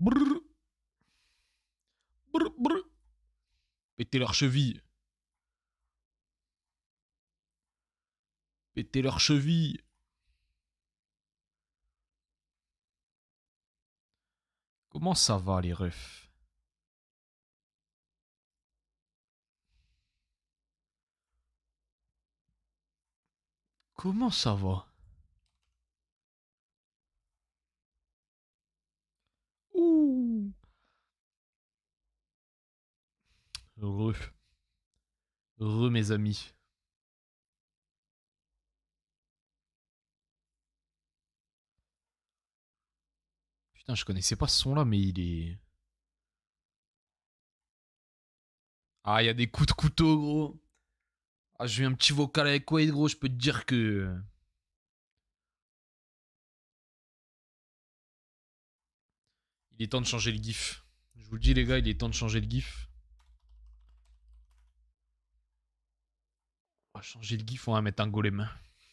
Brrr. Brrr, brrr. Pétez leurs chevilles. Pétez leurs chevilles. Comment ça va les refs? Comment ça va? Ouh. Re. Mes amis. Putain, je connaissais pas ce son-là, mais il est... Ah, il y a des coups de couteau, gros. Ah, j'ai eu un petit vocal avec Wade, gros. Je peux te dire que... Il est temps de changer le gif. Je vous le dis, les gars, il est temps de changer le gif. On va changer le gif, on va mettre un golem.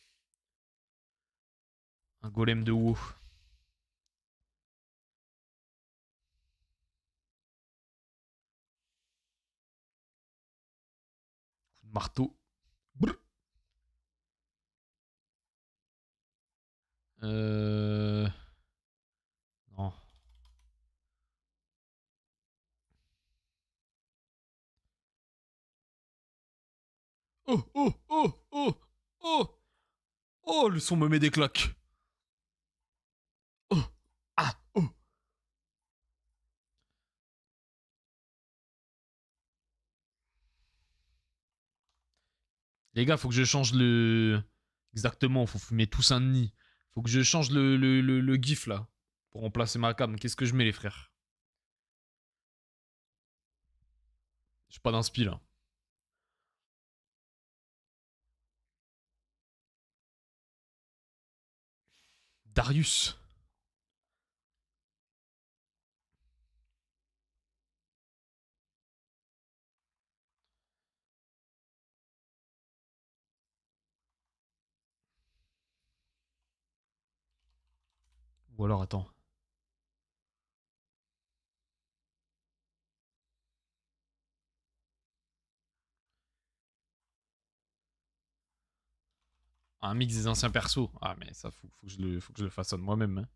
Un golem de WoW. Coup de marteau. Brr. Non. Oh, oh, oh, oh, oh. Oh, le son me met des claques. Oh, ah, oh. Les gars, faut que je change le... Exactement, faut fumer tout Saint-Denis. Faut que je change le gif, là. Pour remplacer ma cam. Qu'est-ce que je mets, les frères? J'ai pas d'inspi, là. Darius. Ou alors, attends. Un mix des anciens persos. Ah, mais ça, faut que je le façonne moi-même. Hein.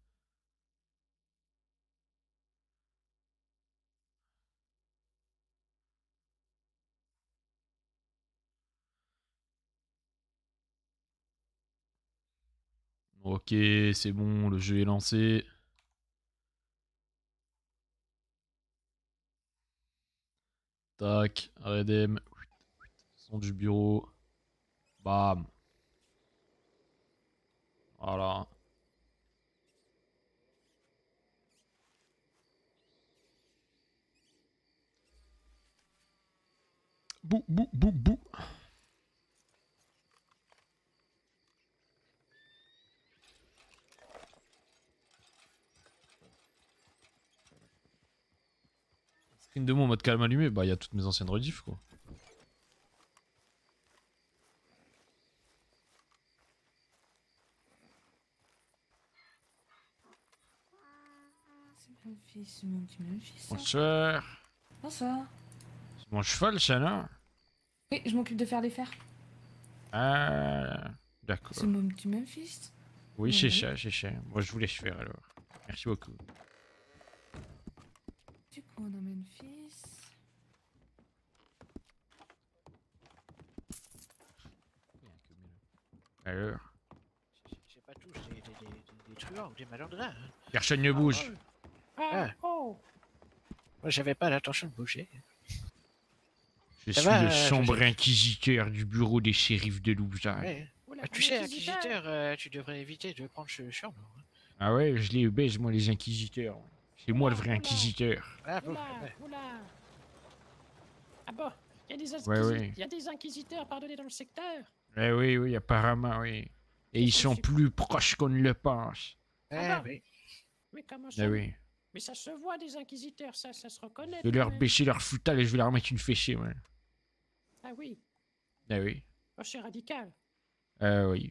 Ok, c'est bon, le jeu est lancé. Tac, Redem. Son du bureau. Bam. Voilà. Bou, bou, bou, bou. Screen de moi en mode calme allumé. Bah, il y a toutes mes anciennes rediffs, quoi. C'est mon fils, c'est mon petit Memphis. Bonsoir. Bonsoir. C'est mon cheval, ça, non? Oui, je m'occupe de faire les fers. Ah, d'accord. C'est mon petit Memphis. Oui, c'est ça, c'est ça. Moi, je vous laisse faire, alors. Merci beaucoup. Du coup, on a Memphis. Alors. C'est pas tous des truands ou des malandrins. Hein. Personne ne bouge. Ah. Oh. Moi, j'avais pas l'intention de bouger. Je Ça suis va, le sombre Joseph. inquisiteur du bureau des shérifs de Louvain. Ouais. Ah, tu sais, inquisiteur, tu devrais éviter de prendre ce surnom. Hein. Ah ouais, je les baise, moi, les inquisiteurs. C'est moi le vrai inquisiteur. Ah bon, Oula. Ah bon, il Ouais. y a des inquisiteurs pardonnés dans le secteur. Oui, apparemment, oui. Et ils sont plus proches qu'on ne le pense. Ah bon? oui. Mais comment ça? Ah oui. Mais ça se voit des inquisiteurs, ça se reconnaît. Je vais quand leur même. bêcher leur foutal et je vais leur mettre une fessée, ouais. Ah oui, Ah oui. oh, c'est radical. Oui.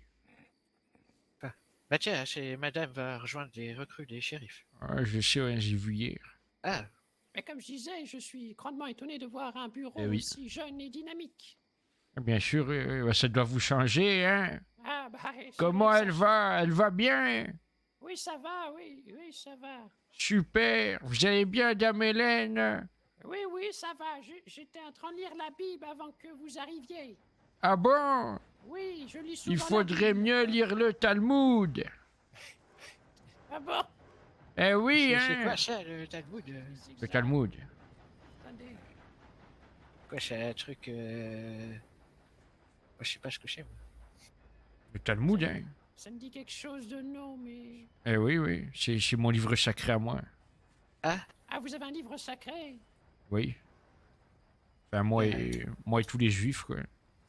Bah tiens, c'est madame va rejoindre les recrues des shérifs. Ah, je sais, ouais, j'ai vu hier. Ah, Mais comme je disais, je suis grandement étonné de voir un bureau Eh oui. aussi jeune et dynamique. Bien sûr, ça doit vous changer, hein. Ah, bah, c'est Comment vrai que elle ça- va? Elle va bien? Oui, ça va, oui, oui, ça va. Super. Vous allez bien, Dame Hélène? Oui, oui, ça va. J'étais en train de lire la Bible avant que vous arriviez. Ah bon? Oui, je lis souvent Il la faudrait Bible. mieux lire le Talmud. Ah bon? Eh oui, c'est quoi hein. ça, le Talmud? Le Talmud. Attendez. Quoi, c'est un truc... Moi, je sais pas ce que c'est, moi. Le Talmud, hein. Ça me dit quelque chose de non, mais... Eh oui, oui. C'est mon livre sacré à moi. Ah, vous avez un livre sacré? Oui. Enfin, moi et tous les juifs, quoi.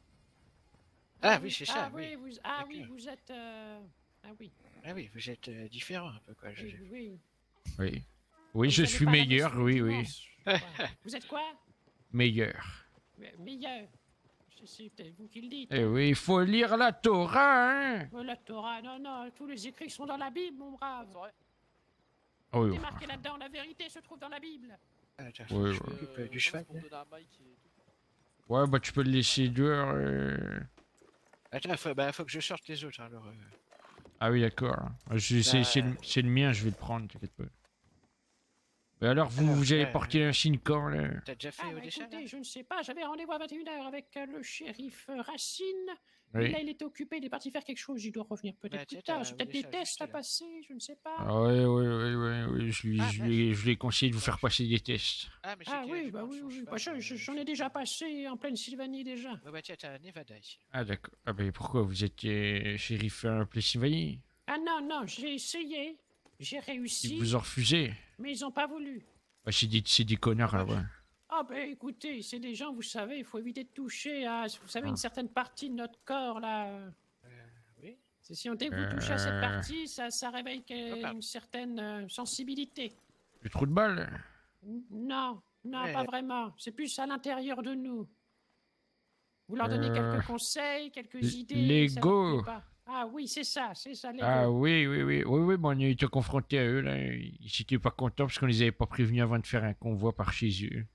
Ah oui, c'est ça, Ah oui, oui. oui, D'accord. vous êtes... Ah oui, Ah oui, vous êtes différent un peu, quoi. oui, oui. Oui. Oui, Vous je allez suis pas à la meilleur, messe le oui, oui. dimanche, je crois. Vous êtes quoi? Meilleur. Meilleur. C'est peut-être vous qui le dites. Eh oui, il faut lire la Torah, hein. La Torah, non, non, tous les écrits sont dans la Bible, mon brave. Oh, oui, C'est marqué là-dedans, la vérité se trouve dans la Bible. Ah, attends, Ouais, je ouais. m'occupe du cheval. là. ouais, bah tu peux le laisser dehors. Attends, faut que je sorte les autres, alors... Ah oui, d'accord. C'est le mien, je vais le prendre, t'inquiète pas. Mais alors, vous allez porter un signe quand, là? T'as déjà fait Ah, au bah, dessin, écoutez, là? je ne sais pas, j'avais rendez-vous à 21h avec le shérif Racine. Oui. Et là, il était occupé, il est parti faire quelque chose, il doit revenir peut-être Bah, plus tiens, tard. t'as J'ai un peut-être des message tests juste à là. passer, je ne sais pas. Ah ouais, ouais, je lui, Ah, je lui ai conseillé de vous faire passer des tests. Ah, mais c'est Ah que oui, je bah mange oui, son oui, cheval, bah, j'en ai déjà passé en pleine Sylvanie déjà. Ouais, bah tiens, t'as un Nevada ici. Ah d'accord. Ah ben pourquoi vous êtes shérif Plessis-Vailly? Ah non, non, j'ai essayé, j'ai Ils réussi, vous ont refusé? mais ils n'ont pas voulu. Bah, c'est des connards là, ouais. Ah ben écoutez, c'est des gens, vous savez, il faut éviter de toucher à, vous savez, Ah. une certaine partie de notre corps là. Oui. C'est si on dès que vous touchez à cette partie, ça réveille pardon. une certaine sensibilité. Le trou de balle? Non, non, Ouais. pas vraiment. C'est plus à l'intérieur de nous. Vous leur donnez Euh, quelques conseils, quelques l- idées. ça leur l'ego. plaît pas. Ah oui, c'est ça, l'ego. Ah oui, bon, on a été confrontés à eux là. Ils étaient pas contents parce qu'on les avait pas prévenus avant de faire un convoi par chez eux.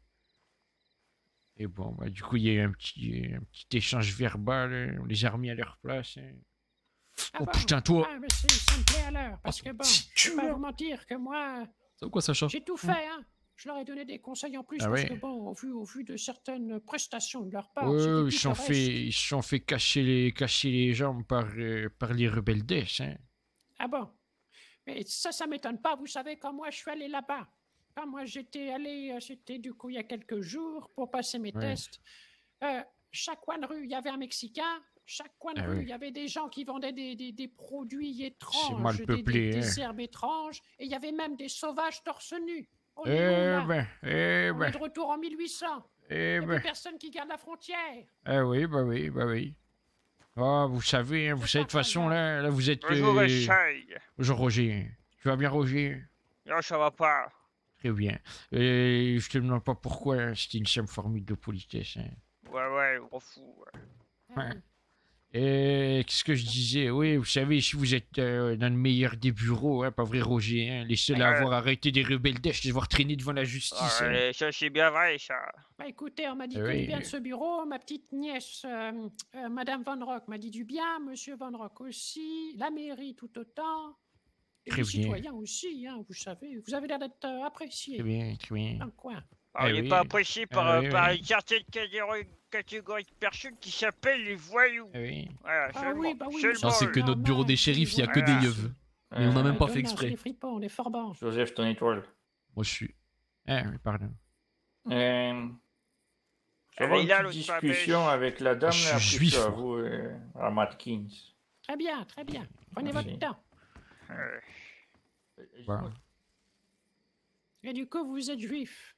Et bon, bah, du coup, il y a eu un petit échange verbal. On les a remis à leur place. Hein. Ah Oh bon? putain, toi! Ah, mais ça me plaît à l'heure, parce que bon, petit je vais pas tueur. vous mentir que moi, C'est quoi ça, chat? j'ai tout fait, hein. Je leur ai donné des conseils en plus, Ah parce ouais? que bon, au vu de certaines prestations de leur part, Ouais, c'était ils se sont pittoresque. ils se sont fait cacher les jambes par les rebelles d'Est. Hein. Ah bon? Mais ça m'étonne pas. Vous savez, quand moi je suis allé là-bas, quand moi j'étais allé, c'était du coup il y a quelques jours pour passer mes Ouais. tests. Chaque coin de rue, il y avait un Mexicain. Chaque coin de Ah rue, oui. il y avait des gens qui vendaient des produits C'est étranges, mal peuplé, des hein. herbes étranges. Et il y avait même des sauvages torse nu. On Eh est où, là? ben, On est de retour en 1800. Il n'y a plus personne qui garde la frontière. Ah oui, bah oui. Ah, vous savez, hein, vous C'est savez, de pas toute façon, très là, vous êtes... Bonjour, Essaye. Bonjour, Roger. Tu vas bien, Roger? Non, ça va pas. Très bien. Je te demande pas pourquoi, hein, c'était une simple formule de politesse. Hein. Ouais, on m'en fout. Ouais. Ah Ouais. oui. Et qu'est-ce que je disais? Oui, vous savez, si vous êtes dans le meilleur des bureaux, hein, pas vrai, Roger, hein, les seuls à Ouais. avoir arrêté des rebelles d'Est, les voir traîner devant la justice. hein. Ouais, ça, c'est bien vrai, ça. Bah écoutez, on m'a dit Eh que oui. du bien de ce bureau. Ma petite nièce, Madame Van Rock, m'a dit du bien. Monsieur Van Rock aussi. La mairie tout autant. Et Très les bien. citoyens aussi, hein, vous savez. Vous avez l'air d'être apprécié Très bien, très bien. dans le coin. Ah, Eh il n'est oui. pas apprécié par, Ah oui, par oui. une certaine catégorie de personnes qui s'appellent les voyous. Ah oui. Voilà, Ah seulement. oui, bah oui. seulement Non, c'est eux. que notre bureau des shérifs, il y a que des Voilà. yeux. Mais on n'a même pas fait Non, c'est exprès. des fripons, des forbans. Joseph, ton étoile. Moi, je suis. Ah oui, pardon. Ça Elle va est une là, petite l'autre discussion papèche. avec la dame, Je là, suis après juif, ça, moi. vous, à Matkins. Très bien, très bien. Prenez Merci. votre temps. Bah. Et du coup, vous êtes juif.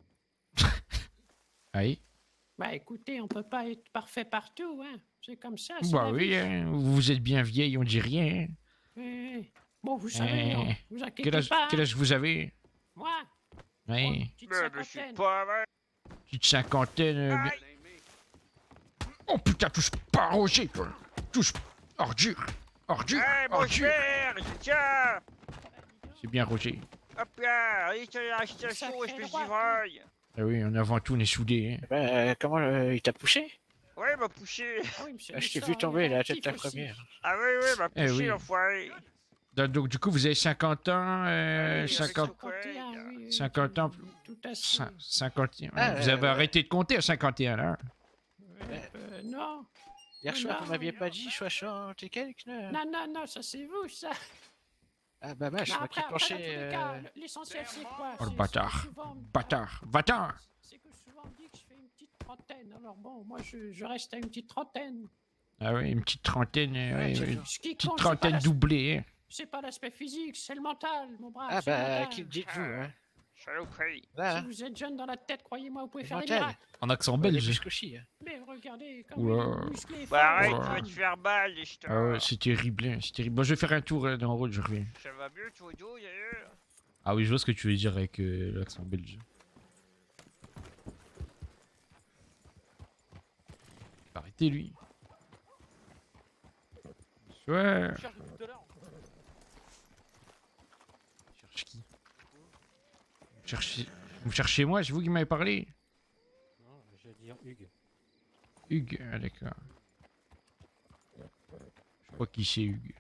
Ah oui. Bah écoutez, on peut pas être parfait partout, hein. C'est comme ça, c'est Bah la oui, vie. hein, vous êtes bien vieille, on dit rien. Bon, vous savez, Eh, vous inquiétez Quel âge, pas. quel âge vous avez? Moi, Oui, petite Mais je suis cinquantaine. pas vrai. petite cinquantaine. Aïe. Oh putain, touche pas à Roger, toi. Touche. Ordure. Eh, mon Ordure. cher, tiens. C'est bien, Roger. Hop là, allez sur l'arrestation, espèce d'ivraie. Ah oui, on avant tout, on est soudés. Hein. Comment il t'a poussé? Ouais, il m'a poussé. Ah oui, monsieur Je t'ai Richard, vu il est tomber la réactif tête la aussi. première. Ah ouais, il m'a Eh poussé, oui. l'enfoiré. Donc, du coup, vous avez 50 ans, Oui, 50, avec son collègue. 51, oui, 50 ans. Tout à fait. 51. Ah, Vous avez arrêté de compter à 51 là. Non. Hier soir, Non. vous m'aviez pas dit 60 et quelques, là? Non, ça c'est vous, ça. Ah bah c'est Mais moi qui ai après, penché. dans tous les cas, l'essentiel c'est quoi? Oh, le C'est bâtard. que souvent- Bâtard, va-t'en. C'est que souvent on me dit que je fais une petite trentaine. Alors bon, moi je reste à une petite trentaine. Ah oui, une petite trentaine, oui, c'est oui. bon. Ce qui Petite compte, c'est pas trentaine doublée. Hein. c'est pas l'aspect physique, c'est le mental, mon brave. Ah c'est le bah, mental. qui le dites-vous, hein? Saloperie. Là, Si hein? vous êtes jeune dans la tête, croyez-moi, vous pouvez Le faire des mental. miracles. En accent Les belge. muscles aussi, hein. Mais regardez comme Oula. il est musclé et Bah fort. arrête, Ouais. tu vas te faire balle, les stars. Ah ouais, c'est terrible, hein, c'est terrible. Bon, je vais faire un tour dans le rôle, je reviens. Ça va mieux, toi, dos, d'ailleurs. Ah oui, je vois ce que tu veux dire avec l'accent belge. Arrêtez lui. Ouais. Cherche qui? Vous cherchez moi, c'est vous qui m'avez parlé. Non, j'ai dit Hugues. Hugues, ah d'accord. Je crois qui c'est Hugues.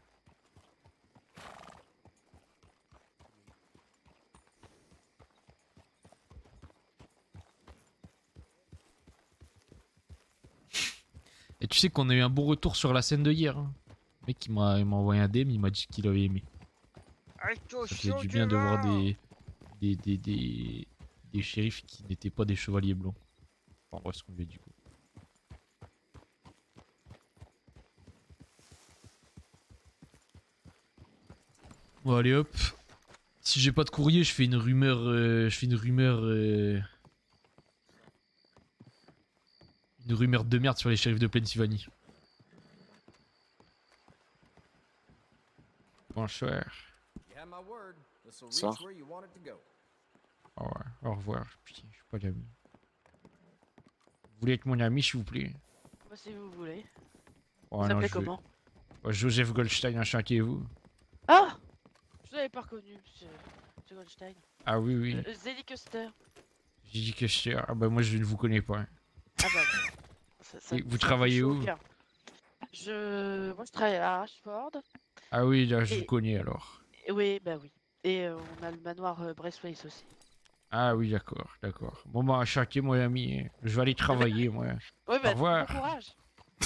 Et tu sais qu'on a eu un bon retour sur la scène de hier. Hein. Le mec il m'a envoyé un DM, il m'a dit qu'il avait aimé. Ça fait du bien de voir des shérifs qui n'étaient pas des chevaliers blancs. Enfin bref, ce qu'on lui a dit quoi. Bon allez hop. Si j'ai pas de courrier, je fais une rumeur. Une rumeur de merde sur les shérifs de Pennsylvanie. Bonsoir. Bonsoir. Au revoir. Au revoir. Putain, je suis pas d'ami. Vous voulez être mon ami, s'il vous plaît? Bah, si vous voulez. Oh, Vous non, s'appelez je veux- comment? Oh, Joseph Goldstein, enchanté vous. Ah! Je vous avais pas reconnu, monsieur Goldstein. Ah oui, oui. Zélie Custer. J'ai dit que c'est... Ah bah moi je ne vous connais pas. Hein. Ah bah, ça Et vous me travaillez fait où? aucun. Moi je travaille à Ashford. Ah oui, là je Et- vous connais alors. Et oui, bah oui. Et on a le manoir Braithwaite aussi. Ah oui, d'accord, d'accord. Bon bah enchanté mon ami. Hein. Je vais aller travailler moi. Oui, bah, revoir. bon courage.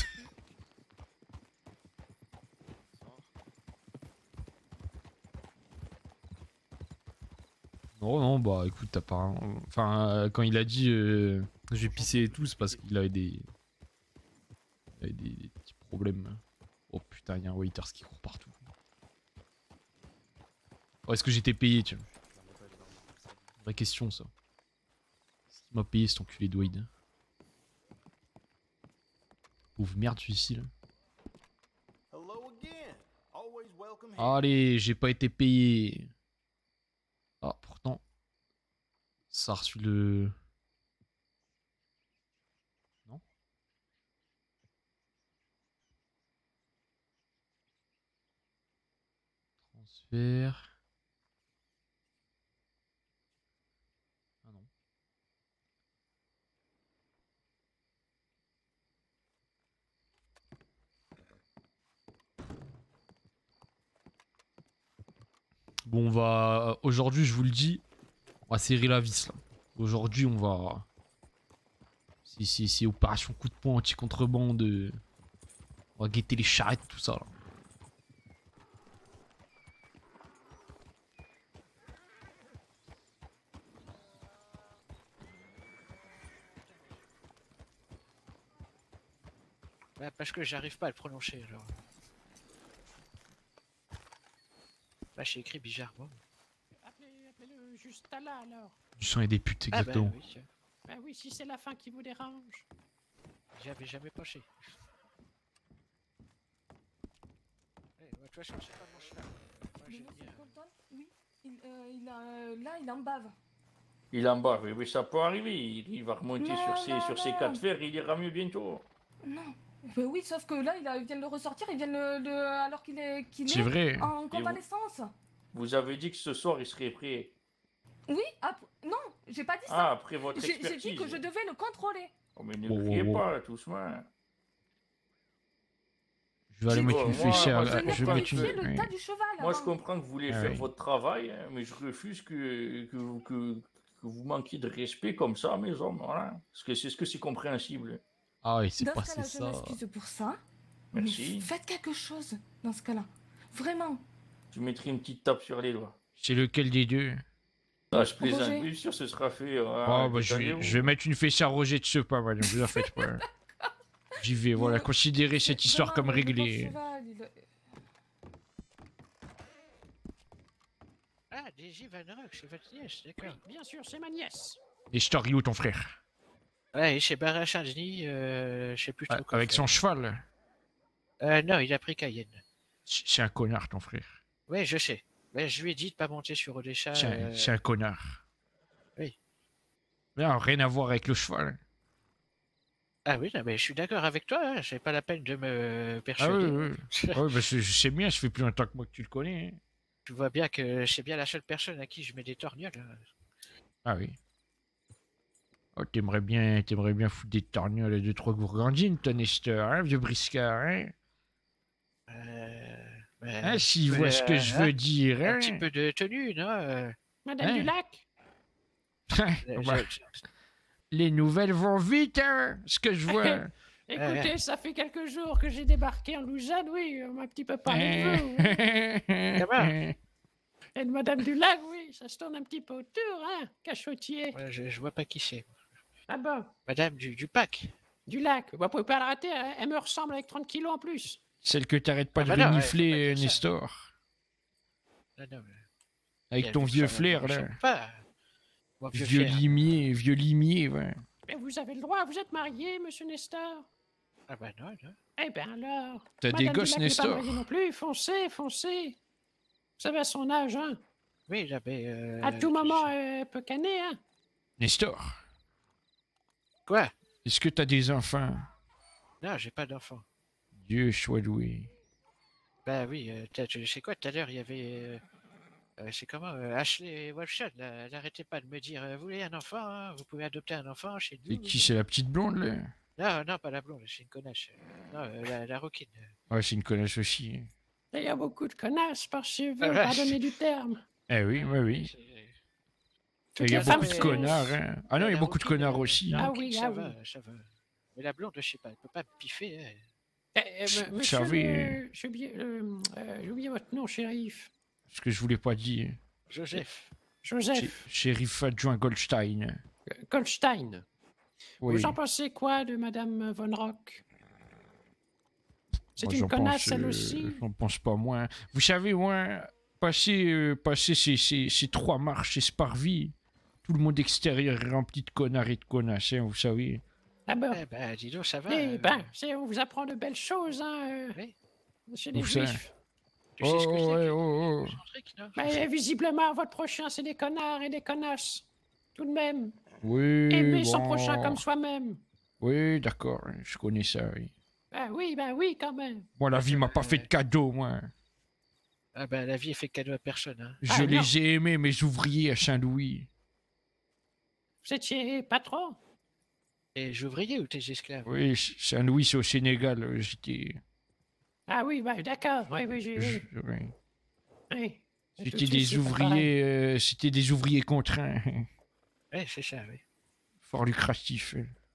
Non, non, bah écoute, t'as pas. Enfin, quand il a dit je vais pisser et tout, c'est parce qu'il avait des. Il avait des petits problèmes. Oh putain, il y a un waiters qui court partout. Oh, est-ce que j'étais payé, tiens? Vraie question, ça. Est-ce qu'il m'a payé cet enculé de Wade? Pauvre merde, celui-ci là. Allez, j'ai pas été payé. Ah, pourtant, ça a reçu le... Non? Transfert... Ah non. Bon, on va... Aujourd'hui, je vous le dis, on va serrer la vis, là. Aujourd'hui, on va... C'est opération coup de poing anti-contrebande. On va guetter les charrettes, tout ça, là. Bah, parce que j'arrive pas à le prononcer, alors. Là, j'ai écrit bizarrement. Appelez-le juste à là alors. Du sang et des putes, Ah bah exactement. oui, tiens. Bah oui, si c'est la fin qui vous dérange. J'avais jamais penché. Eh, de toute façon, c'est pas mon cheval. Moi, Le j'aime monsieur bien. Colton, oui. Là, il est en bave. Il est en bas, oui, ça peut arriver. Il va remonter Non, sur ses non. quatre fers, il ira mieux bientôt. Non. Oui, sauf que là, ils viennent de le ressortir, ils viennent alors qu'il est C'est vrai. en convalescence. Vous avez dit que ce soir, il serait prêt. Oui, non, j'ai pas dit Ah, ça. après votre J'ai expertise. dit que je devais le contrôler. Oh, mais ne Oh, criez oh, oh. pas, doucement. Je vais aller J'ai mettre dit une que moi, fléchette. je Je comprends vais mettre vérifier une. le tas du cheval. Moi, je avant. comprends que vous voulez Ah faire oui. votre travail, hein, mais je refuse que vous manquiez de respect comme ça, mes hommes. Voilà. Parce que c'est compréhensible. Ah, il s'est Dans ce passé cas-là, je ça. m'excuse pour ça. Mais Merci. faites quelque chose dans ce cas-là. Vraiment. Je mettrai une petite tape sur les doigts. C'est lequel des deux? Ah, je plaisante. Roger. Bien sûr, ce sera fait. Oh, bah, je vais mettre une fessée à Roger de ce pas, madame, vous en faites pas. J'y vais, voilà, considérez cette histoire comme réglée. Ah, Daisy Van Rock, c'est votre nièce, d'accord. Bien sûr, c'est ma nièce. Et Story où ton frère? Ouais, chez Barra Saint-Denis, je sais plus trop quoi Avec faire. son cheval. Non, il a pris Cayenne. C'est un connard, ton frère. Ouais, je sais. Ouais, je lui ai dit de pas monter sur Odessa. C'est un connard. Oui. Non, rien à voir avec le cheval. Ah oui, non, mais je suis d'accord avec toi, hein, c'est pas la peine de me Ah persuader. oui, oui. Ouais, bah, je sais bien, ça fait plus longtemps que moi que tu le connais. Hein. Tu vois bien que c'est bien la seule personne à qui je mets des torgnoles. Hein. Ah oui. Oh, t'aimerais bien foutre des torgnoles à 2-3 gourgandines, toi, Nestor, hein, vieux briscard, hein? Hein, s'il voit ce que je veux dire, hein? Un petit peu de tenue, non Madame Hein? Dulac? Bah, les nouvelles vont vite, hein, ce que je vois. Écoutez, ça fait quelques jours que j'ai débarqué en Lausanne, oui, on m'a un petit peu parlé de vous. Ça va Et de Madame Dulac, oui, ça se tourne un petit peu autour, hein, cachotier. Ouais, je vois pas qui c'est. Ah bon, Madame du pack. Dulac, vous pouvez pas la rater, elle me ressemble avec 30 kilos en plus. Celle que t'arrêtes pas Ah de bah non, renifler, ouais, faut pas dire ça. Nestor. Non, non, mais Avec elle ton me vieux ressemble- flair, elle me là. ressemble Pas. Mon Vieux flair. limier, ouais. Mais vous avez le droit, vous êtes marié, monsieur Nestor. Ah bah non, non. Eh ben alors. T'as des Madame gosses, Dulac n'est pas Nestor? mariée non plus, foncez, foncez. Vous savez à son âge, hein. Oui, là, mais... À tout moment, elle peut canner, hein. Nestor, Quoi est-ce que t'as des enfants? Non, j'ai pas d'enfant. Dieu soit loué. Bah oui, je sais quoi, tout à l'heure, il y avait... c'est comment Ashley Wolfshot, là, elle arrêtait pas de me dire vous voulez un enfant, hein, vous pouvez adopter un enfant chez nous. C'est qui, c'est la petite blonde, là? Non, non, pas la blonde, c'est une connasse. Non, la rouquine. Ouais, c'est une connasse aussi. Hein. Il y a beaucoup de connasses par chez vous, Ah ouais. pardonnez du terme. Eh oui, oui, oui. C'est- Et il y a les beaucoup femmes de sont- connards, hein. Ah non, il y a La beaucoup de rouquine, connards la aussi. Ah Hein. rouquine, oui, ça ah va, oui. ça va. Mais la blonde, je sais pas, elle peut pas me piffer. Hein. Monsieur, savez- j'ai oublié votre nom, shérif. Ce que je voulais pas dire. Joseph. Joseph Shérif adjoint Goldstein. Goldstein. Oui. Vous en pensez quoi de Madame Von Rock? C'est Moi, une j'en connasse, pense, elle aussi. J'en pense pas moins. Vous savez, moi, passer ces 3 marches et Sparvie, tout le monde extérieur est rempli de connards et de connasses, hein, vous savez. Ah bon. Eh ben, dis donc, ça va. Eh ben, on vous apprend de belles choses, hein, Oui. chez les Vous savez- juifs. Tu sais ce que c'est ouais, que oh. concentrique, non Mais visiblement, votre prochain, c'est des connards et des connasses. Tout de même. Oui, Aimer son bon. prochain comme soi-même. Oui, d'accord, je connais ça, oui. Ben oui, quand même. Moi, la vie m'a pas fait de cadeau, moi. Ah ben, la vie est fait cadeau à personne. Hein. Je Ah, non. les ai aimés, mes ouvriers à Saint-Louis. Vous étiez patron. T'es ouvrier ou t'es esclave Oui, Saint-Louis, c'est au Sénégal, j'étais... Ah oui, ben d'accord. Oui, j'ai vu. oui. Oui. C'était des ouvriers, c'était des ouvriers contraints, Oui, c'est ça, oui. fort lucratifs.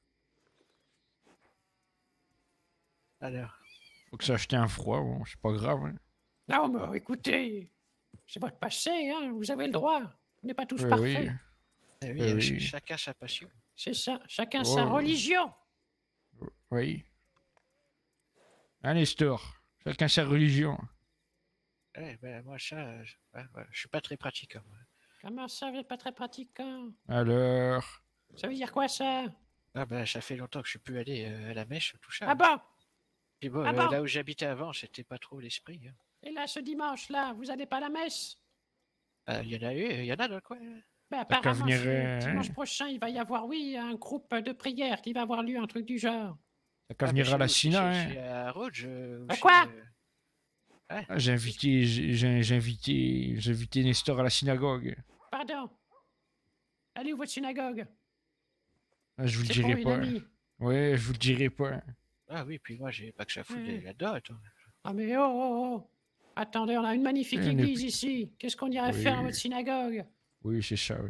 Alors, Faut que ça acheter un froid, bon, c'est pas grave. Hein. Non, mais écoutez, c'est votre passé, hein. Vous avez le droit. On n'est pas tous Oui, parfaits. oui, oui. chacun sa passion. C'est ça. Chacun Oh. sa religion. Oui. Un Nestor, chacun sa religion. Ouais, ben, moi, ça, je suis pas très pratiquant. Moi. Comment ça, vous n'êtes pas très pratiquant? Alors... Ça veut dire quoi, ça? Ah ben, ça fait longtemps que je suis plus allé à la mèche, tout ça. Ah bon? Puis bon, Ah bon là où j'habitais avant, c'était pas trop l'esprit. Hein. Et là, ce dimanche-là, vous n'allez pas à la messe? Il y en a eu, il y en a dans le coin. Hein. Ben, qu'à apparemment, venir, dimanche prochain, il va y avoir, oui, un groupe de prière qui va avoir lieu, un truc du genre. T'as qu'à Ah, venir mais à la chez- Sina, chez- hein. chez, à Rhodes, ou À chez, quoi J'ai invité Nestor à la synagogue. Pardon. Allez où votre synagogue? Ah, je vous le C'est pour dirai une pas. amie. Ouais, je vous le dirai pas. Ah oui, puis moi, j'ai pas que ça fout Ouais. là-dedans, attends. Ah mais oh. Attendez, on a une magnifique On est église plus- ici. Qu'est-ce qu'on irait Oui. faire à votre synagogue? Oui, c'est ça, oui.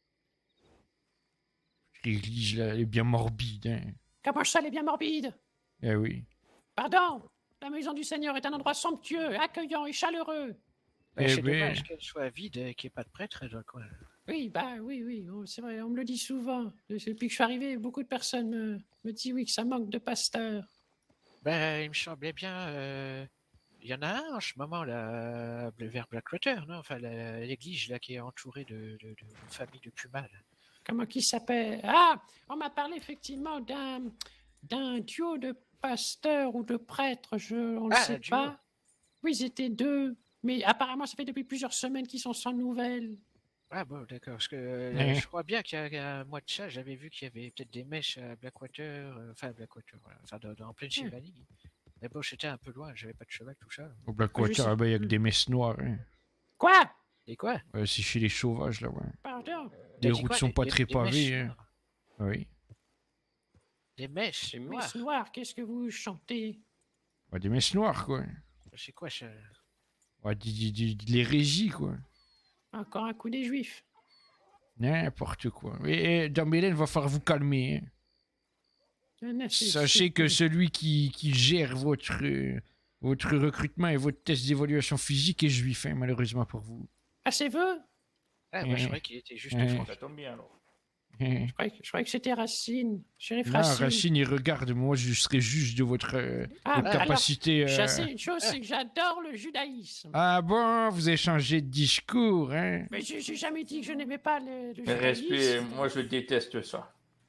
L'église, là, elle est bien morbide, hein. Comment ça, elle est bien morbide? Eh oui. Pardon, la maison du Seigneur est un endroit somptueux, accueillant et chaleureux. Eh C'est ben. dommage qu'elle soit vide et qu'il n'y ait pas de prêtre dans le coin. Oui, bah oui, c'est vrai, on me le dit souvent. Depuis que je suis arrivé, beaucoup de personnes me disent oui que ça manque de pasteurs. Ben, il me semblait bien. Il y en a un en ce moment, là, vers Blackwater, non? Enfin, l'église, là, qui est entourée de familles de Puma, là. Comment qui s'appelle? Ah, on m'a parlé effectivement d'un duo de pasteurs ou de prêtres, on ne Ah, sait un duo. pas. Oui, ils étaient deux, mais apparemment ça fait depuis plusieurs semaines qu'ils sont sans nouvelles. Ah bon, d'accord, parce que Ouais. je crois bien qu'il y a un mois de ça, j'avais vu qu'il y avait peut-être des mèches à Blackwater, voilà, enfin, en pleine Sylvanie. Mais bon, j'étais un peu loin, j'avais pas de cheval, tout ça. Au Blackwater, ah ben, il y a que des messes noires, hein. Quoi? Et quoi? C'est chez les sauvages, là, ouais. Pardon? Les T'as dit routes quoi? sont pas très des mèches pavées, hein. noires. Oui. Des mèches noires? Miss Noire, qu'est-ce que vous chantez? Ouais, des messes noires, quoi. C'est quoi ça? Ouais, de l'hérésie, quoi. Encore un coup des juifs. N'importe quoi. Et Dame Hélène va falloir vous calmer, hein. Sachez que celui qui gère votre recrutement et votre test d'évaluation physique est juif, hein, malheureusement pour vous. Ah, c'est vous? Ah, moi je croyais qu'il était juste Ouais. français. Ça tombe bien alors. Hein. Je croyais que c'était Racine. Shérif Non, Racine. Racine, il regarde, moi, je serai juge de votre Ah, votre alors, capacité. je sais une chose, c'est que j'adore le judaïsme. Ah bon, vous avez changé de discours, hein? Mais j'ai jamais dit que je n'aimais pas le Mais respect, judaïsme. moi je déteste ça.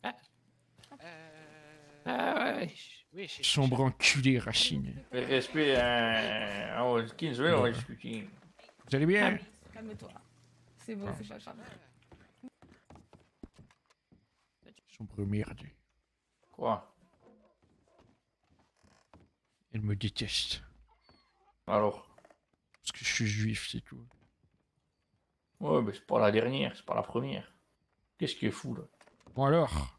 Ouais. Oui, c'est Sombre enculé, Racine. Mais respect, en 15 minutes, on va discuter. Vous allez bien? Calme-toi. C'est bon, c'est pas grave. Sombre merde. Quoi? Elle me déteste. Alors? Parce que je suis juif, c'est tout. Ouais, mais c'est pas la dernière, c'est pas la première. Qu'est-ce qui est fou là? Bon alors?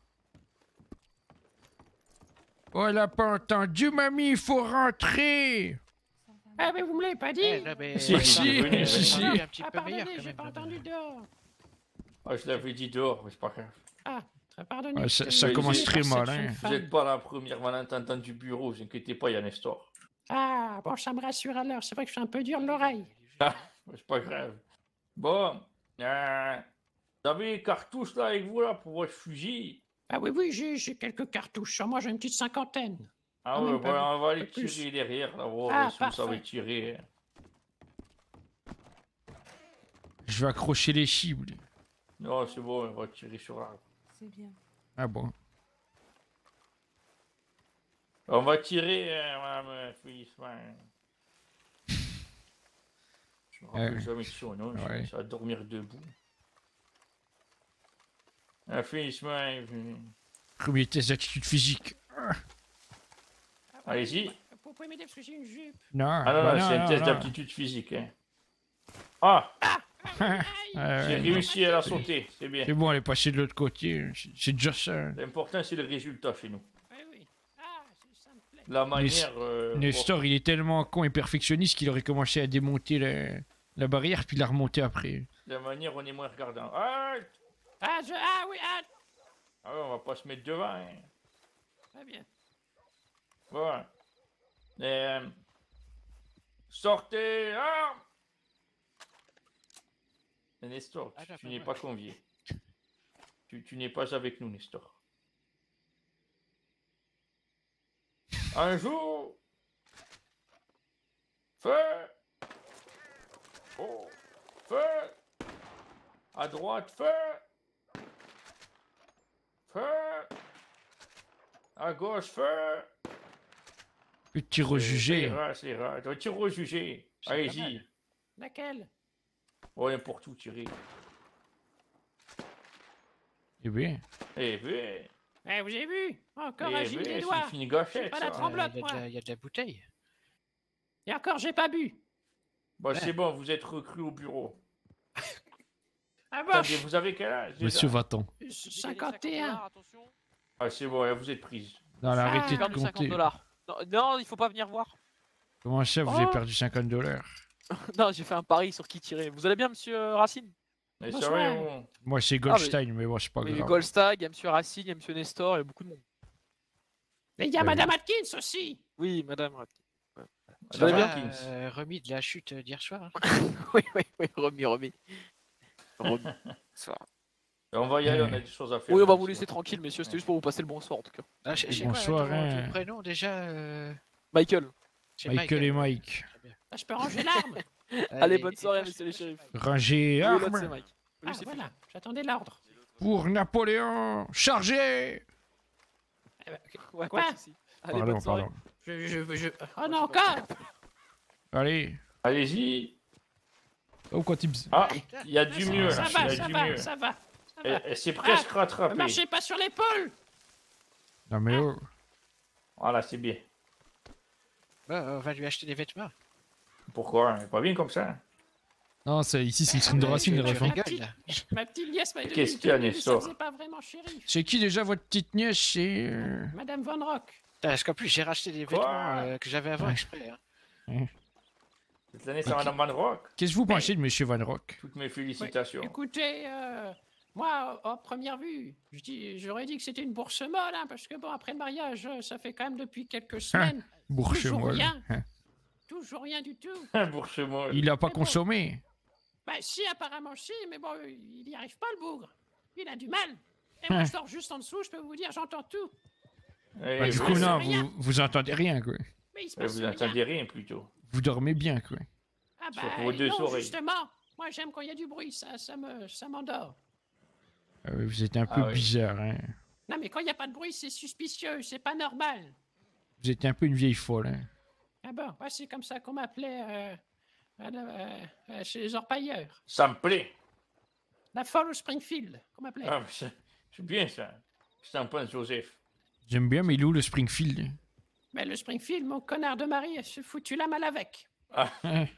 Oh, elle a pas entendu, mamie, il faut rentrer! Ah, mais vous me l'avez pas dit? Eh, non, mais Si, on si, va si, si. entendu un petit Ah, peu meilleur pardonnez, quand j'ai même. pas entendu dehors. Ah, je l'avais dit dehors, mais c'est pas grave. Ah, très pardonnez. Ouais, ça Désolé commence par très cette mal, jeune hein. Vous femme. n'êtes pas la première malentendante du bureau, vous inquiétez pas, il y a Nestor. Ah, bon, ça me rassure alors. C'est vrai que je suis un peu dur de l'oreille. Ah, c'est pas grave. Bon, vous avez les cartouches là avec vous là pour votre fusil? Ah oui, j'ai quelques cartouches. Sur moi, j'ai une petite cinquantaine. Ah Ah, ouais, même pas on va aller pas plus. tirer derrière là, voir Ah, si vous savez parfait. tirer. Je vais accrocher les cibles. Non, c'est bon, on va tirer sur l'arbre. C'est bien. Ah bon? On va tirer, madame Félixman. Je me rappelle jamais de son nom, ouais. ça va dormir debout. Félixman, Premier test d'attitude physique. allez-y. Vous pouvez m'aider parce que j'ai une jupe. Non, Ah non, bah non, c'est un test non. d'aptitude physique. Hein. Ah, Ah, j'ai ouais, réussi à la sauter, c'est bien. c'est bon, elle est passée de l'autre côté. C'est déjà ça. L'important, c'est le résultat chez nous. Oui. Ah, ça me plaît. La manière. Nestor, il est tellement con et perfectionniste qu'il aurait commencé à démonter la barrière puis la remonter après. La manière, on est moins regardant. Ah, Ah, oui, ah ouais, on va pas se mettre devant. Hein. très bien. Bon. Sortez. Ah Nestor, Ah, tu n'es pas convié. Tu n'es pas avec nous, Nestor. Un jour. Feu. Oh. Feu. À droite, feu. Feu. À gauche, feu. Le tir au jugé. C'est rare. Un tir au jugé. C'est pas Allez-y. mal. Laquelle? Oh, n'importe où tirer. Eh bien. Eh bien. Eh, vous avez vu? Encore Eh agile bien, les c'est doigts. fini gâchette, pas la ça. tremblote, Il moi. y a de la bouteille. Et encore, j'ai pas bu. Bah, c'est bon, vous êtes recrus au bureau. Ah bon, Attendez, vous avez quel âge déjà? Monsieur va-t'en. 51. Attention. Ah, c'est bon, vous êtes prise. Non, là, Ah. arrêtez J'ai de perdu 50 compter. dollars. Non, non, il faut pas venir voir. Comment ça, vous avez Oh. perdu 50 $? Non, j'ai fait un pari sur qui tirer. Vous allez bien, monsieur Racine? Mais ça Bonsoir. va, bon. Moi, c'est Goldstein, mais bon, c'est pas Il y a grave. Goldstag, il y a monsieur Racine, il y a monsieur Nestor, il y a beaucoup de monde. Mais il y a Ouais. Madame Atkins aussi. Oui, madame. Ça allez va, bien Atkins. Remis de la chute d'hier soir. Hein. Oui, remis. Remis. Ça va. On va y aller, on a des choses à faire. Oui, on va hein, vous c'est laisser bon. tranquille, messieurs. C'était juste pour vous passer le bonsoir, en tout cas. Ah, c'est quoi Bonsoir, ton hein. prénom déjà Michael. C'est Michael et Mike. Ah, je peux ranger l'arme. Allez, et- bonne et soirée, toi, messieurs les c'est- shérifs. Ranger Oui, l'autre, c'est armes Mike. Ah, Lui, c'est voilà, j'attendais l'ordre. pour Napoléon. Chargez! Eh ben, Philippe. Ouais, Quoi pas de soucis. Allez, Pardon, bonne soirée. pardon. Oh non, encore. Allez. Allez-y. Oh, quoi, Tibbs? Ah, il y a du mieux, Ça là. va, Il y a ça du va, mieux. ça va. Ça va. Elle s'est presque Ne rattrapée. marchez pas sur l'épaule. Non, mais oh. Voilà, c'est bien. Bah, on va lui acheter des vêtements. Pourquoi? Elle est pas bien comme ça. Non, ici, c'est une stream de Racine, les tu refs. hein. rigoles, là. Ma petite nièce m'a donné Qu'est-ce une qu'il y a, tenue, Nestor? ça faisait pas vraiment shérif. C'est qui déjà votre petite nièce? C'est. Madame Von Rock. Putain, Parce qu'en plus, j'ai racheté des Quoi vêtements que j'avais avant Ouais. exprès. Hein. Cette année, c'est Madame Van Rock. Qu'est-ce que vous pensez de Monsieur Van Rock? Toutes mes félicitations. Écoutez, moi, à première vue, j'aurais dit que c'était une bourse molle, hein, parce que bon, après le mariage, ça fait quand même depuis quelques semaines. Bourge Toujours molle. rien. Toujours rien du tout. Un bourse-molle. Il a pas Mais bon. consommé. Bah si, apparemment si, mais bon, il n'y arrive pas le bougre. Il a du mal. Et moi, je sors juste en dessous, je peux vous dire, j'entends tout. Eh, Bah, du vous, coup, passe non, rien. vous entendez rien, quoi. Mais il se passe vous rien. n'entendez rien plutôt. Vous dormez bien, quoi. Ah bah Sur vos deux non, oreilles. justement. Moi, j'aime quand il y a du bruit, ça m'endort. Vous êtes un peu oui. bizarre, hein. Non, mais quand il n'y a pas de bruit, c'est suspicieux, c'est pas normal. Vous êtes un peu une vieille folle, hein. Ah bon, ouais, c'est comme ça qu'on m'appelait chez les orpailleurs. Ça me plaît. La folle au Springfield, qu'on m'appelait. Ah, c'est bien ça. Je t'en pense, Joseph. J'aime bien, mais il est où le Springfield? Mais le Springfield, mon connard de mari, elle se foutu la mal avec. Ah,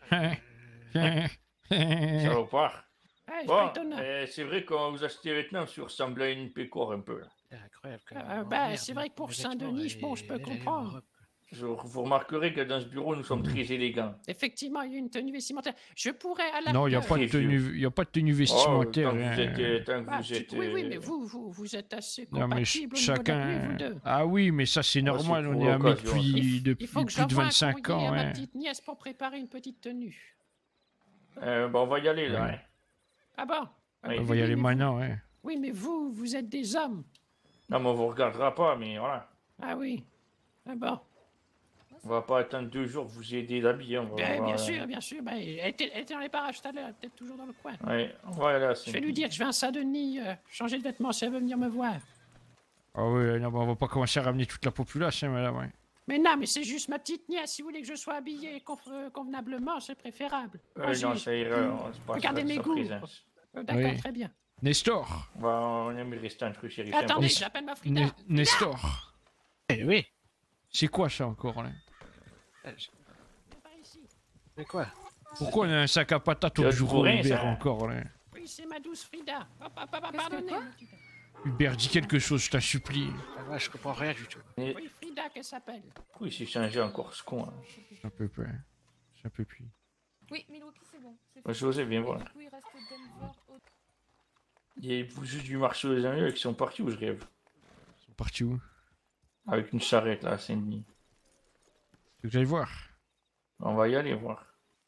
Eh. salopard. Ouais, c'est Bon, pas étonnant. c'est vrai qu'on vous acheté maintenant, ça ressemble à une pécore un peu. Là. C'est incroyable. quand Ah, même. Oh, bah, merde, c'est vrai que pour mes vêtements, Saint-Denis, bon, je peux elle est en comprendre. robe. Vous remarquerez que dans ce bureau, nous sommes très élégants. Effectivement, il y a une tenue vestimentaire. Je pourrais à la Non, il n'y a, rigueur- pas de tenue- y a pas de tenue vestimentaire. Oh, tant que vous hein. êtes... Tant que Bah, vous êtes oui, mais vous êtes assez Non, mais compatibles au niveau de la chacun. pluie, vous deux. Ah oui, mais ça, c'est normal. c'est On pour est amis l'occasion, depuis, depuis Il faut que plus de j'envoie un 25 courrier ans. à ma Hein. petite nièce pour préparer une petite tenue. on va y aller, là. Ouais. hein. Ah bon? Oui. On va y aller mais vous- maintenant. Hein. Oui, mais vous êtes des hommes. Non, mais on vous regardera pas, mais voilà. Ah oui. Ah bon. On va pas attendre 2 jours que vous ayez d'habiller. Bien sûr, bien sûr. Ben, elle était dans les parages tout à l'heure, elle est peut-être toujours dans le coin. Ouais, on va aller à Je vais lui dire que je vais à Saint-Denis changer de vêtements si elle veut venir me voir. Ah oui, non, on va pas commencer à ramener toute la population, madame. Ouais. Mais non, mais c'est juste ma petite nièce. Si vous voulez que je sois habillé convenablement, c'est préférable. Moi, non, j'ai- ça ira. On se passe Regardez mes sa goûts. présence. D'accord, Oui. très bien. Nestor. On aime rester entre chéris. Attendez, Nes- j'appelle ma Frida. Nestor. Eh oui. C'est quoi ça encore, là? Viens par ici. Mais quoi? Pourquoi on a un sac à patates C'est au du bureau bourrin, Hubert ça. encore, là? Oui, c'est ma douce Frida. que Pardonnez. quoi ma petite- Hubert, dis quelque chose, je t'en supplie. Ah, moi, je comprends rien du tout. Oui, Frida, qu'elle s'appelle. Pourquoi il s'est changé encore ce con, là? Ça peut pas. Ça peut plus. Oui, Milwaukee, c'est bon. c'est Ouais, fait. José, viens Et voir. Du coup, il reste Denver. Il y a juste du marché aux amis qui sont partis où je rêve. Ils sont partis où? Avec une charrette, là, à Saint-Denis. Tu veux que j'aille voir? On va y aller voir.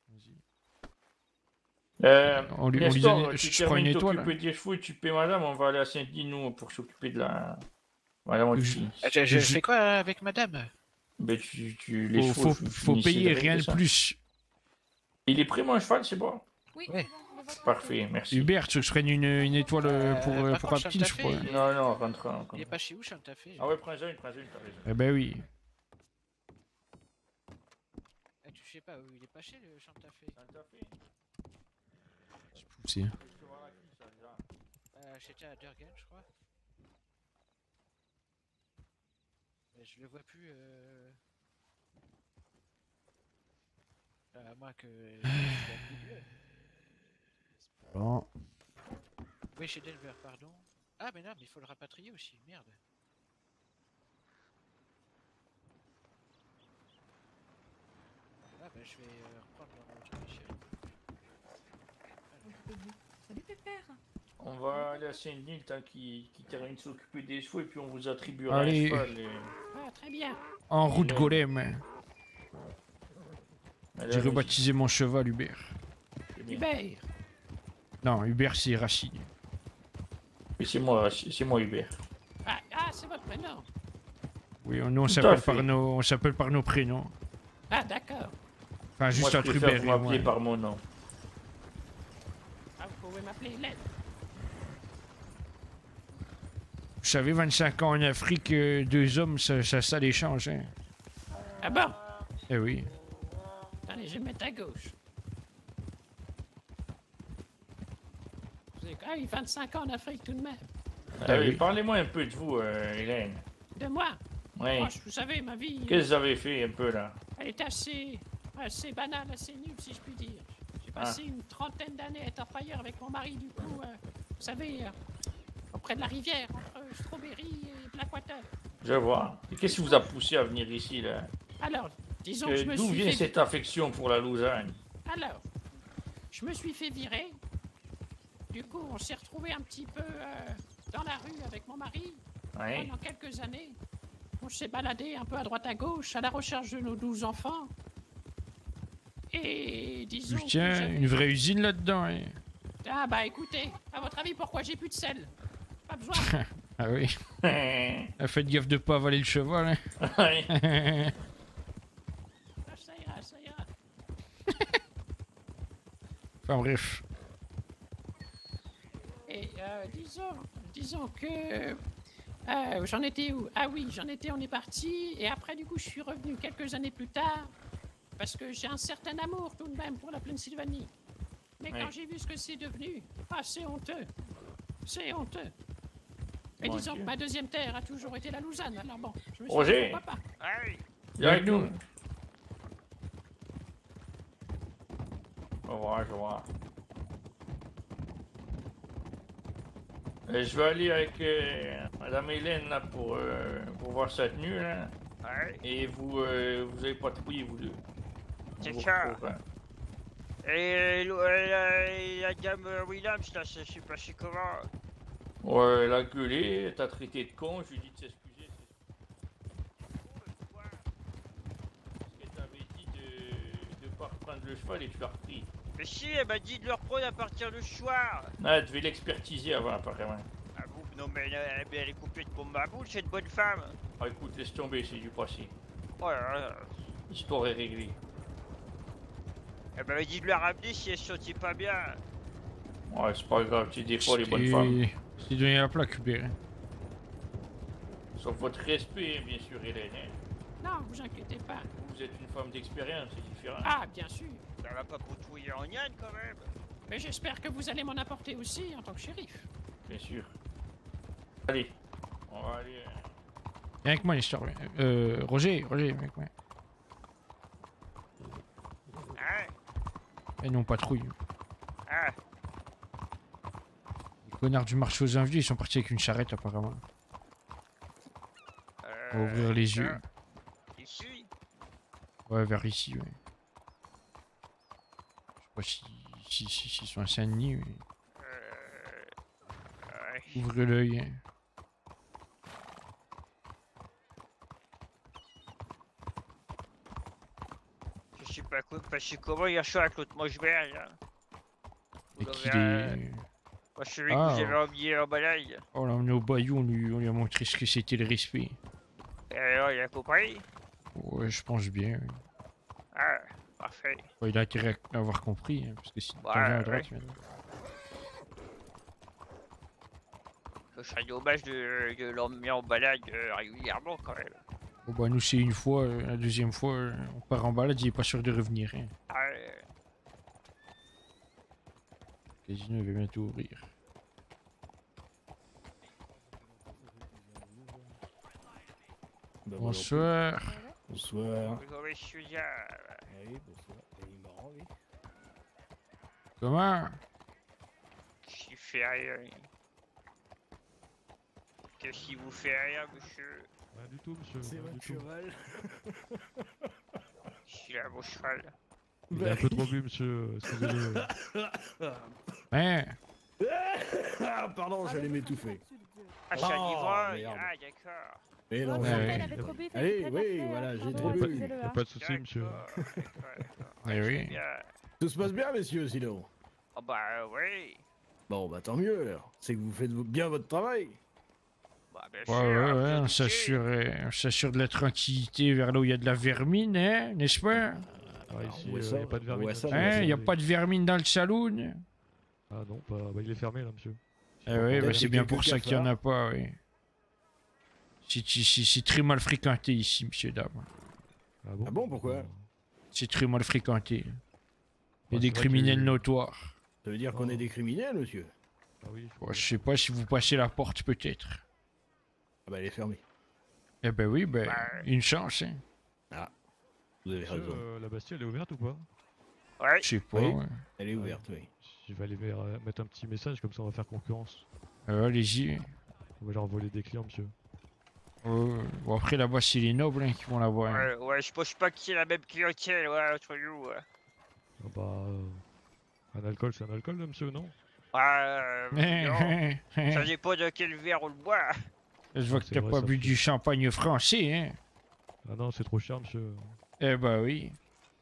On lui Nestor, donne- tu je prends une termines étoile. t'occuper des chevaux et tu paies madame, on va aller à Saint-Denis, nous, pour s'occuper de la... Madame Je- aussi. Je fais quoi avec madame? Ben, les chevaux, Faut, je faut finissais payer de rien régler de ça. plus. Il est prêt, mon cheval, c'est bon? Oui, Ouais. c'est bon, le vôtre. Parfait, merci. Hubert, tu veux que je prenne une étoile pour par contre, Aptine, je Santa crois. Fe, Non, non, rentre. Il est pas chez où, Chantafé? Ah ouais, prends-en une, t'as raison. Eh ben oui. Ah, tu sais pas où il est pas chez le Chantafé? C'est poussé. J'étais à Durgan, je crois. Mais je le vois plus. À moins que. Bon. Oui, chez Denver, pardon. Ah, mais non, mais il faut le rapatrier aussi, merde. Ah, bah je vais reprendre leur autre échelle. Salut Pépère. On va aller à Saint-Denis le temps qu'il termine de s'occuper des chevaux et puis on vous attribuera Allez. un cheval. Ah, très bien. En route, Ouais. Golem. Allez, J'ai allez-y. rebaptisé mon cheval Hubert. C'est bien. Hubert. Non, Hubert, c'est Rachid. Mais c'est moi Hubert. Ah, c'est votre prénom. Oui, nous, on Tout à s'appelle fait. on s'appelle par nos prénoms. Ah, d'accord. Enfin, juste Moi, je entre préfère Hubert vous et m'appeler moi. par mon nom. Ah, vous pouvez m'appeler Hélène. Vous savez, 25 ans en Afrique, 2 hommes, ça les change, hein. Ah bon? Eh oui. Attendez, je vais me mettre à gauche. Vous avez quand même 25 ans en Afrique tout de même. Ah Oui, oui. parlez-moi un peu de vous, Hélène. De moi? Oui. Moi, vous savez, ma vie, Qu'est-ce que vous avez fait un peu là? elle est assez banale, assez nulle, si je puis dire. J'ai passé une trentaine d'années à être orpailleur avec mon mari, du coup, vous savez, auprès de la rivière, entre Strawberry et Blackwater. Je vois. Et qu'est-ce qui vous a poussé à venir ici là? Alors, disons que je me D'où suis vient fait... cette affection pour la Lausanne? Alors, je me suis fait virer. Du coup, on s'est retrouvé un petit peu dans la rue avec mon mari Oui. pendant quelques années. On s'est baladé un peu à droite à gauche à la recherche de nos 12 enfants. Et disons que Tiens, j'avais- une vraie usine là-dedans, hein. Ah bah écoutez, à votre avis, pourquoi j'ai plus de sel? Pas besoin. Ah oui. Faites gaffe de pas avaler le cheval, hein. Oui. Ah, ça ira, ça ira. Enfin bref. Et disons que j'en étais où? Ah oui, on est parti. Et après, du coup, je suis revenu quelques années plus tard parce que j'ai un certain amour tout de même pour la Pennsylvanie. Mais quand Oui. j'ai vu ce que c'est devenu, ah, c'est honteux. C'est honteux. Et Mon disons Dieu. que ma deuxième terre a toujours été la Lausanne. Alors bon, je me suis Roger. dit pourquoi pas. Allez. Viens avec nous. Je vois. Je vais aller avec Madame Hélène là pour voir sa tenue là. Ouais. Et vous avez patrouillé vous deux. C'est Vous ça. retrouvez. Et la dame Williams, là, ça s'est passé comment? Ouais, elle a gueulé, elle t'a traité de con, je lui ai dit de s'excuser. Parce qu'elle t'avait dit de pas reprendre le cheval et tu l'as repris. Mais si, elle m'a dit de le reprendre à partir du soir. Non, elle devait l'expertiser avant apparemment. Ah bon, non mais elle est complètement maboule, cette bonne femme. Ah, écoute, laisse tomber, c'est du passé. Oh là là. L'histoire est réglée. Elle m'avait dit de la ramener si elle se sentait pas bien. Ouais, c'est pas grave, c'est des fois les bonnes femmes. C'est donné la plaque, Hubert. hein. Sauf votre respect, bien sûr, Hélène. hein. Non, vous inquiétez pas. Vous êtes une femme d'expérience, c'est différent. Ah, bien sûr. Elle va pas patrouiller en Yann quand même. Mais j'espère que vous allez m'en apporter aussi en tant que shérif. Bien sûr. Allez, on va aller. Viens avec moi, l'histoire. Roger, viens avec moi. Hein? Et non, patrouille. Ah, Les connards du marché aux invités, ils sont partis avec une charrette apparemment. On va ouvrir les yeux. Ici? Ouais, vers ici, ouais. Je sais pas s'ils sont à Saint-Denis, mais... Ouais. Ouvrez l'œil. hein. Je sais pas quoi passer comment hier soir avec l'autre moche vert là. Et Vous qu'il l'avez, est... Moi celui Ah. que vous avez emmené en balade. Oh, on l'a emmené au bayou, on lui a montré ce que c'était le respect. Et alors il a compris? Ouais, je pense bien. ouais. Ah, parfait. Ouais, il a intérêt à avoir compris, hein, parce que si Ouais, t'en viens à ouais. droite, tu viens Ce serait dommage de l'emmener en balade régulièrement quand même. Bon, bah, nous, c'est une fois, la deuxième fois, on part en balade, il est pas sûr de revenir. Hein. Ah, Le casino va bientôt ouvrir. Bonsoir. Bonsoir. bonjour messieurs. Oui, bonsoir. Il est marrant, oui. Comment? Je suis fait rien. Qu'est-ce qui vous fait rien, monsieur? Rien du tout, monsieur. C'est rien votre du tout. cheval. Je suis là, mon cheval. Il est un peu trop bu, monsieur. Excusez-le. Hein? Ah, pardon, j'allais m'étouffer. Ah, je suis un Oh, ivrogne. merde. Ah, d'accord. Mais non, Ouais, ouais. elle avait trop bu, fait Allez, très oui, parfait, voilà, hein, j'ai bravo, trop bu. disais-le, Y a hein. pas de souci, monsieur. Eh oui. Bien. Tout se passe bien, messieurs, sinon. Oh bah oui. Bon, bah tant mieux alors. C'est que vous faites bien votre travail. Bah bien Ouais, sûr. ouais, ouais, vous on doutez. s'assure de la tranquillité vers là où il y a de la vermine, hein, n'est-ce pas? Ah, ici, on voit il ça, n'y a pas de on vermine. voit ça, monsieur, on voit Hein, ça. il n'y a désolé. pas de vermine dans le saloon? Ah non, bah, il est fermé là, monsieur. Eh oui, bah, Peut-être c'est bien quelques pour ça qu'il n'y en a pas, oui. C'est très mal fréquenté ici, monsieur, dame. Ah bon, Ah bon, pourquoi? Bah, C'est très mal fréquenté. Il y a bah, des c'est vrai criminels que- notoires. Ça veut dire qu'on Oh. est des criminels, monsieur? Ah oui. Bon, je sais pas si vous passez la porte, peut-être. Ah bah elle est fermée. Eh ben oui, ben, Bah. une chance, hein. Vous avez Monsieur, raison. la Bastille, elle est ouverte ou pas? Ouais. Je sais pas, Oui. ouais. Elle est ouverte, oui. Je vais aller mettre un petit message, comme ça on va faire concurrence. Allez-y. On va leur voler des clients, monsieur. Bon, après, là-bas, c'est les nobles hein, qui vont l'avoir. Hein. Ouais, je pense pas qu'il y ait la même clientèle, ouais, entre nous. Ouais. Ah bah. Un alcool, c'est un alcool, là, monsieur, non? Non. Ça dépend de quel verre on le boit. Je vois que C'est t'as vrai, pas ça bu fait- du champagne français, hein. Ah non, c'est trop cher, monsieur. Eh ben oui.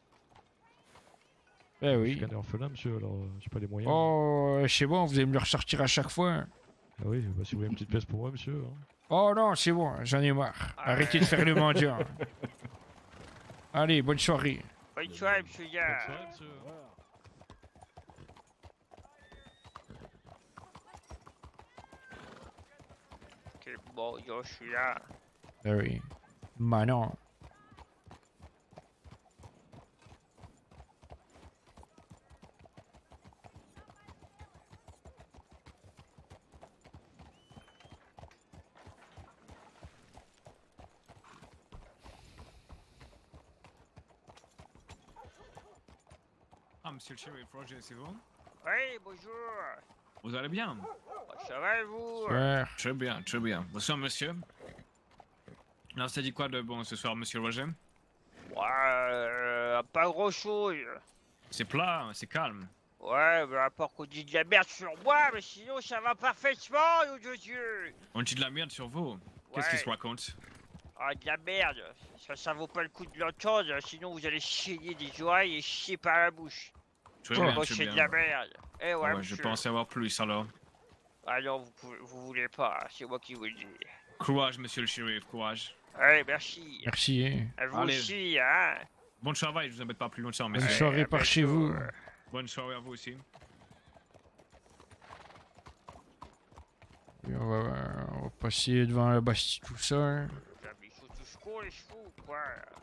Eh Je oui. suis qu'un orphelin, monsieur, alors j'ai pas les moyens. Oh, c'est bon, vous allez me le ressortir à chaque fois. Ah oui, bah, si vous voulez une petite pièce pour moi, monsieur. Hein. Oh non, c'est bon, j'en ai marre. Arrêtez de faire le mendiant. Allez, bonne soirée. Bonne soirée, monsieur Bonne Yann. soirée, monsieur. Ok, bon, yo, je suis là. Eh oui. Manon. Ah, monsieur le shérif Roger, c'est vous? Oui, bonjour. Vous allez bien? Ça va et vous? Ouais. Très bien, très bien. Bonsoir, monsieur. Alors, ça dit quoi de bon ce soir, monsieur Roger? Ouais, pas grand chose. C'est plat, c'est calme. Ouais, mais à part qu'on dit de la merde sur moi, mais sinon ça va parfaitement, nom de Dieu. On dit de la merde sur vous. Qu'est-ce qui se raconte? Ah, de la merde. Ça vaut pas le coup de l'entendre, sinon vous allez chier des oreilles et chier par la bouche. Très bien, Moi, très c'est bien. de la merde. Eh ouais, Ouais, je monsieur. pense avoir plus alors. Ah non, vous voulez pas, c'est moi qui vous le dis. Courage, monsieur le shérif, courage. Allez, merci. Merci, hein. À vous Allez. aussi, hein. Bon travail, je vous embête pas plus longtemps, Bonne monsieur. soirée par chez vous. Bonne soirée à vous aussi. Et on va passer devant la Bastille tout ça. Hein. Ils sont tous cons, les chevaux, quoi.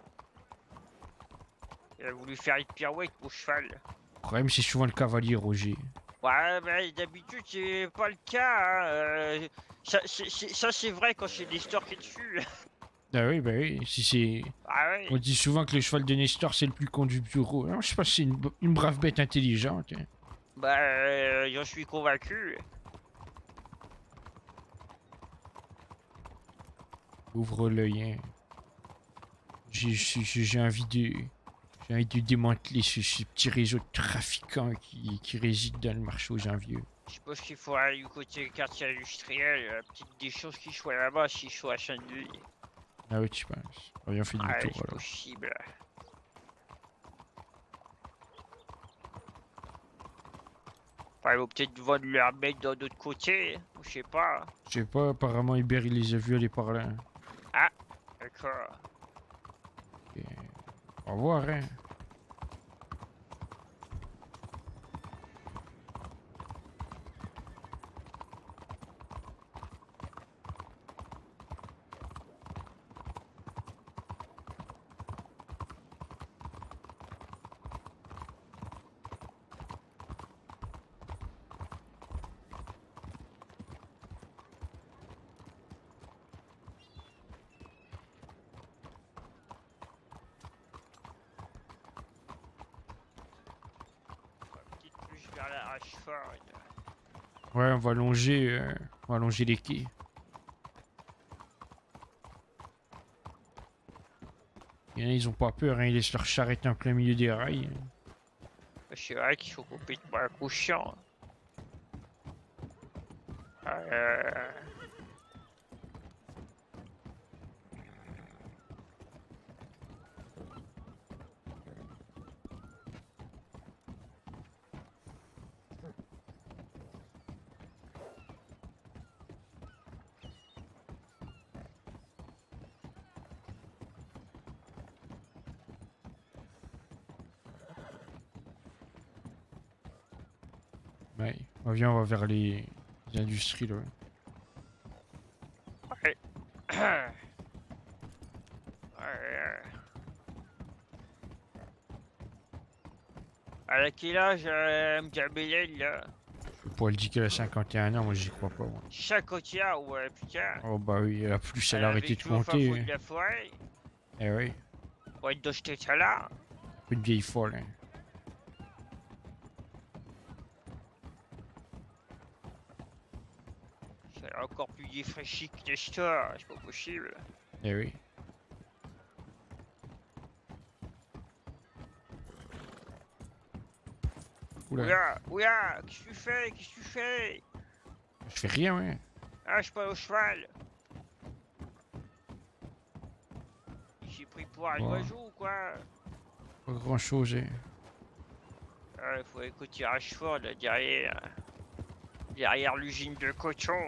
Il a voulu faire une pirouette, mon cheval. Le problème, c'est souvent le cavalier, Roger. Ouais, mais d'habitude, c'est pas le cas. Hein. Ça, c'est vrai quand c'est Nestor qui est dessus. Ah oui, bah oui. Si c'est... Ah ouais. On dit souvent que le cheval de Nestor, c'est le plus con du bureau. Non, je sais pas si c'est une brave bête intelligente. Hein. Bah, j'en suis convaincu. Ouvre l'œil, hein. J'ai envie de... J'ai envie de démanteler ce petit réseau de trafiquants qui réside dans le marché aux envieux. Je pense qu'il faut aller du côté quartier industriel. Peut-être des choses qui soient là-bas s'ils sont à Saint-Denis. Ah oui, tu penses. On fait Ah, demi-tour, c'est alors. possible. Enfin, ils vont peut-être vendre leur mec d'un autre côté. Ou je sais pas. Je sais pas, apparemment Hubert il les a vus aller par là. Ah, d'accord. Au revoir, hein. Peut-être plus vers la Ashford. Ouais, on va longer les quais. Il y en a, ils ont pas peur, hein, ils laissent leur charrette en plein milieu des rails. C'est vrai qu'ils sont complètement inconscients. Ouais, viens, on va vers les industries là. Ouais. À quel âge, Mjabelen, là? Je peux pas le dire qu'elle a 51 ans, moi j'y crois pas. Moi. 51, ouais, putain. Oh bah oui, elle a plus, elle a arrêté de vécu au fin compter. fond de la forêt. Eh oui, Ouais, de jeter ça là. une vieille folle. Hein. Ça a encore plus défraîchi que Nestor, c'est pas possible. Eh oui. Oula, Oula, qu'est-ce que tu fais? Qu'est-ce que tu fais? je fais rien, ouais. Ah, je suis pas au cheval. J'ai pris pour un Ouais. oiseau ou quoi? Pas grand chose, hein. Il faudrait qu'on tire à cheval là, derrière l'usine de coton.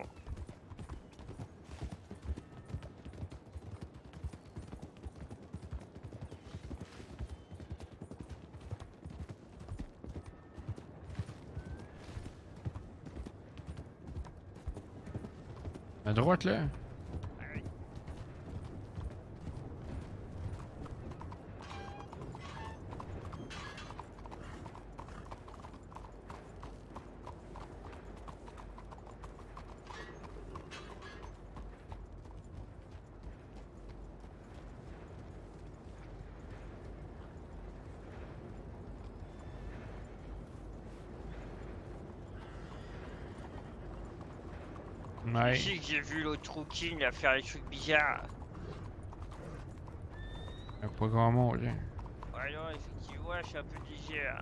À droite là. Ouais. Ici que j'ai vu l'autre rouquine là faire des trucs bizarres. Y a pas grand monde, hein. Ouais, non, effectivement, je suis un peu légère.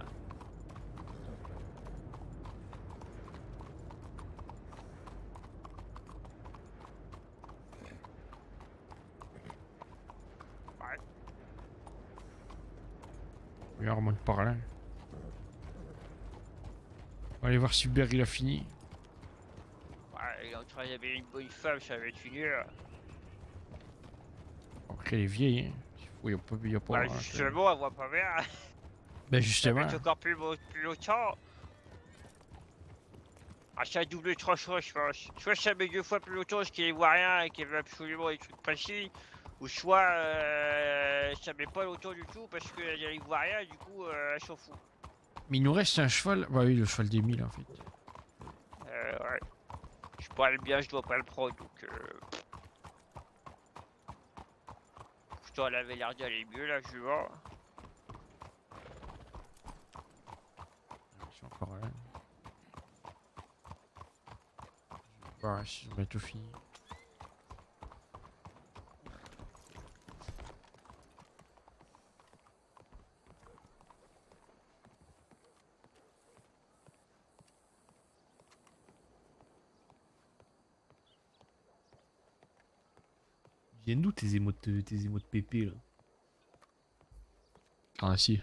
Ouais. Oui, on remonte par là. On va aller voir si Hubert il a fini. Ouais, il est en train d'amener une bonne femme, ça va être une heure. Après, elle est vieille, hein. Il y a pas. Bah, justement, elle voit pas bien. Ben Ça justement. va être encore plus longtemps. Ah, c'est un double tranchant, je pense. Soit ça met 2 fois plus longtemps parce qu'elle voit rien et qu'elle veut absolument des trucs précis. Ou soit ça met pas longtemps du tout parce qu'elle y voit rien et du coup elle s'en fout. Mais il nous reste un cheval. Bah oui, le cheval des 1000 en fait. Ouais. Je parle bien, je dois pas le prendre donc. Putain, elle avait l'air d'aller mieux là, je vois. Je suis encore là. Je vais voir si je vais tout fini. Ils viennent d'où tes émotes pépé là? Ah si.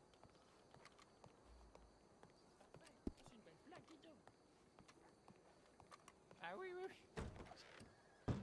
Ah oui, oui.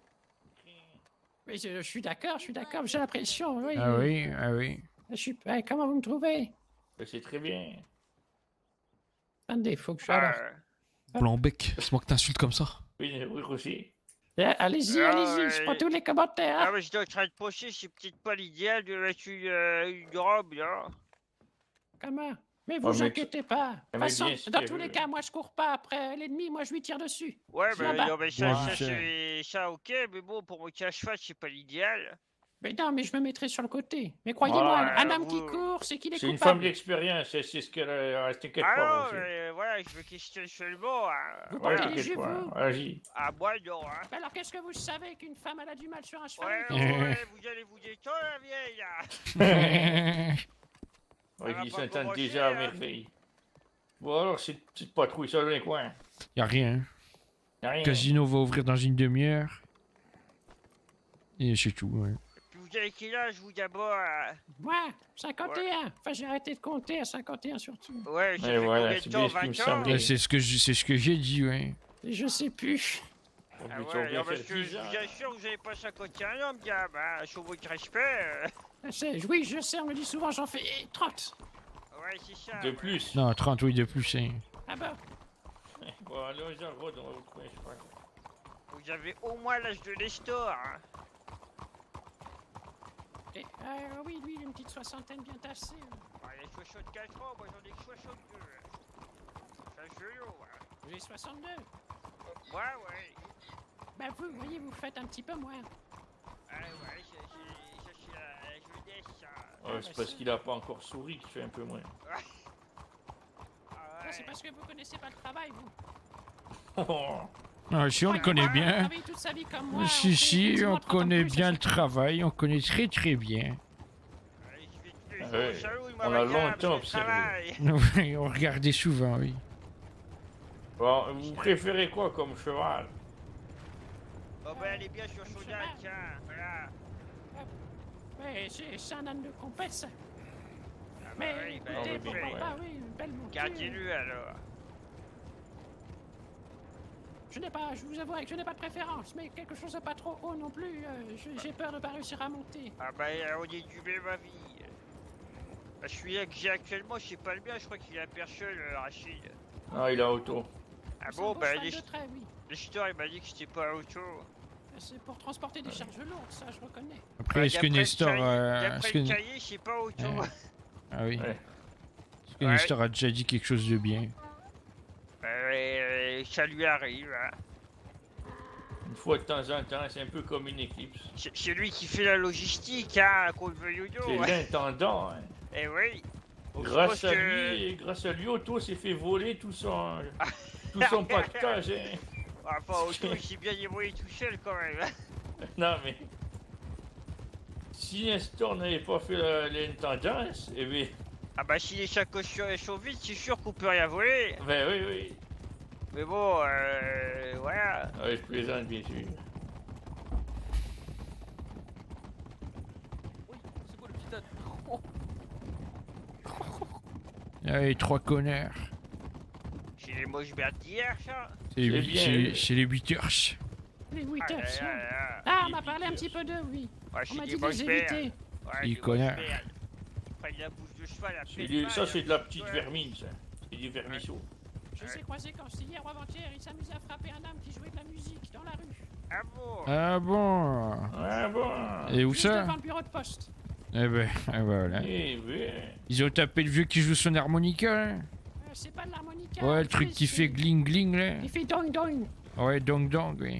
Oui, je suis d'accord, j'ai l'impression, oui. Ah oui, ah oui. Comment vous me trouvez? C'est très bien. Attendez, faut que je... Alors, Blanc bec, c'est moi que t'insultes comme ça. Oui, oui, aussi. allez-y, je prends tous les commentaires. Ah, mais j'étais en train de penser, c'est peut-être pas l'idéal de mettre une robe là. Comment? Mais Oh, vous mais inquiétez pas. De toute mais façon, bien sûr. dans tous les cas, moi je cours pas après l'ennemi, moi je lui tire dessus. Ouais, Je mais là-bas. non, mais ça, Ouais, ça, ok, mais bon, pour monter à cheval, c'est pas l'idéal. Mais non, mais je me mettrai sur le côté. Mais croyez-moi, Ouais, un homme qui vous- court, c'est qu'il est C'est une coupable. femme d'expérience, c'est ce qu'elle t'inquiète Ah pas, non, Roger. mais voilà, je veux questionner seulement. Vous Ouais, portez Voilà. les t'inquiète jus, pas, vous vas-y. Ah, moi, non, hein. Bah alors qu'est-ce que vous savez qu'une femme elle a du mal sur un cheval? Ouais, et tout ouais, vous allez vous détendre, la vieille, là. Ouais, va ils pas s'entendent commencer, déjà à hein. merveille. Bon, alors, c'est petite patrouille, ça dans les coins. Y a rien. Y'a rien. Le casino va ouvrir dans une demi-heure. Et c'est tout, ouais. Puis vous avez quel âge, vous, d'abord? Moi, 51. Enfin, j'ai arrêté de compter à 51 surtout. Ouais, ça Et fait voilà, combien de c'est temps, bien ce qui me 20 ans? semblait. Ouais, c'est ce que j'ai dit, ouais. Et je sais plus. Oh, Ah mais ouais, tu vas bien non, parce faire que 10 je ans. vous assure, vous avez pas 51 ans, diable, hein, sur votre respect. Oui, je sais, on me dit souvent, j'en fais 30. Ouais, c'est ça. De ouais. plus. Non, 30, oui, de plus, hein. Ah bah, Bon, allons-y en route, on va vous trouver, je crois. Vous avez au moins l'âge de Nestor, hein. oui, lui, il a une petite soixantaine bien tassée. Ah, il a 64 ans, moi j'en ai que 62. C'est un genou, hein. J'ai 62. Ouais, ouais. Bah vous voyez, vous faites un petit peu moins. Ah ouais, ça c'est la jeunesse, ça. Ouais, c'est parce qu'il a pas encore souri qu'il fait un peu moins. Ah Ça, ouais. c'est parce que vous connaissez pas le travail, vous. Ah, si, on le Croyez-moi, connaît on a bien. travaillé toute sa vie comme moi. Si, si, effectivement on 30 ans de connaît plus, bien ça le travail, on connaît très très bien. Allez, je vais tous les jours Ouais, au salon, il on a m'a longtemps observé. Oui, on regardait souvent, oui. Bon, vous préférez quoi comme cheval? Oh bah elle est bien sur son âne, tiens, voilà. Ouais, c'est un âne de compète, ça. Ah bah Mais oui, bah, écoutez, oui, pourquoi ouais. pas, oui, une belle monture. gardez-le alors. Je vous avouerai que je n'ai pas de préférence, mais quelque chose de pas trop haut non plus. J'ai peur de pas réussir à monter. Ah bah on est du même avis. Bah, celui-là que j'ai actuellement, c'est pas le mien, je crois qu'il a personne, Rachid. Ah, il a auto. Ah C'est un bon, beau bah cheval de trait, oui. l'histoire il m'a dit que c'était pas auto. C'est pour transporter des charges lourdes, ça je reconnais. Après, est-ce que Nestor... est-ce D'après que... le cahier, c'est pas auto. Ouais. Ah oui. Ouais. Est-ce que Ouais. Nestor a déjà dit quelque chose de bien? Ça lui arrive, hein. Une fois de temps en temps, c'est un peu comme une éclipse. C'est lui qui fait la logistique, hein, qu'on le veuille ou C'est non. l'intendant, hein. Eh oui. On Grâce suppose à que- grâce à lui, Otto s'est fait voler tout son pactage, hein. Enfin, Otto, il s'est bien débrouillé tout seul quand même. hein. Non, mais... Si Nestor n'avait pas fait l'intendance, eh bien... Ah bah si les sacoches sont vides, c'est sûr qu'on peut rien voler. Ben oui, oui. Mais bon, voilà. Ouais, je plaisante, bien sûr. Allez, 3 connards. C'est les moches merdes d'hier, ça. C'est les, C'est huit- bien, c'est- oui. c'est les 8 heures. Les Ah, là, Witters, là, oui. là. Ah, on m'a parlé un petit peu d'eux, oui. Ouais, On c'est m'a des dit de moches les merdes. éviter. Ouais, Les des moches connards. merdes. Ils prennent la bouche de cheval à Ça, c'est de la petite vermine, ça. C'est du vermisseau. Je les ai croisés quand c'était hier ou avant-hier, ils s'amusaient à frapper un homme qui jouait de la musique dans la rue. Ah bon. Ah bon? Ah bon? Et où Juste ça? devant le bureau de poste. Eh ben, voilà. Eh bien... Ils ont tapé le vieux qui joue son harmonica, là. C'est pas de l'harmonica. Ouais, le truc qui fait gling gling, là. Il fait dong dong. Ouais, dong dong, oui.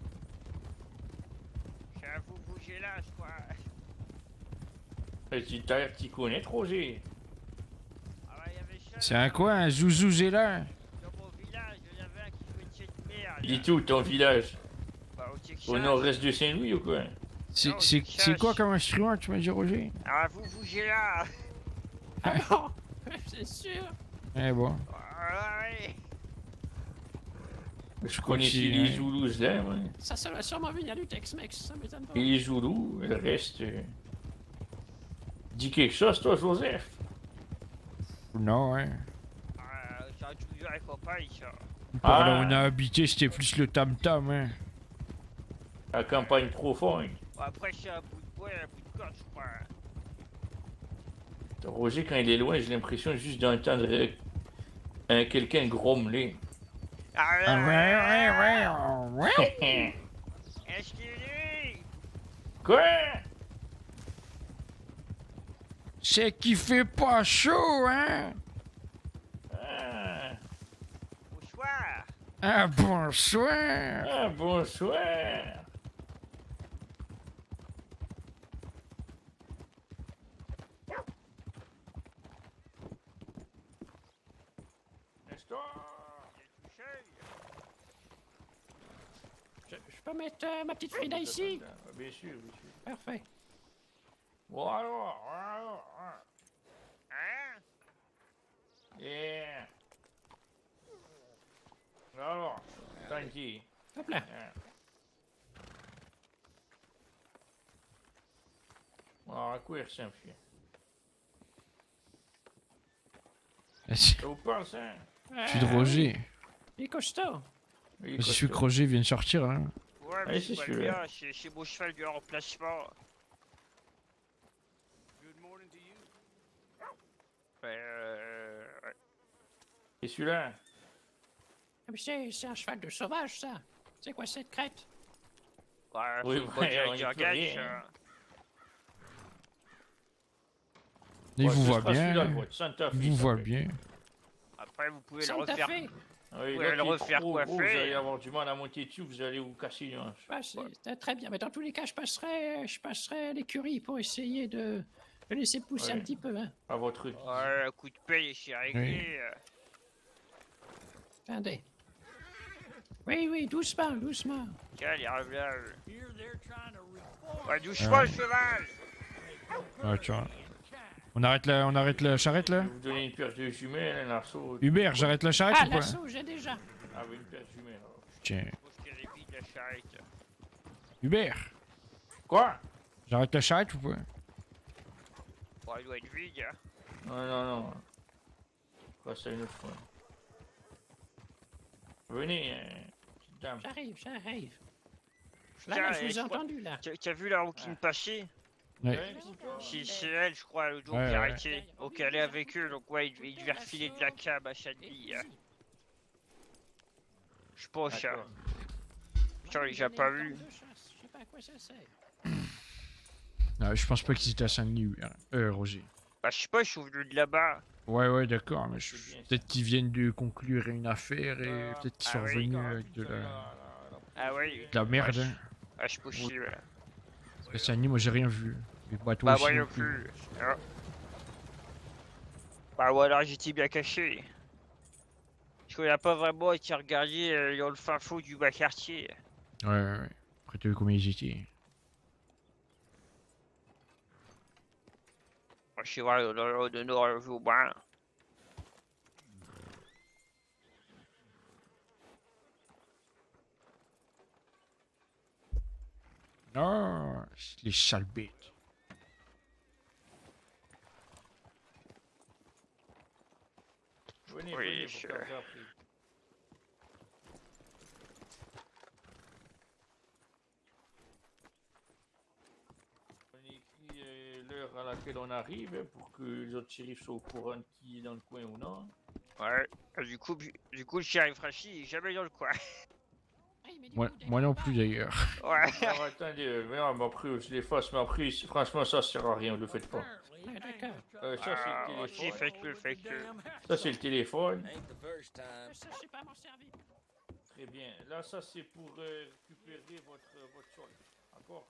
C'est à vous bouger là, je crois. Tu connais, Roger. Ah bah, il y avait ça. C'est un quoi, un zouzou là? Dans mon village, il y en avait un qui jouait de cette merde. Il est où, ton village? Bah, au Texas. Au nord-est de Saint-Louis ou quoi? C'est quoi comme instrument, tu m'as dit, Roger? Ah, vous bougez là. Ah bon? C'est sûr. Eh bon. Ouais. Je crois connais que c'est- les Zoulous là, moi. Ça va sûrement venir du Tex-Mex, ça m'étonne pas. Et les Zoulous, le reste... Dis quelque chose, toi, Joseph? Non, hein. Ça a toujours les campagnes, ça. Par là où on a habité, c'était plus le tam-tam, hein. La campagne profonde. Bon, après, c'est un bout de bois et un bout de corde, je crois. Roger, quand il est loin, j'ai l'impression juste d'entendre quelqu'un grommeler. Ah ouais. Est-ce qu'il est? Quoi? C'est qu'il fait pas chaud, hein. Ah, Bonsoir. Ah, bonsoir. ah, bonsoir. peux mettre ma petite Frida ici? Bien sûr, bien sûr. Parfait. Bon alors. Hein? Yeah. Alors, tranquille. Hop là. Alors, à quoi il ressemble, chien? Je Ça vous parle, ça? suis de Roger. Il est costaud. Je suis que Roger vient de sortir, hein. Ouais, mais c'est pas bien, c'est beau cheval du remplacement. Ouais. Et celui-là? Ah, mais c'est un cheval de sauvage, ça. C'est quoi cette crête? Ouais, Oui, faut ouais, pas on y dire peut gage, rien, hein. Il vous voit bien. Il vous voit fait. bien. Après, vous pouvez le Santa refaire. Fe. Oui, Vous là, allez le qui est refaire trop coiffer. gros, vous allez avoir du mal à monter dessus, vous allez vous casser une hanche. Ouais, c'est très bien. Mais dans tous les cas, je passerai à l'écurie pour essayer de le laisser pousser Ouais. un petit peu. Hein. À votre guise. Ouais, un coup de paye, c'est réglé. Attendez. Oui, doucement, doucement. Tiens, les revlages. Ouais, doucement le cheval. Ouais, tu vois. On arrête la charrette là? Vous donnez une paire de jumelles, un arceau. Hubert, j'arrête la charrette Ah, ou pas? l'assaut, j'ai déjà. Ah oui, une paire de jumelles. Alors. Tiens. Faut qu'elle est vide, la charrette. Hubert, Quoi? j'arrête la charrette ou pas? Bon, elle doit être vide. Hein. Non. Quoi, ça une autre fois. Venez, petite dame. J'arrive. Tiens, Là, je vous ai je crois- entendu, là. T'as vu la rouquine passer? Ouais. C'est elle, je crois, le jour Ouais, qui ouais. a arrêté. Donc elle est avec eux, donc ouais, il devait refiler de la cab à Shandy. Je pense. Hein. D'accord. Putain, il a pas vu. Je sais pas à quoi ça sert. Ah, je pense pas qu'ils étaient à Saint-Denis, Hubert. Roger. Bah, je sais pas, je suis venu de là-bas. Ouais, d'accord, mais C'est bien, peut-être qu'ils viennent de conclure une affaire et peut-être qu'ils sont oui. revenus avec de Ah ouais. la merde. Hein. Ah, je possible. Parce que Saint-Denis, moi j'ai rien vu. Et toi Bah, aussi moi non non plus. Ah. Bah, ou alors j'étais bien caché. Parce qu'on a pas vraiment été regardé dans le fin fond du bas quartier. Ouais. Après, t'as vu combien ils étaient. Moi, je sais voir dans le de nord au bain. Oh, les sales bêtes. Venez, Oui, venez, je- pour faire après. On écrit l'heure à laquelle on arrive pour que les autres shérifs soient au courant de qui est dans le coin ou non. Ouais. Du coup, le shérif Rachi il est jamais dans le coin. Oui, mais du Moi, coup, dès moi qu'on non part- plus d'ailleurs. Ouais. Alors attendez, mais non, mais après je les fasse, mais après franchement ça sert à rien, ne le faites pas. Ouais, d'accord. Ça c'est Ah, le aussi, téléphone. faites-le. Ça c'est le téléphone. Ça, je sais pas m'en servir. Très bien. Là ça c'est pour récupérer votre sol. D'accord.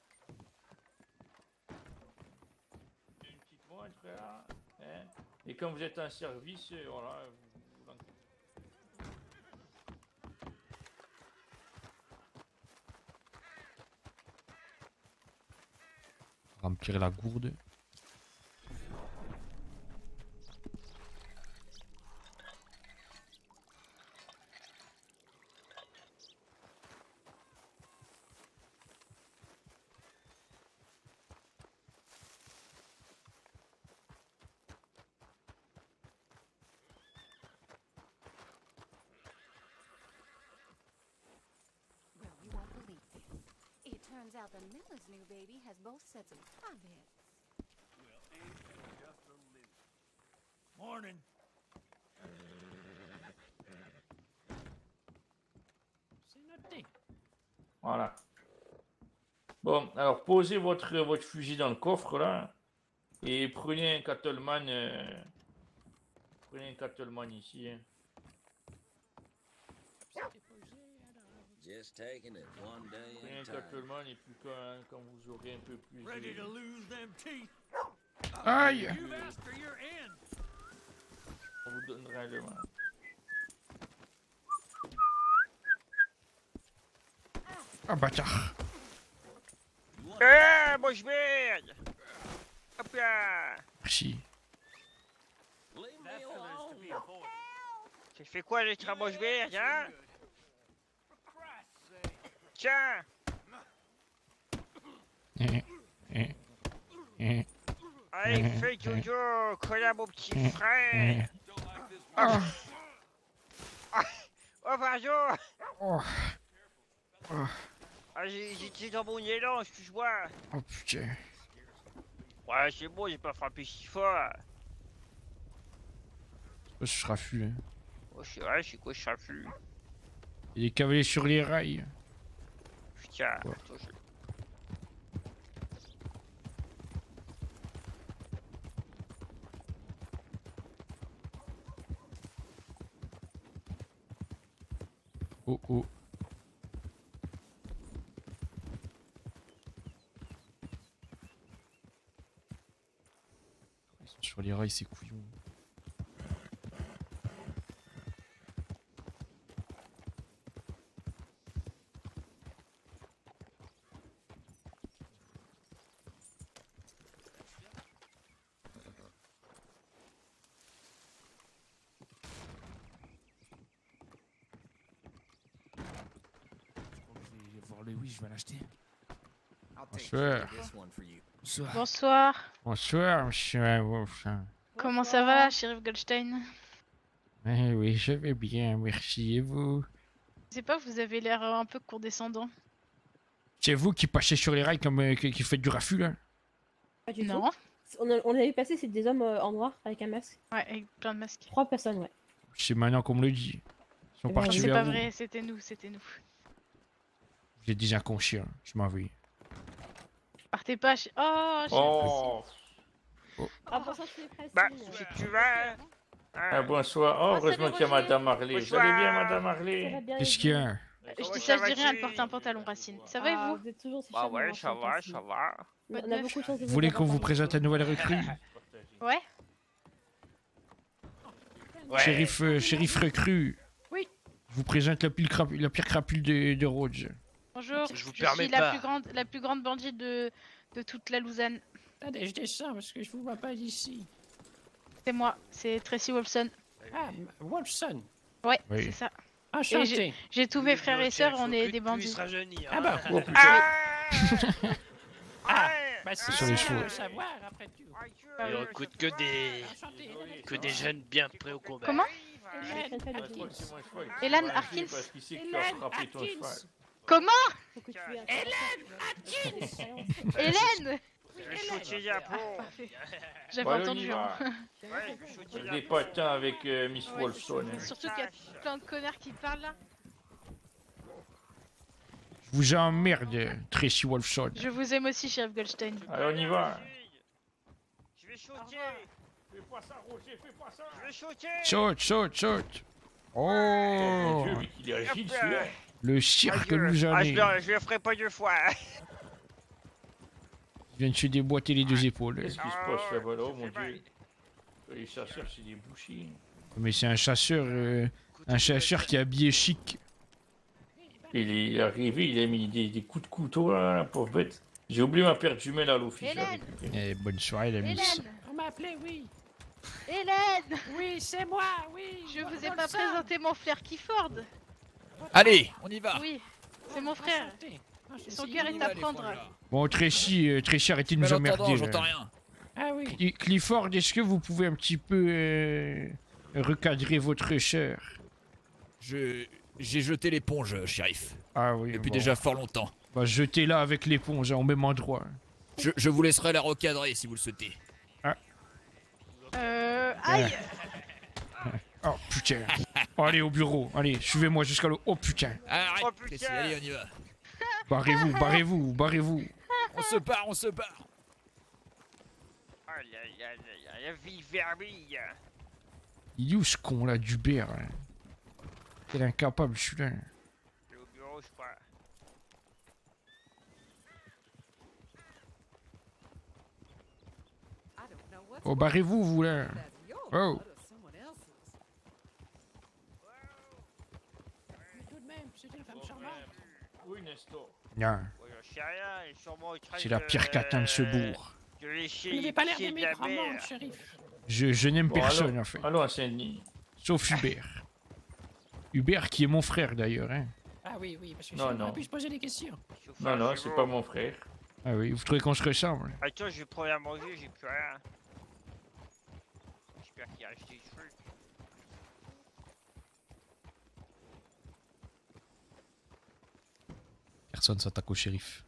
Une petite montre là. Hein. Et quand vous êtes en service, voilà. Remplir la gourde. Well, you won't believe this. It turns out the miller's new baby has both sets of hobbits. Morning. C'est noté. Voilà. Bon, alors posez votre fusil dans le coffre là. Et prenez un Cattleman. Prenez un Cattleman ici. Hein. C'était posé, alors. Just taking it one day Prenez at un a time. Cattleman et puis quand vous aurez un peu plus Ready to de... lose them teeth. Aïe! You've asked for your end. On vous donnera le main. Ah, bâtard. Eh, mange merde. Hop là. Merci. Ça fait quoi d'être un mange merde, hein? Tiens. Allez, fais dodo, colle mon petit frère. Oh, oh pardon. Ah, j'étais dans mon élan, excuse-moi. Oh putain. Ouais, c'est bon, j'ai pas frappé si fort. Je serai fou, hein. Oh, c'est vrai, c'est quoi ce raffut? Il est cavalier sur les rails. Putain, Ouais. attends, je... Oh oh. Sur les rails, c'est couillon. Oui, je vais l'acheter. Bonsoir. Bonsoir. Bonsoir, monsieur Wolf. Comment ça va, shérif Goldstein? Eh oui, je vais bien, merci. Et vous? Je sais pas, vous avez l'air un peu condescendant. C'est vous qui passez sur les rails comme qui faites du raffut, là? Pas du Non. tout. On a vu passer, c'est des hommes en noir avec un masque. Ouais, avec plein de masques. 3 personnes, ouais. C'est maintenant qu'on me le dit. Ils sont Eh ben, partis C'est vers pas vous. vrai, c'était nous, c'était nous. Vous êtes des inconscients, je m'en vais. Partez pas, oh, Oh. Ah, pour ça, je suis pressée. Bah, si tu vas... Ah, bonsoir. Oh, heureusement qu'il y a Madame Harley. Vous allez bien, Madame Harley? Qu'est-ce qu'il y a? Je dis ça, je dis rien, elle porte un pantalon racine. Ça va et vous? Vous êtes toujours si Bah charmant, ouais, ça va, enchanté. ça va. On a beaucoup de chance de Vous voulez qu'on avoir vous parmi présente la nouvelle recrue? Ouais. Shérif recrue. Oui. Je vous présente la pire crapule de Rhodes. Bonjour, Je vous suis permets la pas. la plus grande bandite de toute la Lausanne. Attendez, je descends parce que je vous vois pas d'ici. C'est moi, c'est Tracy Wolfson. Ah, Wolfson. Ouais, Oui. c'est ça. Et Enchanté. j'ai tous mes frères et sœurs, on est des bandits. Ah bah. Oh putain. Ah, bah c'est Sur les ça, chevaux. de savoir après tout. Il recrute que des jeunes bien prêts au combat. Comment? Hélène Hélène Harkins. Parce qu'il sait que tu as frappé ton cheval. Comment? Faut que tu aies un- Hélène! Je vais sauter la peau. J'avais Ouais, on entendu. y va. hein. Ouais, je vais sauter la Des peau. patins avec Miss Wolfson. hein. Surtout qu'il y a plein de connards qui parlent là. Je vous emmerde, Tracy Wolfson. Je vous aime aussi, shérif Goldstein. Allez, on y va. Je vais sauter. Fais pas ça, Roger, fais pas ça. Je vais sauter. Saute. Oh Oh, Dieu, mais qu'il est agile celui-là. le cirque Ah, lausanais. je le ferai pas deux fois. Il vient de se déboîter les deux épaules. Qu'est-ce qui se passe là-bas là, oh mon Dieu. Les chasseurs, c'est des bouchers. Mais c'est un chasseur qui est habillé chic. Il est arrivé, il a mis des coups de couteau là, la pauvre bête. J'ai oublié ma paire de jumelles à l'office. j'ai Hélène. récupéré. Eh, bonne soirée, la miss. Hélène! On m'a appelé, oui. Hélène! Oui, c'est moi, oui. Je vous ai pas présenté mon frère Clifford. Allez, on y va. Oui, c'est mon frère. Enchanté. Et son cœur est à prendre. Bon, Tracy, arrêtez de nous Malentendant, emmerder. j'entends là. rien. Ah oui. Clifford, est-ce que vous pouvez un petit peu recadrer votre sœur? J'ai jeté l'éponge, shérif. Ah oui. Depuis bon. déjà fort longtemps. Bah, jetez-la avec l'éponge, hein, au même endroit. Je vous laisserai la recadrer si vous le souhaitez. Aïe! Oh putain. Oh, allez au bureau. Allez, suivez-moi jusqu'à l'eau. Oh putain. Arrête, Oh, putain. allez, on y va. Barrez-vous. On se barre, on se barre. Oh la vie vermille. Il est où ce con là, d'Hubert? Hein? Quel incapable celui-là. Je vais au bureau, je crois. Oh, barrez-vous, vous là. Oh. Tout de même, c'est une femme charmante. Oui, Nestor. Non. Ouais, j'en sais rien, et sûrement il traite C'est la pire catin de ce bourg. de lécher Vous n'avez les pas l'air pieds de d'aimer la grand monde, mère. shérif. Je n'aime Bon, personne allons- en fait. Allons à Saint-Denis. Sauf Hubert. Hubert qui est mon frère d'ailleurs. Hein. Ah oui, oui, parce que Non, ça non. aurait pu se poser des questions. Non, non, c'est pas mon frère. Ah oui, vous trouvez qu'on se ressemble? Attends, je vais prendre à manger, j'ai plus rien. J'espère qu'il reste des trucs. Personne s'attaque au shérif.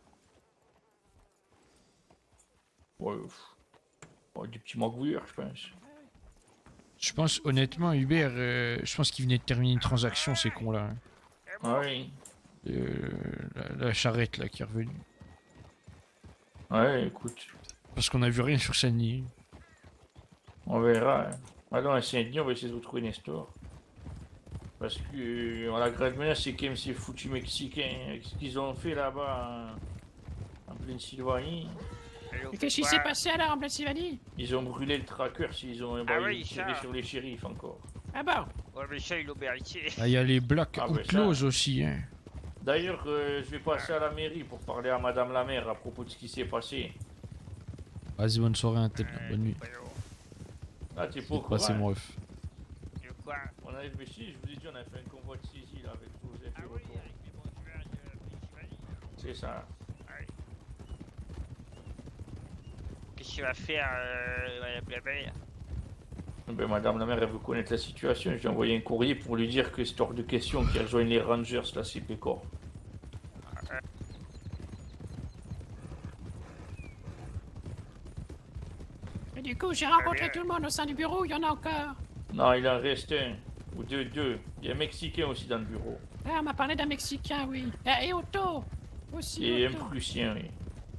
Ouais, des petits magouilleurs, je pense. Je pense honnêtement, Hubert, je pense qu'il venait de terminer une transaction, ces cons-là. Hein. Ah oui. La charrette là qui est revenue. Ouais, écoute. Parce qu'on a vu rien sur Saint-Denis. On verra. Hein. Allons à Saint-Denis, on va essayer de retrouver Nestor. Parce que la grande menace, c'est quand même ces foutus Mexicains. Ce qu'ils ont fait là-bas en pleine Sylvanie. Et qu'est-ce qui s'est passé alors en Pennsylvanie? Ils ont brûlé le tracker, ils ont oui, tiré ça. sur les shérifs encore. Ah bon? Ouais, mais ça, ils l'ont mérité. Ah, il y a les Black Ah, ben Outlaws ça. aussi. Hein. D'ailleurs, je vais passer à la mairie pour parler à Madame la maire à propos de ce qui s'est passé. Vas-y, bonne soirée, un tel. Bonne nuit. Ah, t'es pas au Passez courant? mon ref. Quoi? On a réfléchi, je vous ai dit, on a fait un convoi de saisie là avec Joseph et Retour. C'est ça. Qu'est-ce qu'il va faire, Madame la mère? Ben, Madame la maire, elle veut connaître la situation. J'ai envoyé un courrier pour lui dire que c'est hors de question qu'il rejoigne les Rangers, la CP Corps. Et du coup, j'ai rencontré tout le monde au sein du bureau, il y en a encore. Non, il en reste un. Ou deux. Il y a un Mexicain aussi dans le bureau. Ah, on m'a parlé d'un Mexicain, oui. Ah, et Otto aussi. Et un Otto. Prussien, oui.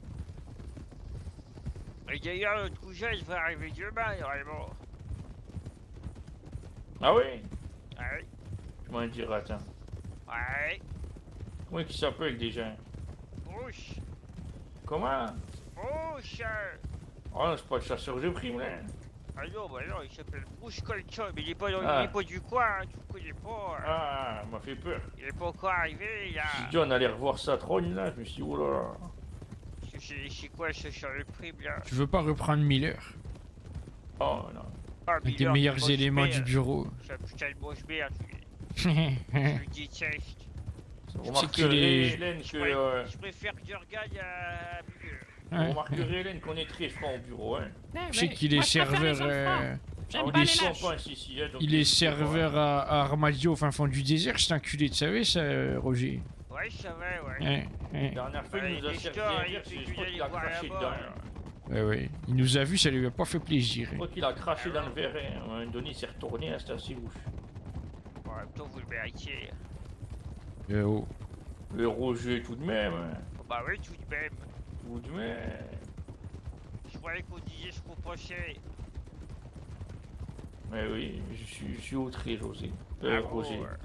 Et d'ailleurs, notre cousin, il va arriver demain, normalement. Ah oui? Ouais. Je m'en dirai, attends. Ouais. Comment il s'appelle déjà? Bouche. Comment? Bouche. Oh non, c'est pas le chasseur de primes, là. Ah non, bah non, il s'appelle Bruce Colton, mais il est pas, il Ah. est pas du coin, hein, tu le connais pas. Hein. Ah, m'a fait peur. Il est pas encore arrivé, il a... J'ai dit, on allait revoir sa trogne, là. Je me suis dit, oh là là. C'est quoi ce sur le prime, là? Tu veux pas reprendre Miller? Oh non. Ah, Avec les Miller, meilleurs grosse éléments merde. du bureau. C'est un putain de grosse merde, je le déteste. Vous C'est qu'il est- remarquerez, Hélène, que... Je préfère que Jurgen à Miller. Vous remarquerez, Hélène, qu'on est très franc au bureau, hein. Je sais qu'il est serveur. On il est est, sans pense ici, hein, donc il est serveur à Armadio au fin fond du désert. C'est un culé de savez ça, Roger. Ouais, ça va, ouais. Ouais, ouais. La dernière fois, il nous a les servi stores, un il verre, fait c'est que je crois qu'il a d'aller voir craché là-bas, dedans. là. Ouais, ouais. Il nous a vu, ça lui a pas fait plaisir. Je crois qu'il a craché dans le verre, hein. À un moment donné, il s'est retourné, là, c'était assez louche. En même temps, vous le méritez. Oh. Le Roger, tout de même, hein. Bah oui, tout de même. Tout de même. Je croyais qu'on disait ce qu'on pensait. Mais oui, je suis outré, José. Ah bon, Roger. ouais.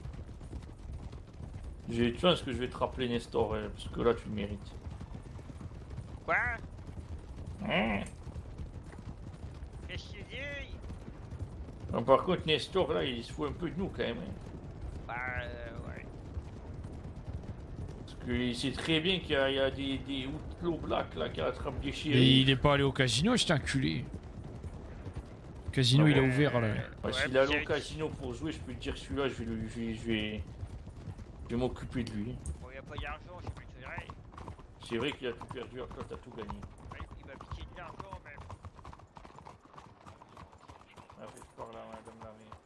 Tu penses que je vais te rappeler Nestor, hein, parce que là, tu le mérites. Quoi? Hein? Qu'est-ce qu'il dit? Non, par contre, Nestor, là, il se fout un peu de nous, quand même. Hein. Bah, ouais. Parce qu'il sait très bien qu'il y a des outlaws black, là, qui attrapent des chiens. Et il est pas allé au casino, c'est un culé. Le casino, il a ouvert là. Ouais, s'il est allé au casino pour jouer, je peux te dire celui-là, je vais m'occuper de lui. Bon, y a pas d'argent, je peux te dire. C'est vrai qu'il a tout perdu, alors que toi, t'as tout gagné. Ouais, il m'a piqué de l'argent, même. Ah, je parle à madame la maire.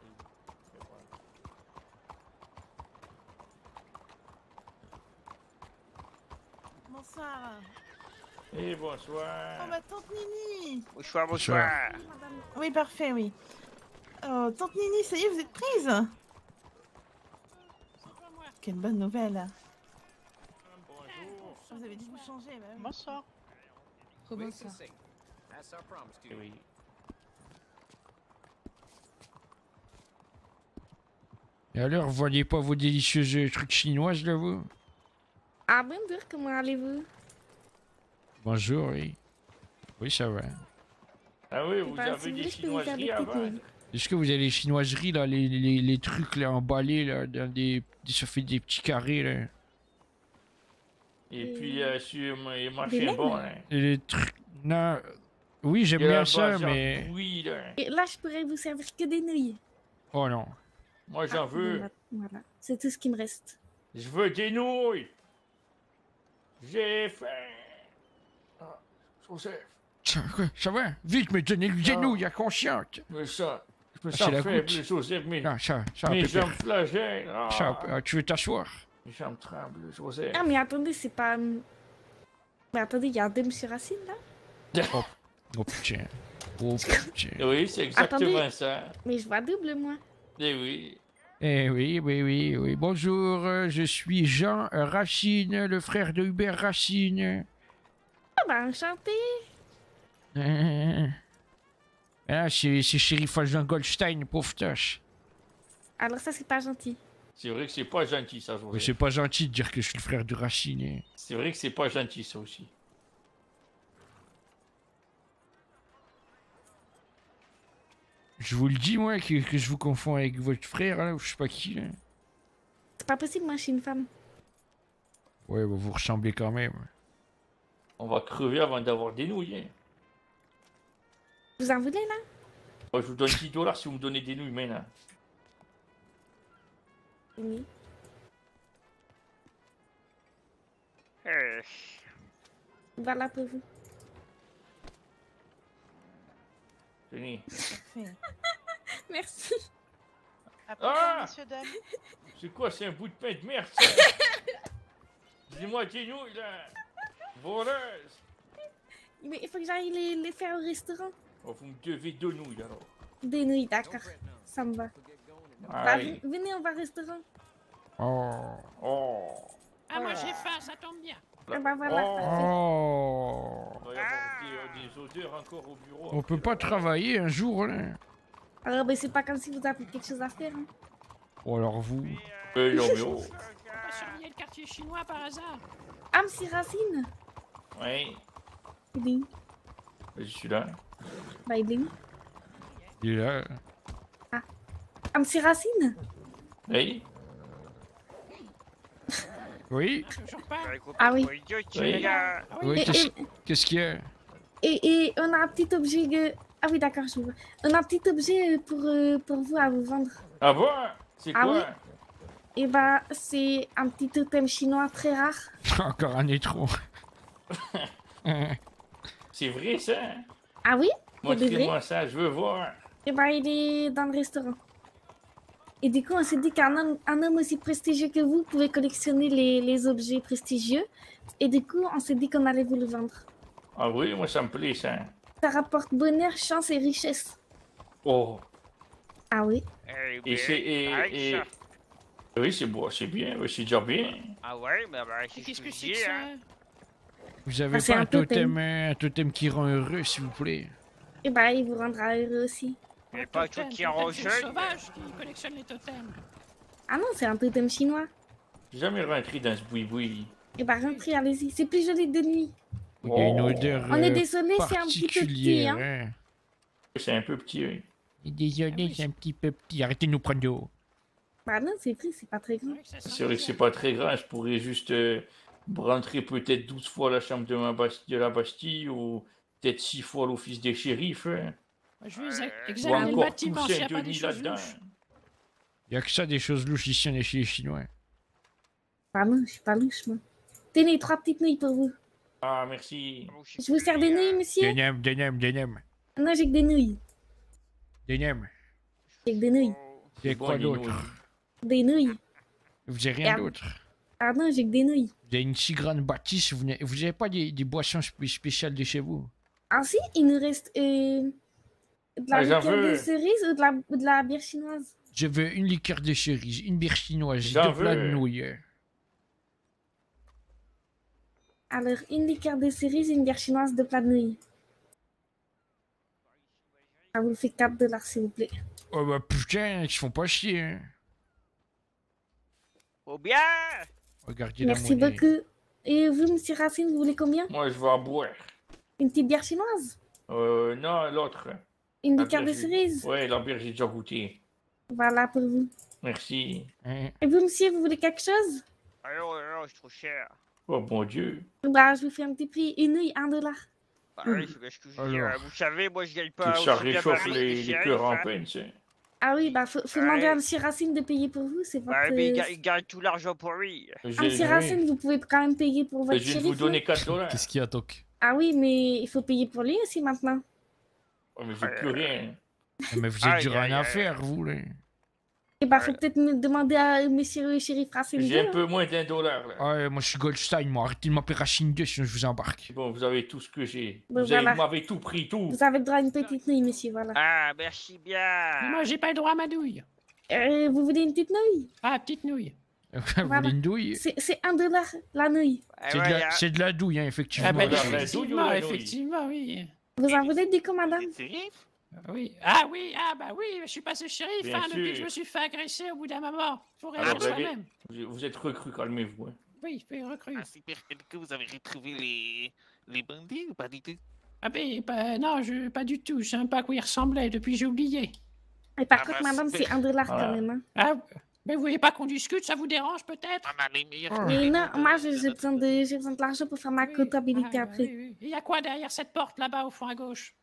Bonsoir. Et bonsoir. Oh, ma tante Nini. Bonsoir, bonsoir. Oui, parfait, oui. Oh, tante Nini, ça y est, vous êtes prise? Quelle bonne nouvelle. Vous avez dû vous changer, madame. Bonsoir. Rebonsoir. Oui. Et alors, vous voyez pas vos délicieuses trucs chinoises là, vous? Ah bonjour, comment allez-vous? Bonjour, oui. Oui, ça va. Ah oui, vous Bah, avez si vous des voulez, je peux vous faire des chinoiseries avant? coucous. Est-ce que vous avez les chinoiseries là, les trucs là emballés là, dans ça fait des petits carrés là? Et puis, sur les Des machins nems? bons, hein. Et les trucs. Non. Oui, j'aime Il y a bien la ça, base mais. Oui, là. Et là, je pourrais vous servir que des nouilles. Oh non. Moi, j'en veux. Bon, bah, voilà, c'est tout ce qui me reste. Je veux des nouilles. J'ai faim. Ah, Joseph. Ça va? Vite, me donnez le genou, Ah. il y a consciente. Mais ça, je me Ah, sens c'est la faible, goutte. Joseph, mais Non, ça mes pépère. jambes flagellent. Ah. Ça, tu veux t'asseoir? Mes jambes tremblent, Joseph. Ah, mais attendez, c'est pas. Mais attendez, il y a deux Monsieur Racine là? Oh putain. Oh putain. Oui, c'est exactement Attendez. ça. Mais je vois double, moi. Eh oui. Eh oui. Bonjour, je suis Jean Racine, le frère de Hubert Racine. Ah, bah, enchanté. Ah, c'est shérif Jean Goldstein, pauvre tâche. Alors, ça, c'est pas gentil. C'est vrai que c'est pas gentil, ça, Mais Joseph. c'est pas gentil de dire que je suis le frère de Racine. C'est vrai que c'est pas gentil, ça aussi. Je vous le dis, moi, que je vous confonds avec votre frère, là, ou je sais pas qui, là. C'est pas possible, moi, je suis une femme. Ouais, bah, vous ressemblez quand même. On va crever avant d'avoir des nouilles. Hein. Vous en voulez, là? Moi, je vous donne 10 $ si vous me donnez des nouilles maintenant. Oui. Voilà pour vous. Tenez. Merci. Ah! Messieurs, dames. C'est quoi, c'est un bout de pain de merde, ça? Dis-moi tes nouilles, là. Voleuse. Mais il faut que j'aille les faire au restaurant. Oh, vous me devez 2 nouilles, alors. Des nouilles, d'accord. Ça me va. Ah, Bah, oui. venez, on va au restaurant. Oh. Ah, moi j'ai faim, ça tombe bien. Ah bah voilà, parfait. Oh. Il va y avoir des odeurs encore au bureau. On peut pas travailler un jour, là. Alors, ben, c'est pas comme si vous aviez quelque chose à faire. Hein. Ou alors vous. Non, mais oh. On va surveiller le quartier chinois par hasard. Ah, Monsieur Racine. Oui. Il est où? Je suis là. Bah, il est où? Il est là. Ah, Monsieur Racine. Oui. Oui. Ah oui. Oui. Oui, qu'est-ce qu'il y a? Et on a un petit objet... Ah oui, d'accord, je vois. On a un petit objet pour vous à vous vendre. Ah bon? C'est Ah quoi? oui. Et bah, c'est un petit totem chinois très rare. Encore un étron. C'est vrai, ça? Ah oui? C'est vrai. Montrez-moi ça, je veux voir. Et bah, il est dans le restaurant. Et du coup, on s'est dit qu'un homme aussi prestigieux que vous pouvait collectionner les objets prestigieux. Et du coup, on s'est dit qu'on allait vous le vendre. Ah oui, moi ça me plaît, ça. Ça rapporte bonheur, chance et richesse. Oh. Ah oui? Et c'est... Et... Oui, c'est beau, c'est bien, oui, c'est déjà bien. Ah ouais, bah c'est Qu'est-ce que c'est dis, que ça? hein. Vous avez c'est pas un un totem qui rend heureux, s'il vous plaît? Et bah, il vous rendra heureux aussi. Mais pas un truc qui rend C'est le jeune. sauvage qui collectionne les totems. Ah non, c'est un totem chinois. J'ai jamais rentré dans ce boui-boui. Et bah, rentrez, allez-y. C'est plus joli de nuit. Il y a une odeur On est désolé, c'est un petit peu petit, particulière, hein. hein. C'est un peu petit, oui. Désolé, c'est un petit peu petit. Arrêtez de nous prendre de haut. Bah non, c'est vrai, c'est pas très grand. C'est vrai que c'est pas très grand, je pourrais juste rentrer peut-être 12 fois à la chambre de la Bastille ou peut-être 6 fois à l'office des shérifs. Hein. Je vais Ou examiner le encore bâtiment tout s'il n'y a pas des Saint-Denis choses là-dedans. louches. Il y a que ça des choses louches ici, on est chez les Chinois. Bah non, je suis pas louche, moi. Tenez, 3 petites nouilles pour vous. Ah, merci. Je vous sers des nouilles, monsieur? Des nems. Non, j'ai que des nouilles. Des nems. J'ai que des nouilles. C'est quoi les d'autre? nouilles. Des nouilles. Vous avez rien Ah. d'autre? Ah non, j'ai que des nouilles. Vous avez une si grande bâtisse, vous avez pas des boissons spéciales de chez vous? Ah si, il nous reste de la Ah, j'en liqueur de veux. cerise ou de la bière chinoise. Je veux une liqueur de cerise, une bière chinoise, J'en 2 plats de veux. nouilles. Alors, une liqueur de cerise, une bière chinoise, 2 plats de nouilles. Ça vous fait 4 $, s'il vous plaît. Oh bah putain, ils se font pas chier. Hein. Oh bien. Regardez Merci la monnaie. beaucoup. Et vous, monsieur Racine, vous voulez combien? Moi, je vais en boire. Une petite bière chinoise? Non, l'autre. Une La liqueur de bière, j'ai- cerise? Ouais, la bière, j'ai déjà goûté. Voilà pour vous. Merci. Hein. Et vous, monsieur, vous voulez quelque chose? Alors, non, c'est trop cher. Oh mon Dieu. Bah, je vous fais un petit prix. Une œil, $1. Bah oui, c'est ce que je veux dire. Alors. Vous savez, moi je gagne Tout pas ça aussi bien réchauffe ma vie les shérif, cœurs en hein. peine, c'est. Ah oui, bah, faut demander à M. Racine de payer pour vous. C'est votre. Bah, mais il gagne tout l'argent pour lui. Ah, M. Racine, vous pouvez quand même payer pour votre Je viens de shérif. vous donner non 4 $. Qu'est-ce qu'il y a, Toc? Ah oui, mais il faut payer pour lui aussi maintenant. Oh, mais j'ai plus rien. Mais vous êtes du rien à faire, vous, là. Et bah, faut peut-être me demander à M. Shérif Racine. J'ai un hein. peu moins d'1 $, là. Ouais, moi je suis Goldstein, moi. Arrêtez de m'appeler Racine 2, sinon je vous embarque. Bon, vous avez tout ce que j'ai. Bon, Vous voilà. m'avez tout pris, tout. Vous avez le droit à une petite nouille, monsieur, voilà. Ah, merci bien. Mais moi, j'ai pas le droit à ma douille. Vous voulez une petite nouille? Ah, petite nouille. Vous Voilà. voulez une douille? C'est $1 la nouille. C'est de la douille, hein, effectivement. Ah, ben, la douille ou effectivement, la nouille? effectivement, oui. Vous en voulez des quoi, madame? Oui. Ah oui, ah bah oui, je suis passé shérif Bien hein, depuis que sûr. je me suis fait agresser au bout d'un moment. Faut Ah, réagir vous, avez- soi-même. vous êtes recru, calmez-vous. Hein. Oui, je peux recruter. Ah, super. Et du coup, vous avez retrouvé les bandits ou pas du tout? Ah ben, non, pas du tout. Je sais même pas à quoi ils ressemblaient, depuis j'ai oublié. Et par Ah, contre, bah, madame, super. c'est $1 Voilà. quand même. Hein. Ah, mais vous voulez pas qu'on discute, ça vous dérange peut-être? On a les meilleurs. Mais non, moi, j'ai besoin de l'argent pour faire ma comptabilité après. Oui, oui. Il y a quoi derrière cette porte là-bas au fond à gauche?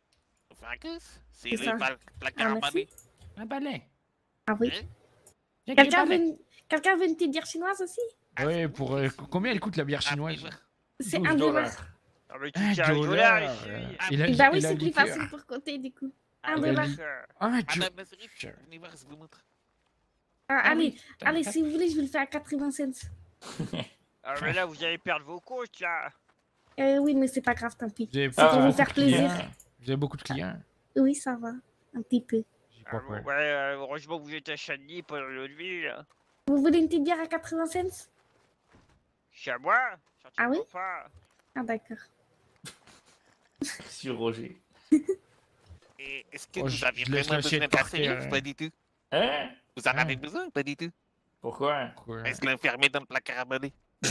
C'est C'est ça. les placards Ah, à merci. balai. Un balai. Ah oui. J'ai Quelqu'un des balais. veut, quelqu'un veut une petite bière chinoise aussi? Ouais, pour. Combien elle coûte la bière chinoise? C'est 12 $1. Ah, mais tu Un tiens un dollar. dollar ici. Et la, Bah oui, et la c'est plus liqueur. facile pour compter du coup. Ah, $1. d'accord. Ah, Madame Mazarif, venez voir, je vous montre. Ah, allez, oui. allez, si vous voulez, je vous le fais à 80 cents. Ah, mais là, vous allez perdre vos comptes, là. Oui, mais c'est pas grave, tant pis. Vous avez C'est pour beaucoup vous de faire plaisir. clients. Vous avez beaucoup de clients. Oui, ça va. Un petit peu. Ah, bon, ouais, heureusement que vous êtes à Chandy, pas dans l'autre ville. là. Vous voulez une petite bière à 80 cents? C'est à moi? Ah oui? Certainement pas. Ah, d'accord. Sur Roger. Et est-ce que Oh, vous je aviez laisse vraiment l'assiette besoin par d'un shérif terre, ou pas du tout? Hein? Vous en avez besoin ou pas du tout? Pourquoi? Est-ce que l'enfermer dans le placard à balai?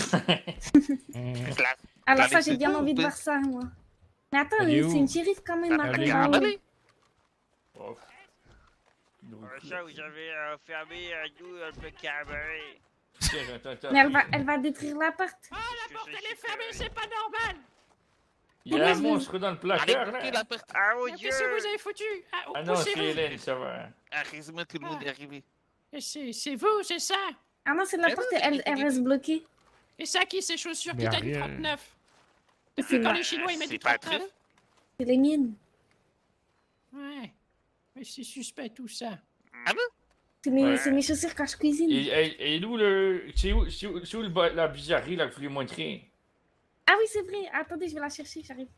Alors ça, j'ai bien envie de voir ça, moi. Mais attends, Elle est c'est où? une shérif quand même. Ah, Attends, elle est ah où? ouais. Oh. Ça, vous avez fermé nous dans le placard à balai. Tiens, attends. Mais elle va détruire la porte. Ah, la porte elle est fermée, c'est pas normal. Il y a un monstre dans le placard, Allez, là. la porte. Ah, mon Mais Dieu! qu'est-ce que vous avez foutu? Ah non, c'est poussez-vous. Hélène, ça va. Heureusement, tout le monde est arrivé. Et c'est vous, c'est ça? Ah non, c'est la Mais porte, non, elle reste bloquée. Et ça qui ces chaussures Mais qui t'a du rien. 39? C'est Depuis quand ma- les Chinois ils mettent c'est du pas 39? C'est les miennes. Ouais. Mais c'est suspect tout ça. Ah bon? C'est mes chaussures quand je cuisine. Et nous, c'est où la bizarrerie, là, que vous lui montrez? Ah oui, c'est vrai. Attendez, je vais la chercher, j'arrive.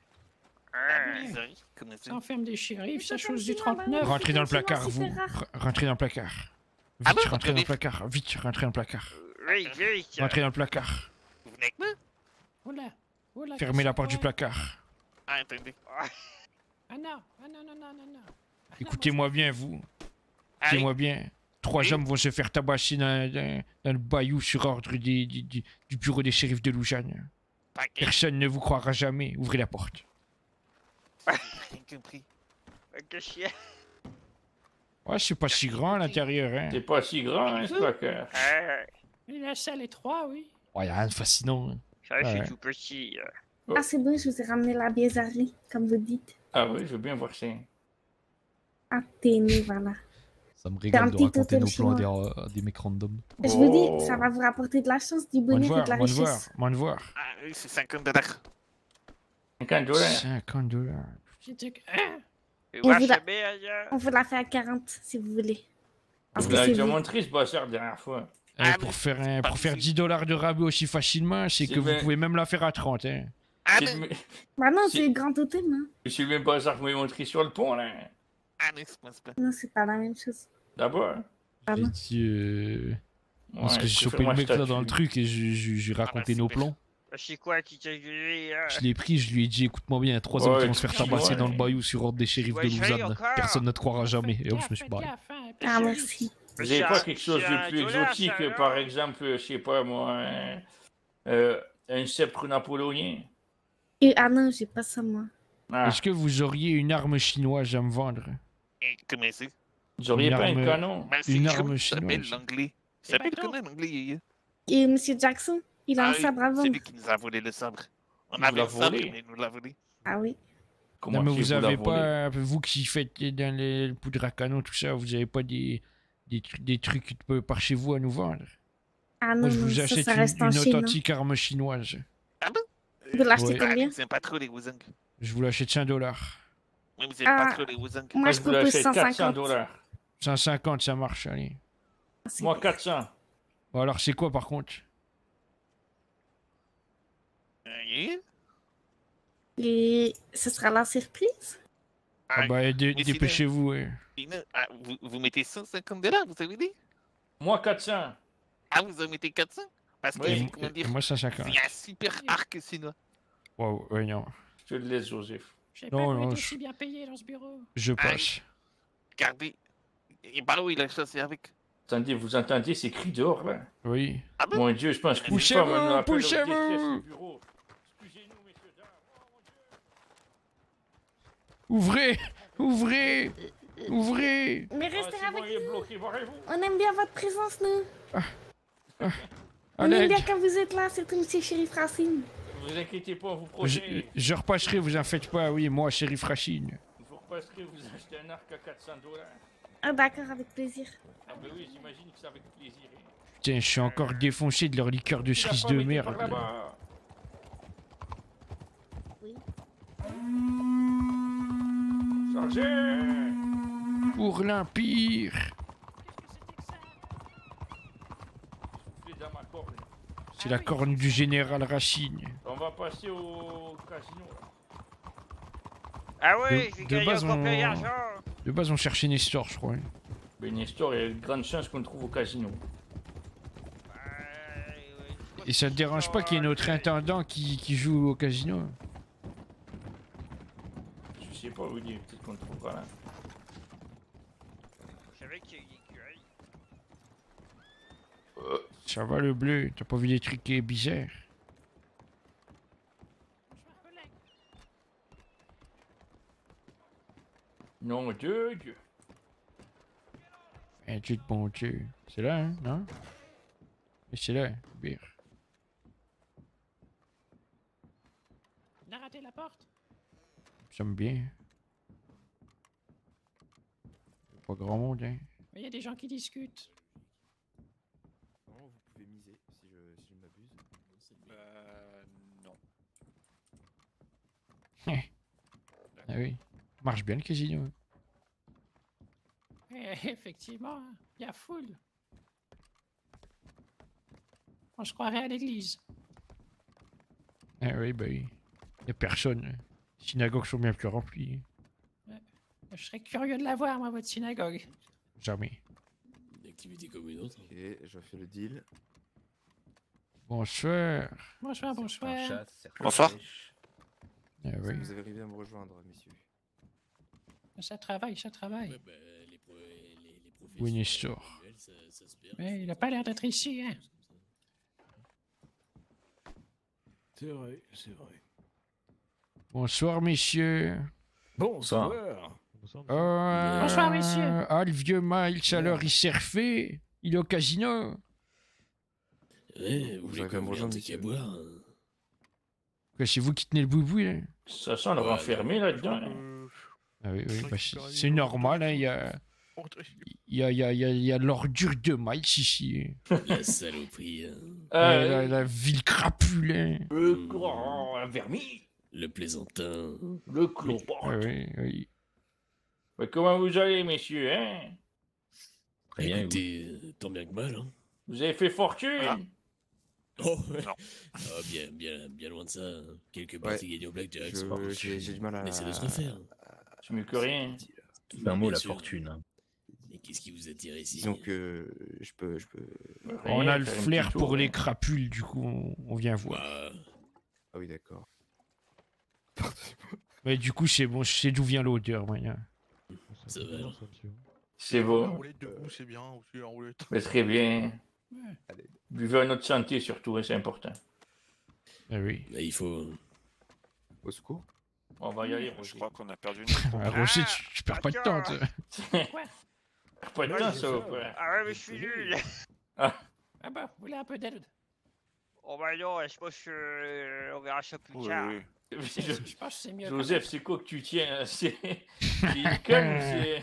Ça enferme des shérifs, ça Mais chose c'est du comme sinon, 39. bah Rentrez dans le Effectivement, placard, c'est vous. rare. Rentrez dans le placard. Vite, Ah bon, rentrez dans le attendez. placard. Vite, rentrez dans le placard. Oui, vite. Rentrez dans le placard. Vous venez avec moi? Oula, oula. Fermez la porte du qu'est-ce placard. Ah, attendez. Ah non, ah non, non, non, non, non. Écoutez-moi bien, vous. Ah, Écoutez-moi bien. 3 hommes vont se faire tabasser dans le bayou sur ordre du bureau des shérifs de Loujagne. Personne ne vous croira jamais. Ouvrez la porte. rien compris. Qu'est-ce qu'il y a? Ouais, c'est pas si grand à l'intérieur, hein. C'est pas si grand, hein, ce placard. Mais la salle est 3, oui. Ouais, y a rien de fascinant. Hein. Ça, Ouais. c'est tout petit. Ah, c'est bon, je vous ai ramené la biaiserie, comme vous dites. Ah oui, je veux bien voir ça. Ah, tenez, voilà. Ça me un régale de petit raconter hôtel nos plans chinois. à des mecs random. Je vous dis, ça va vous rapporter de la chance, du Moins de bonheur et de la voir, moins de voir, richesse. moins de voir. Ah oui, c'est 50 $. 50 $. 50 $. J'étais... Et Et moi, vous je la- mets ailleurs. On vous la fait à 40, si vous voulez. Parce Vous que l'avez c'est déjà vous. montré, ce bâtard, la dernière fois. Pour faire 10 $ de rabais aussi facilement, c'est que vous bien. pouvez même la faire à 30, hein. C'est le Bah non, C'est- c'est le grand hôtel, hein. c'est le même bazar que vous m'avez montré sur le pont, là. Ah non, c'est pas ça. Non, c'est pas la même chose. D'abord. Ah J'ai non. dit. Parce Ouais, que j'ai je chopé préfère le mec là moi, dans le truc et j'ai raconté nos plans. C'est quoi qui t'a gueulé, hein? Je l'ai pris, je lui ai dit écoute-moi bien, 3 hommes Ouais, qui vont se faire tu vois, tabasser dans le ouais. bayou sur ordre des shérifs de Ouais, je vais Lausanne. encore. Personne ne te croira jamais. Et hop, je me suis barré. Ah, merci. Vous avez pas quelque chose de plus exotique, par exemple, je sais pas moi, un sceptre napoléonien? Ah non, j'ai pas ça, moi. Ah. Est-ce que vous auriez une arme chinoise à me vendre? Et comment c'est? Vous auriez Une pas un arme- canon? Ben, c'est Une comment arme ça s'appelle chinoise. l'anglais? Ça s'appelle comment l'anglais? Et Monsieur Jackson? Il a un oui, sabre à c'est vendre. lui qui nous a volé le sabre. On Il avait l'a le sabre, volé. mais il nous l'a volé. Ah oui. Comment Non, mais tu vous l'as avez volé? pas, vous qui faites dans les poudres à canon, tout ça, vous avez pas des trucs par chez vous à nous vendre? Ah Moi, non, je non, vous ça, achète ça reste en une Chine. Hein. authentique arme chinoise. Ah bon Vous l'achetez Ouais. combien? Vous aimez pas trop les Wuzang. Je vous l'achète 5 $. Oui, vous aimez Ah, pas trop les Wuzang. moi, je vous propose l'achète 400 150. dollars. 150, ça marche, allez. Moi 400. Bon, alors, c'est quoi par contre? Oui. Et ce sera la surprise? Ah bah, mais dépêchez-vous, ouais. sinon, vous mettez 150 $, vous avez dit? Moi 400. Ah, vous en mettez 400? Parce que, Et comment dire, moi, 150. c'est un super arc chinois. Wow, ouais, non. Je te le laisse, Joseph. Je sais pas Non, qu'on non, est je- aussi bien payé dans ce bureau. Je passe. Regardez. Et par où il a chassé avec? Attendez, vous entendez ces cris dehors là? Oui. Ah bon? Mon Dieu, je pense que Poussez-vous, poussez-vous! Ouvrez! Ouvrez! Ouvrez! Mais restez Ah, avec c'est bon, il est nous. bloqué, barrez-vous. On aime bien votre présence, nous. On Allez. aime bien quand vous êtes là, surtout Monsieur Shérif Racine. Vous inquiétez pas, vous Je, protégez. je repasserai, vous en faites pas, oui, moi, shérif Rachine. Vous repasserez, vous achetez un arc à 400 dollars. Ah d'accord, avec plaisir. Ah ben oui, j'imagine que c'est avec plaisir. hein. Putain, je suis encore défoncé de leur liqueur de Tu l'as cerise pas de mis par merde. là. là-bas. Oui. Chargez! Pour l'Empire! Soufflez dans ma corne. C'est la corne du général Rachine. On va passer au casino. Ah ouais, De- j'ai de gagné base, encore plein on- d'argent. De base, on cherchait Nestor, je crois. hein. Ben Nestor, il y a de grandes chances qu'on le trouve au casino. Et ça te dérange pas qu'il y ait notre intendant qui joue au casino? Je sais pas où il est, peut-être qu'on le trouvera là. Je savais qu'il y a une écurie. Ça va le bleu, t'as pas vu des trucs bizarres? Non, Dieu. Un Dieu de bon Dieu. C'est là, hein, non? Et c'est là, bière. On a raté la porte. Ça me bien. Pas grand monde, hein. Il y a des gens qui discutent. Non, vous pouvez miser si je ne m'abuse. Non. Ah oui. Marche bien le casino. Effectivement, il y a foule. On se croirait à l'église. Ah oui, bah oui. Y'a personne. Les synagogues sont bien plus remplies. Je serais curieux de la voir, moi, votre synagogue. Jamais. Une activité comme une autre. Ok, je fais le deal. Bonsoir. Bonsoir, bonsoir. Bonsoir. Ah oui. Vous avez arrivé à me rejoindre, messieurs. Ça travaille, ça travaille. Oui, Nestor. Mais il a pas l'air d'être ici, hein. C'est vrai, c'est vrai. Bonsoir, messieurs. Bonsoir. Bonsoir, messieurs. Ah, le vieux Miles, alors, il s'est refait. Il est au casino. Vous arrivez à me rejoindre, messieurs. Quoi, c'est vous qui tenez le boubou, là? Ça sent le renfermé là-dedans. hein. Ah oui, oui, bah, c'est normal, hein, il y a l'ordure de Miles ici. La saloperie. La ville crapule, hein. Le grand vermi. Le plaisantin. Le clopard. Ah oui, oui. Mais comment vous allez, messieurs, hein? Très bien. Écoutez, tant bien que mal, hein. Vous avez fait fortune? Oh, non. Bien loin de ça. hein. Quelques parties gagnées au blackjack, c'est pas possible. J'ai du mal à... Mais c'est de se refaire. C'est mieux que rien. C'est un mot, la fortune. Hein. Et qu'est-ce qui vous attire ici? Disons que je peux... On a le flair pour les crapules, du coup, on vient voir. Ah oui, d'accord. Mais du coup, c'est bon, je sais d'où vient l'odeur, moi. hein. Ça va, alors. C'est bon. roulette debout, c'est bien aussi, la roulette. Mais très bien. Buvez à notre santé surtout, hein, c'est important. Ah oui. Là, il faut... Au secours? On va y aller, Je crois qu'on a perdu Ah, Rocher, tu perds pas de temps, toi. Pas de temps, ça. Ouais. Ah ouais, mais je suis nul. Ah bah, vous voulez un peu d'aide? Oh bah non, je pense qu'on verra ça plus tard. Je pense que c'est mieux. Joseph, c'est quoi que tu tiens? C'est une canne ou c'est...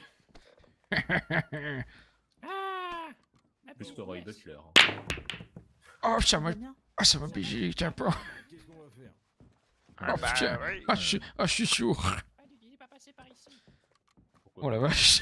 Ah, Plus que Roy Butler. Oh, ça m'a piégé, tiens pas. Qu'est-ce qu'on va faire? Oh bah, putain, oui. je suis sourd. Il est pas passé par ici. Oh la vache.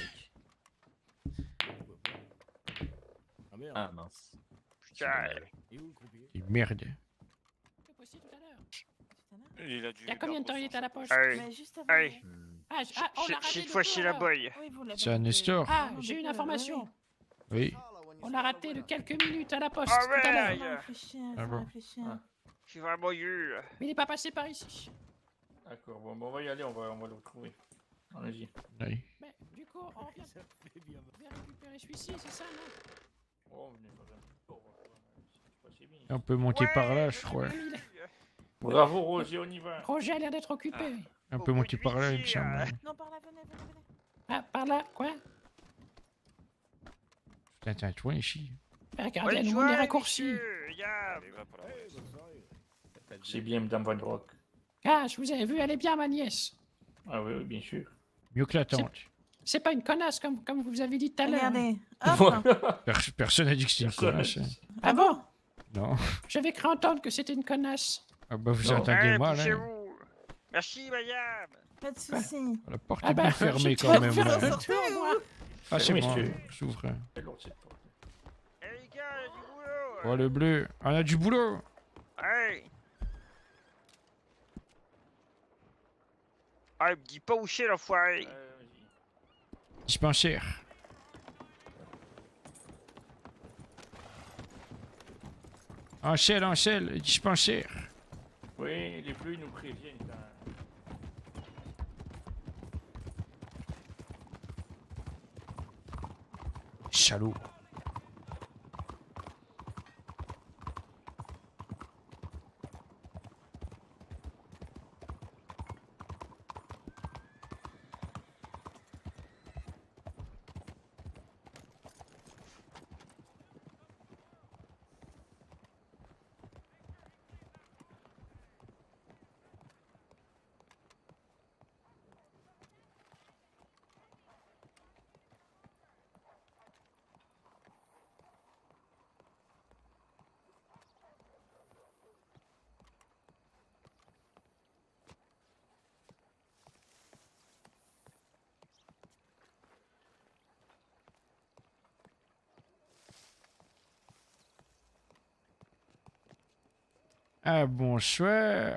Ah merde. Ah mince. Putain. Et où le croupier? Et merde. C'est possible tout à l'heure. Il a dû. Il y a combien de temps il est à la poste? Allez. Mais juste avant. Allez. On l'a raté. Cette fois, chez la boy. Oui, vous l'avez C'est un raté. Nestor. Ah, j'ai une information. Oui. On l'a raté de quelques minutes à la poste Ah tout à l'heure. ouais. Faut réfléchir, Ah faut bon. réfléchir. Je suis vraiment nul. Mais il est pas passé par ici. D'accord, bon, on va y aller, on va le retrouver. Allez-y. Oui. Mais du coup, on vient récupérer celui-ci, c'est ça, non? Oh, venez, on va passer bien. On peut monter par là, je crois. Bravo Roger, on y va. Roger a l'air d'être occupé. On peut monter par là, il me semble. Non, par là, venez. Ah, par là, quoi? Putain, toi ici. Regardez, elle nous montre des raccourcis. C'est bien, Madame Van Rock. Ah, je vous avais vu, elle est bien, ma nièce. Ah oui, bien sûr. Mieux que la tante. C'est pas une connasse, comme vous avez dit tout à l'heure. Regardez. Personne n'a dit que c'était une connasse. Hein. Ah bon? Non. J'avais cru entendre que c'était une connasse. Ah bah vous entendez mal, hein. Merci, madame. Pas de soucis. La porte Ah est bah, bien fermée je quand même. faire là. sortir, moi. Ah c'est Oui, bon, monsieur. j'ouvre. Eh les gars, il y a du boulot. Oh le bleu, on a du boulot. Ouais. Ah, il me dit pas où c'est l'enfoiré. Dispensaire. Enchelle, dispensaire. Oui, les bleus ils nous préviennent. Salaud. Ah bonsoir.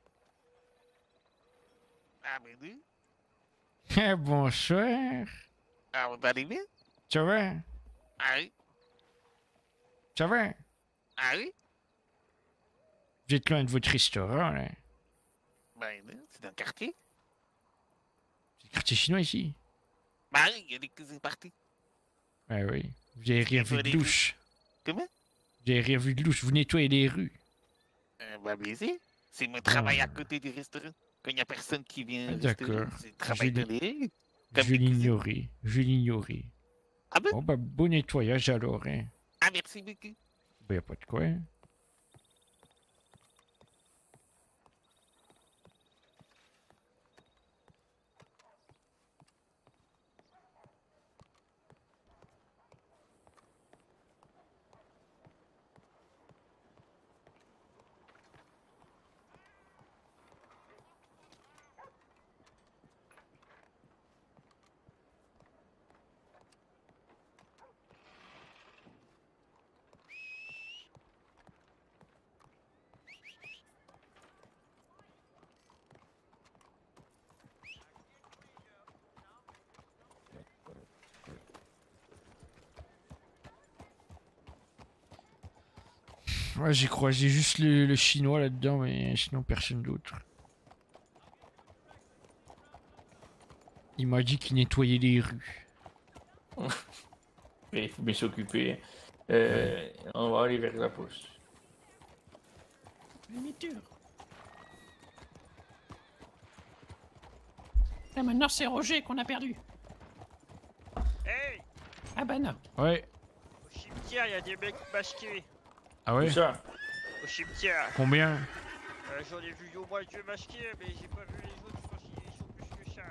Ah, mais oui. Ah bonsoir. Ah, on va arriver? Ça va? Ah oui. Ça va? Ah oui? Vous êtes loin de votre restaurant là. Ben, non, c'est dans le quartier. C'est le quartier chinois ici. Ben oui, il y a des cuisines partout. Ah oui. Vous avez rien vu de louche. Comment? Vous avez rien vu de louche, vous nettoyez les rues. Ben, bien sûr. C'est mon travail à côté du restaurant. Quand il n'y a personne qui vient. Ah, d'accord. C'est le travail de les. Je vais l'ignorer. Je vais l'ignorer. Ah bon? Bon bah bon nettoyage alors hein. Ah, merci beaucoup. Bah y a pas de quoi. Ouais, j'ai croisé juste le chinois là-dedans, mais sinon personne d'autre. Il m'a dit qu'il nettoyait les rues. Mais il faut bien s'occuper. On va aller vers la poste. Demi-tour. Là maintenant c'est Roger qu'on a perdu. Hey! Ah bah non. Ouais. Au cimetière, il y a des mecs masqués. Ah ouais? Où ça? Au cimetière. Combien? J'en ai vu au moins 2 masqués, mais j'ai pas vu les autres, je pense qu'ils sont plus que ça.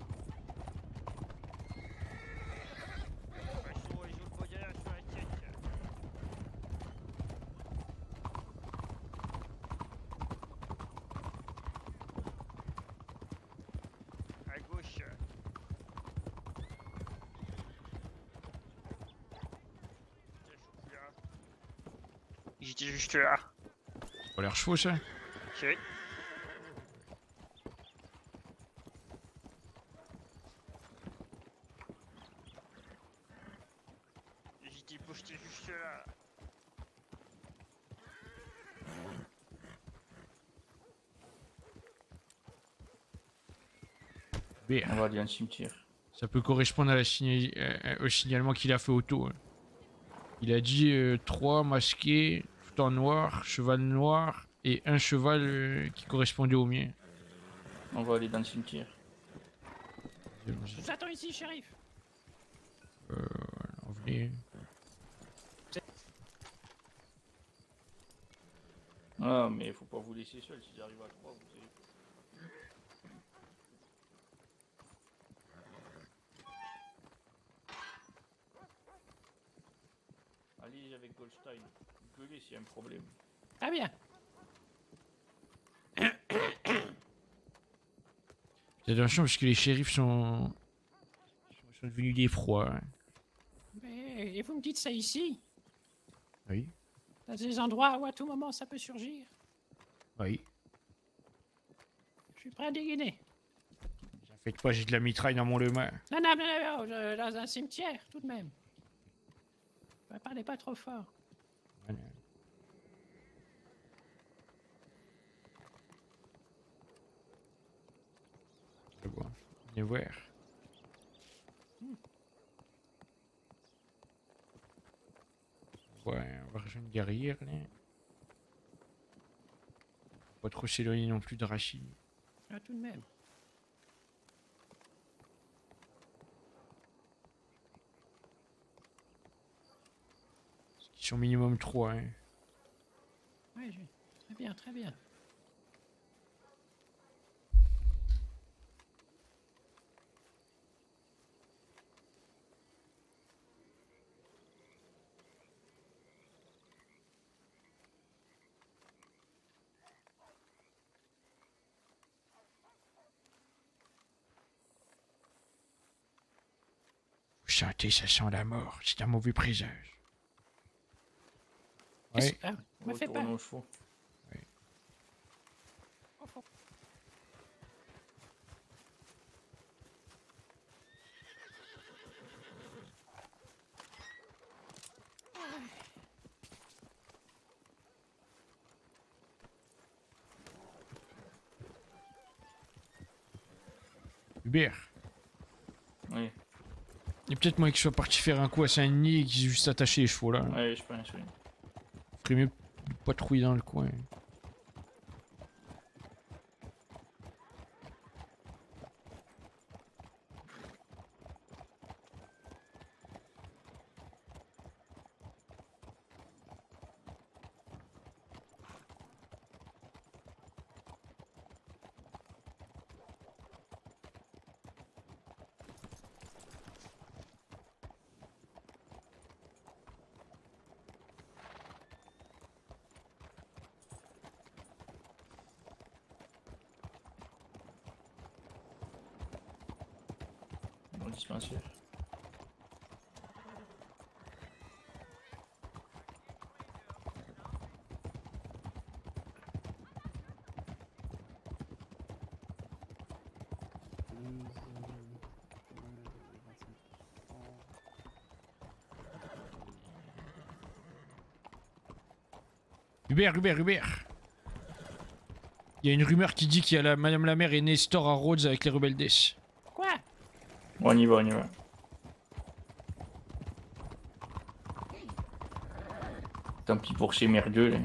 Ils ont le poignard sur la tête. À gauche. J'étais juste là. Ça a l'air chaud ça. Ok. J'étais posté juste là. Bien. On va aller dans le cimetière. Ça peut correspondre à au signalement qu'il a fait auto. Hein. Il a dit 3 masqués, tout en noir, cheval noir et un cheval qui correspondait au mien. On va aller dans le cimetière. Je vous attends ici, shérif. Venez. Ah, mais faut pas vous laisser seul, si j'arrive à 3, vous savez. Allez avec Goldstein, gueulez s'il y a un problème. Très bien. Faites attention parce que les shérifs sont devenus des froids. Hein. Mais, et vous me dites ça ici? Oui. Dans des endroits où à tout moment ça peut surgir. Oui. Je suis prêt à dégainer. Faites pas, j'ai de la mitraille dans mon lemain. Non, non, non, non, dans un cimetière, tout de même. Ne parlez pas trop fort. C'est bon. Venez voir. Ouais, on va rejoindre une guerrière là. Pas trop s'éloigner non plus de Rachid. Ah, tout de même. Ils sont minimum 3. Hein. Oui, très bien, très bien. Vous sentez, ça sent la mort. C'est un mauvais présage. Ouais. Ah, me fais pas. Retourne aux chevaux. Oui. Hubert. Oui. Il y a peut-être moyen que je sois parti faire un coup à Saint-Denis et qu'ils aient juste attaché les chevaux là. Ouais, je pense, oui. Ferait mieux de pas trouiller dans le coin. Dans le dispensaire. Hubert. Il y a une rumeur qui dit qu'il y a Madame la Mère et Nestor à Rhodes avec les rebelles d'Es. Quoi? On y va. Tant pis pour ces merdeux là.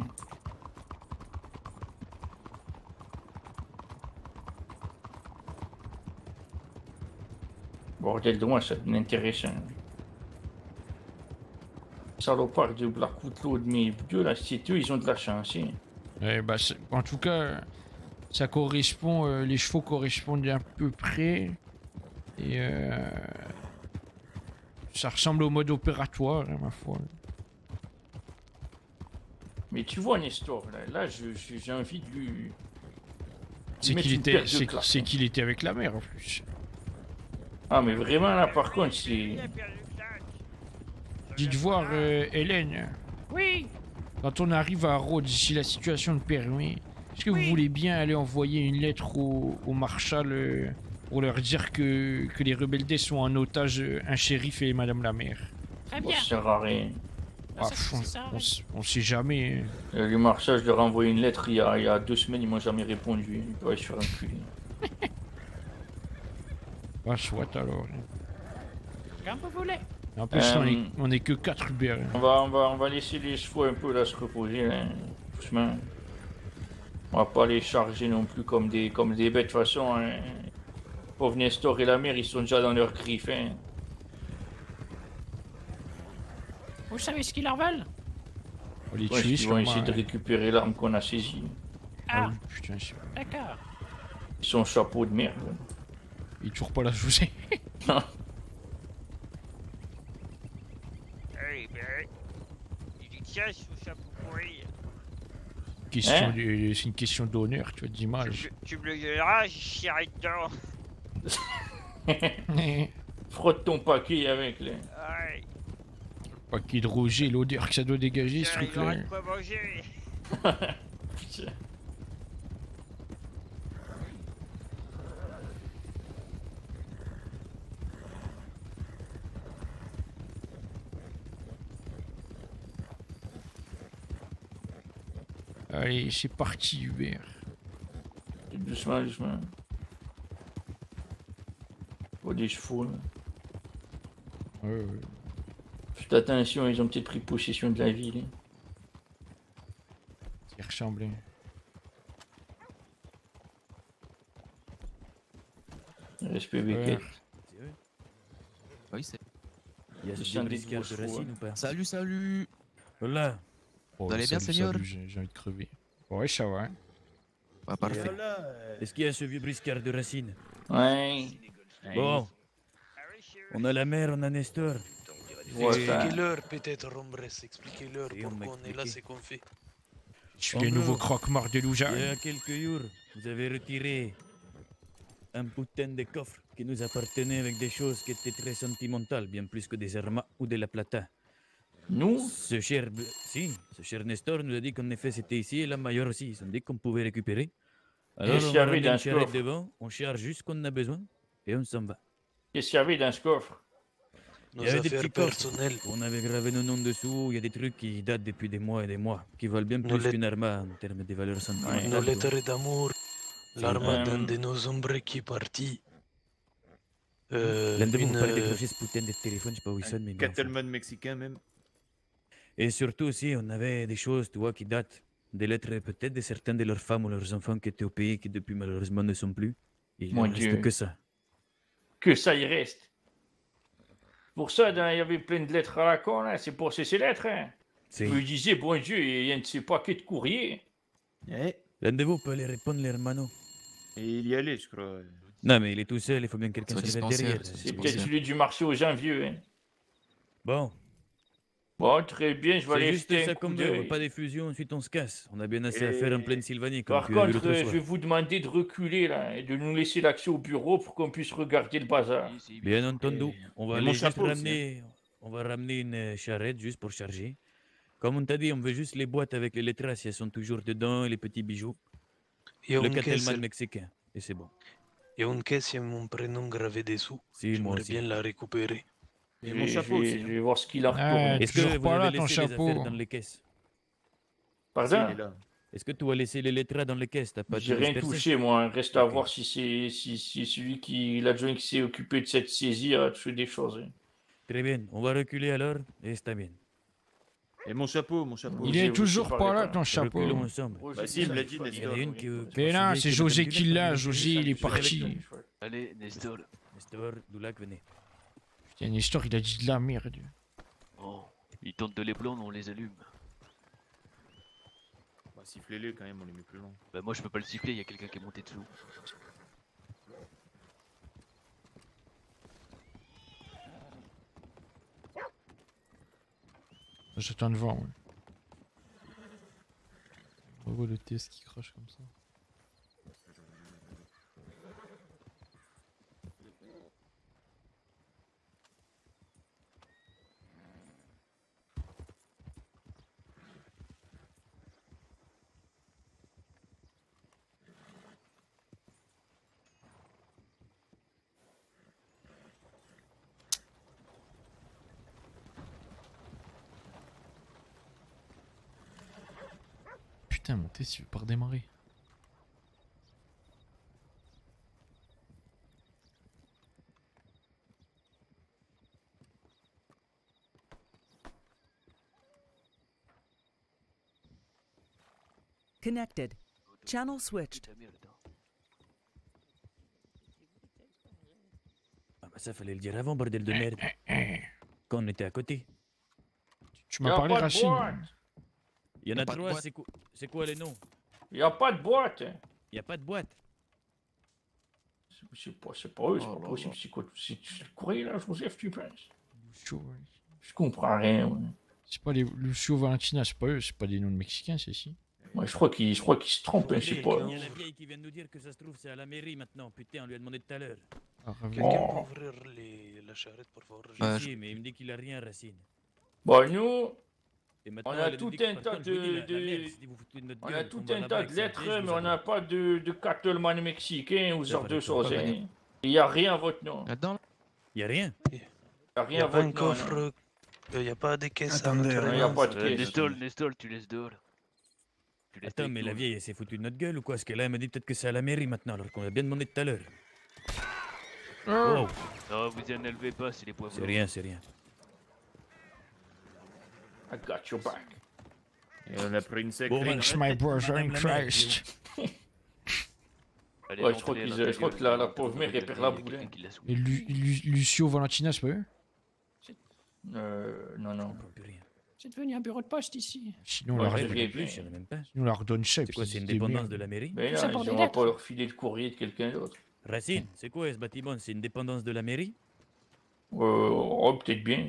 Bordel de moi, ça m'intéresse. salopard de Black Outlaw de mes vieux, là, c'est eux, ils ont de la chance. Hein. Ouais, bah, en tout cas, ça correspond, les chevaux correspondent à peu près. Et ça ressemble au mode opératoire, hein, ma foi. Mais tu vois, Nestor, là j'ai envie de lui. C'est qu'il était avec la mère en plus. Ah, mais vraiment, là, par contre, c'est. Dites voir, Hélène. Oui. Quand on arrive à Rhodes, si la situation le permet, est-ce que vous voulez bien aller envoyer une lettre au Marshal pour leur dire que les rebelles D sont en otage un shérif et madame la maire? Très bien. Ça sert à rien. Ah, on sait jamais. Le Marshal, je leur ai envoyé une lettre il y a 2 semaines, ils m'ont jamais répondu. Ils doivent se faire enculer. Ah, soit alors. Comme vous voulez. En plus, on est que 4 Hubert. On va laisser les chevaux un peu là se reposer, là, doucement. On va pas les charger non plus comme des bêtes. De toute façon, hein. Pauvre Nestor et la mère, ils sont déjà dans leurs griffes. Hein. Vous savez ce qu'ils leur veulent? On les ouais, tue, ils vont essayer de récupérer l'arme qu'on a saisie. Ah, putain, d'accord. Son chapeau de merde. Il est toujours pas la jouer. Hey, ben, il tient son chapeau pourri. C'est une question d'honneur, tu vois, d'image. Tu me le donneras, j'y chierai dedans. Frotte ton paquet avec là. Ouais. Paquet de Roger, l'odeur que ça doit dégager ce truc là. Pas manger. Putain. Allez, c'est parti Hubert. Doucement, doucement. Pas des chevaux là. Ouais. Faites attention, ils ont peut-être pris possession de la ville. Hein. C'est ressemblé. Respect Beckett. Oui, c'est. Il y a ce briscard de racine ou pas? Salut, salut. Voilà. Vous allez bien, seigneur? J'ai envie de crever. Ouais, ça va. Ah, parfait. Est-ce qu'il y a ce vieux briscard de racine? Ouais. Bon. On a la mère, on a Nestor. Expliquez-leur peut-être, Rombres, expliquez-leur pourquoi on est là, c'est qu'on fait. Je suis le nouveau croque-mort de Louja. Il y a quelques jours, vous avez retiré un putain de coffre qui nous appartenait avec des choses qui étaient très sentimentales, bien plus que des armas ou de la plata. Nous? Ce cher Nestor nous a dit qu'en effet c'était ici et la Mayor aussi. Ils ont dit qu'on pouvait récupérer. Alors on va ramener une charrette devant, on charge juste ce qu'on a besoin et on s'en va. Qu'est-ce qu'il y avait dans ce coffre? Il y avait des petits coffres. On avait gravé nos noms dessous. Il y a des trucs qui datent depuis des mois et des mois, qui valent bien plus qu'une arma en termes de valeurs sentimentales. Nos lettres d'amour, l'arme d'un de nos hombres qui est parti. L'un de vous parle décrocher ce putain de téléphone, je sais pas où il sonne, mais. Cattleman mexicain même. Et surtout aussi, on avait des choses, tu vois, qui datent des lettres peut-être de certaines de leurs femmes ou leurs enfants qui étaient au pays, qui depuis malheureusement ne sont plus. Et il ne reste que ça. Que ça y reste. Pour ça, il y avait plein de lettres à la con, là. C'est pour ces lettres, hein. Je me disais, bon Dieu, il y a un de ces paquets de courrier. L'un de vous peut aller répondre, l'hermano. Et il y allait, je crois. Non, mais il est tout seul, il faut bien que quelqu'un se mette derrière. C'est peut-être celui du marché aux gens vieux, hein. Bon. Bon, très bien, je vais aller jeter un coup d'œil. Pas des fusions, ensuite on se casse. On a bien assez à faire en pleine Sylvanie. Par contre, je vais vous demander de reculer là et de nous laisser l'accès au bureau pour qu'on puisse regarder le bazar. Bien entendu. On va aller juste ramener. On va ramener une charrette juste pour charger. Comme on t'a dit, on veut juste les boîtes avec les lettres si elles sont toujours dedans et les petits bijoux. Le cattleman mexicain. Et c'est bon. Il y a une caisse, il y a mon prénom gravé dessous. J'aimerais bien la récupérer. Et mon chapeau aussi. Je vais voir ce qu'il a retourné. Est-ce que vous avez laissé les affaires dans les caisses? Pardon? Est-ce que tu as laissé les lettres dans les caisses? J'ai rien touché, moi. Reste à voir si c'est celui qui, l'adjoint qui s'est occupé de cette saisie a touché des choses. Très bien. On va reculer alors et c'est bien. Et mon chapeau, Il est toujours pas là, ton chapeau. Reculons ensemble. Bah si, il me l'a dit, Nestor. Mais là, c'est José qui l'a. José, il est parti. Allez, Nestor. Nestor, Doulac, venez. Putain, Nestor, il a dit de la merde. Ils tentent de les prendre, on les allume. Bah, sifflez-les quand même, on les met plus loin. Bah moi je peux pas le siffler, il y a quelqu'un qui est monté dessous. J'attends de voir, ouais. On voit le TS qui crache comme ça. Putain, mon TS il veut pas redémarrer. Connected. Channel switched. Ah bah ça fallait le dire avant, bordel de merde. Quand on était à côté. Tu m'as parlé, Rachid. Il y en a trois, c'est quoi les noms? Il y a pas de boîte. Il y a pas de boîte. C'est pas eux, c'est pas possible. C'est quoi? C'est le courrier là, Joseph, tu penses? Je comprends rien. Ouais. C'est pas les Lucio Valentina, c'est pas eux, c'est pas des noms de Mexicains, c'est ici. Ouais, je crois qu'il se trompe, je sais pas. Il y a la vieille qui vient de nous dire que ça se trouve c'est à la mairie maintenant. Putain, on lui a demandé tout à l'heure. Quelqu'un peut ouvrir la charrette, pour favor? Si, mais il me dit qu'il a rien, Racine. Bon, nous, Et on maintenant, a elle tout nous dit que, un par tas contre, je vous dis, la merde, de... si vous foutez de notre On a gueule, tout on va un là-bas tas avec de sa lettres, pièce, je mais vous on n'a pas de cattleman mexicain ou ce genre de choses. pas Hein. Il n'y a rien à votre nom. Là-dedans? Il y a rien. Il n'y a Il rien n'y à a pas un votre nom. coffre, il n'y a pas des caisses à Attendez, l'intérieur. il n'y a pas de caisse. Nestor, tu laisses dehors. Tu laisses Attends, avec mais nous, la vieille, elle s'est foutue de notre gueule ou quoi? Parce que là, elle m'a dit peut-être que c'est à la mairie maintenant, alors qu'on l'a bien demandé tout à l'heure. Oh. Non, vous y en élevez pas, c'est les poivres. C'est rien, c'est rien. I got your back. Et on a pris une sacrée. Bon, ben, my brother in Madame la mère, Christ. Allez, Ouais, je crois que la pauvre mère, elle perd la boule. Hein. Et Lucio Valentina, c'est pas eux? Non. C'est devenu un bureau de poste ici. Sinon, Ouais, on je leur viens plus. on leur donne chef. C'est quoi, c'est une dépendance de la mairie? Mais Tout ça là, pour ils des vont lettres. pas leur filer le courrier de quelqu'un d'autre. Racine, c'est quoi ce bâtiment? C'est une dépendance de la mairie? Oh, peut-être bien.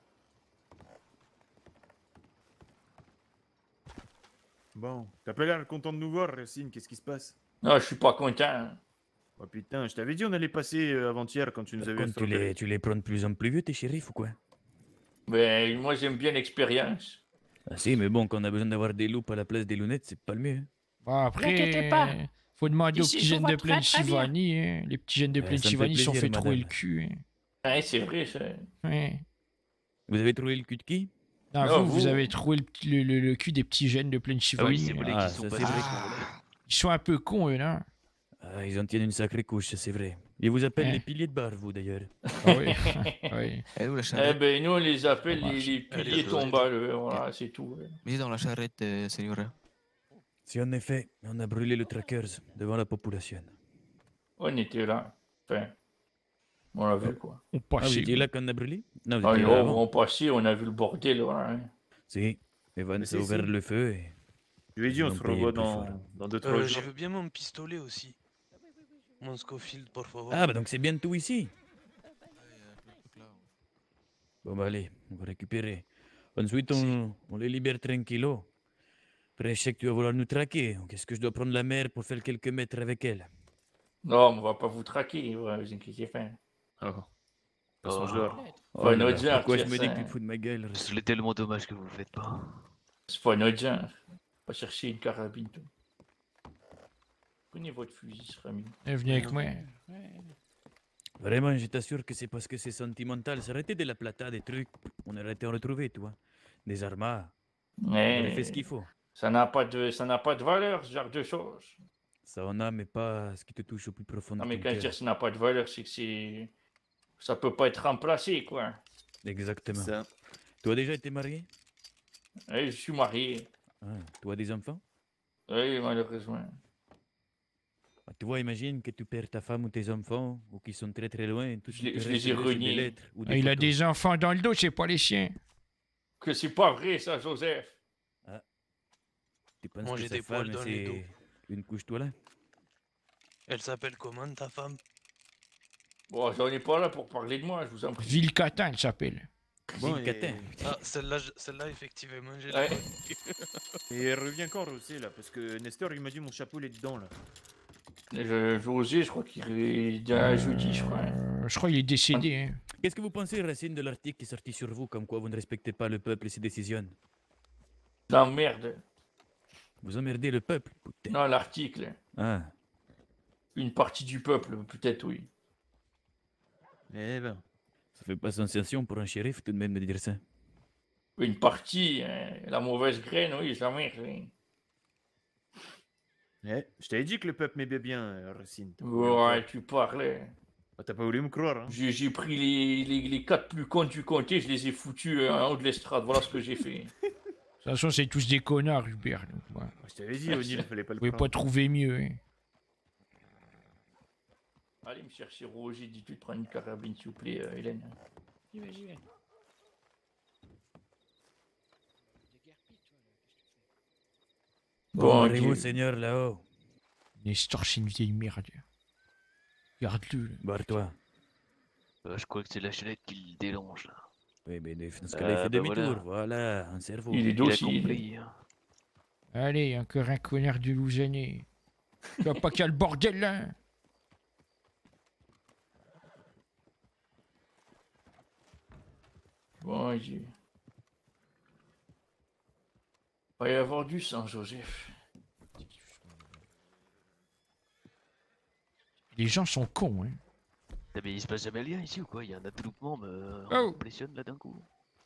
Bon, t'as pas l'air content de nous voir, Racine, qu'est-ce qui se passe? Non, je suis pas content. Oh putain, je t'avais dit on allait passer avant-hier quand tu nous avais Quand tu les prends de plus en plus vieux, tes shérifs ou quoi? Ben, moi j'aime bien l'expérience. Ah si, mais bon, quand on a besoin d'avoir des loupes à la place des lunettes, c'est pas le mieux. Hein. Bon, N'inquiétez pas. après, faut demander aux Ici, petits je jeunes vois de très, très bien. Pennsylvanie. Hein. Les petits jeunes de Ouais, ça me fait Pennsylvanie sont plaisir, fait trouer madame. le cul. Hein. Ouais, c'est vrai ça. Ouais. Vous avez trouvé le cul de qui? Non, Non, vous avez trouvé le cul des petits jeunes de Pennsylvanie. Ah oui, c'est vrai Ah, qu'ils sont ça, pas c'est vrai. Ils sont un peu cons, eux, là. Ah, ils en tiennent une sacrée couche, ça, c'est vrai. Ils vous appellent Ouais. les piliers de bar, vous d'ailleurs. Ah oui. Oui. Elle est où la Eh charrette? ben, nous on les appelle Ça les marche. piliers tombales, voilà, c'est tout. Ouais. Mais dans la charrette, señora. Si en effet, on a brûlé le Trackers devant la population. On était là. Enfin, on l'a vu quoi. On Ah, passe. vous étiez là quand on a brûlé? Non, vous Ah, étiez non, là avant. on passait, on a vu le bordel. Voilà, hein. Si, Evan Si, a ouvert si. le feu et... Je lui ai dit, on Ils se ont payé revoit le plus fort. dans 2-3 Je jours. veux bien mon pistolet aussi. Mon Scofield, por favor. Ah, bah donc c'est bientôt ici. Bon, bah allez, on va récupérer. Ensuite, on les libère tranquillo. Après, je sais que tu vas vouloir nous traquer. Donc, est-ce que je dois prendre la mer pour faire quelques mètres avec elle? Non, mais on va pas vous traquer, ouais, vous inquiétez pas. Oh. Façon, je dors. Oh Pas là notre là, genre, pourquoi je tiens, me dis ça, que tu hein. te fous de ma gueule? C'est tellement dommage que vous le faites pas. C'est pas notre genre. Pas chercher une carabine. Tout. Prenez votre fusil, ce sera mieux. Venez avec moi. Vraiment, je t'assure que c'est parce que c'est sentimental. Ça aurait été de la plata, des trucs. On aurait été en retrouvé, toi. Des armas. On aurait fait ce qu'il faut. Ça n'a pas de valeur, ce genre de choses. Ça en a, mais pas ce qui te touche au plus profond de Non, mais ton quand je dis cœur. que ça n'a pas de valeur, c'est que ça peut pas être remplacé, quoi. Exactement. Ça. Tu as déjà été marié? Je suis marié. Ah, tu as des enfants? Oui, malheureusement. Ah, tu vois, imagine que tu perds ta femme ou tes enfants, ou qui sont très très loin. Tout ce qui te Je reste, les ai c'est des reniés. lettres ou Il a photos. des enfants dans le dos, c'est pas les siens. Que c'est pas vrai, ça, Joseph. Ah. Tu penses Moi, que j'ai sa des poils femme, dans les dos. c'est une couche-toilette? Elle s'appelle comment, ta femme? Bon, j'en ai pas là pour parler de moi, je vous en prie. Vilcatin, elle s'appelle. Bon, Vilcatin. Ah, celle-là, effectivement, j'ai Ouais. la Et elle revient quand aussi là, parce que Nestor il m'a dit mon chapeau il est dedans là. José, je crois qu'il est un jeudi, je crois. Je crois qu'il est décédé. Hein. Qu'est-ce que vous pensez, Racine, de l'article qui est sorti sur vous, comme quoi vous ne respectez pas le peuple et ses décisions? La merde. Vous emmerdez le peuple, putain. Non, l'article. Ah. Une partie du peuple, peut-être, oui. Eh ben. Ça fait pas sensation pour un shérif tout de même de dire ça. Une partie, hein, la mauvaise graine, oui, jamais. Oui. Eh, je t'avais dit que le peuple m'aimait bien, Racine. Ouais, tu parlais. Ah, t'as pas voulu me croire, hein. J'ai pris les 4 plus cons du comté, je les ai foutus en haut de l'estrade. Voilà ce que j'ai fait. De toute façon, c'est tous des connards, Hubert. Donc, ouais. Je t'avais dit, O'Neill, fallait pas le Vous pouvez croire. pas trouver mieux. Hein. Allez me chercher Roger, dis-tu de prendre une carabine, s'il vous plaît, Hélène. J'y vais, j'y vais. Bon, Arrivez-vous, ok. Seigneur, là-haut. Nestor, c'est une vieille merde. Regarde-le. là. Barre-toi. Je crois que c'est la chalette qui le dérange là. Oui, mais dans ce cas-là, il fait demi-tour. Voilà, un cerveau. Il est Il a docile. compris. hein. Allez, encore un connard de Loujané. Tu vois pas qu'il y a le bordel là? Bon, il va y avoir du sang, Joseph. Les gens sont cons, hein. Ah, mais il se passe jamais rien ici ou quoi? Il y a un attroupement, mais Oh. on impressionne là d'un coup.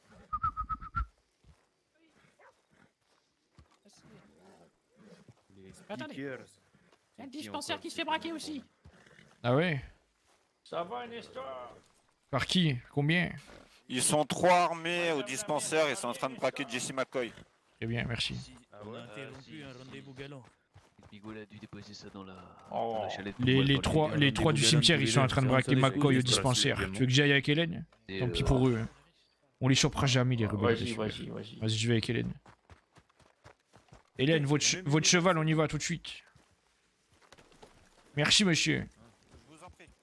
Attendez. Speakers. Il y a le dispensaire qui se fait braquer aussi. Ah ouais? Ça va, Nestor? Par qui? Combien? Ils sont 3 armés au dispensaire, ils sont en train de braquer Jesse McCoy. Très bien, merci. On a interrompu un rendez-vous galant. Bigot a dû déposer ça dans la, Oh. dans la chalette. Les trois du cimetière, ils sont en train de braquer McCoy au dispensaire. Tu veux que j'aille avec Hélène? Et, Tant pis pour eux. Hein. On les chopera jamais, les rebelles. Vas-y, dessus. vas-y. Vas-y, je vais avec Hélène. Hélène, votre cheval, on y va tout de suite. Merci, monsieur. Je vous en prie.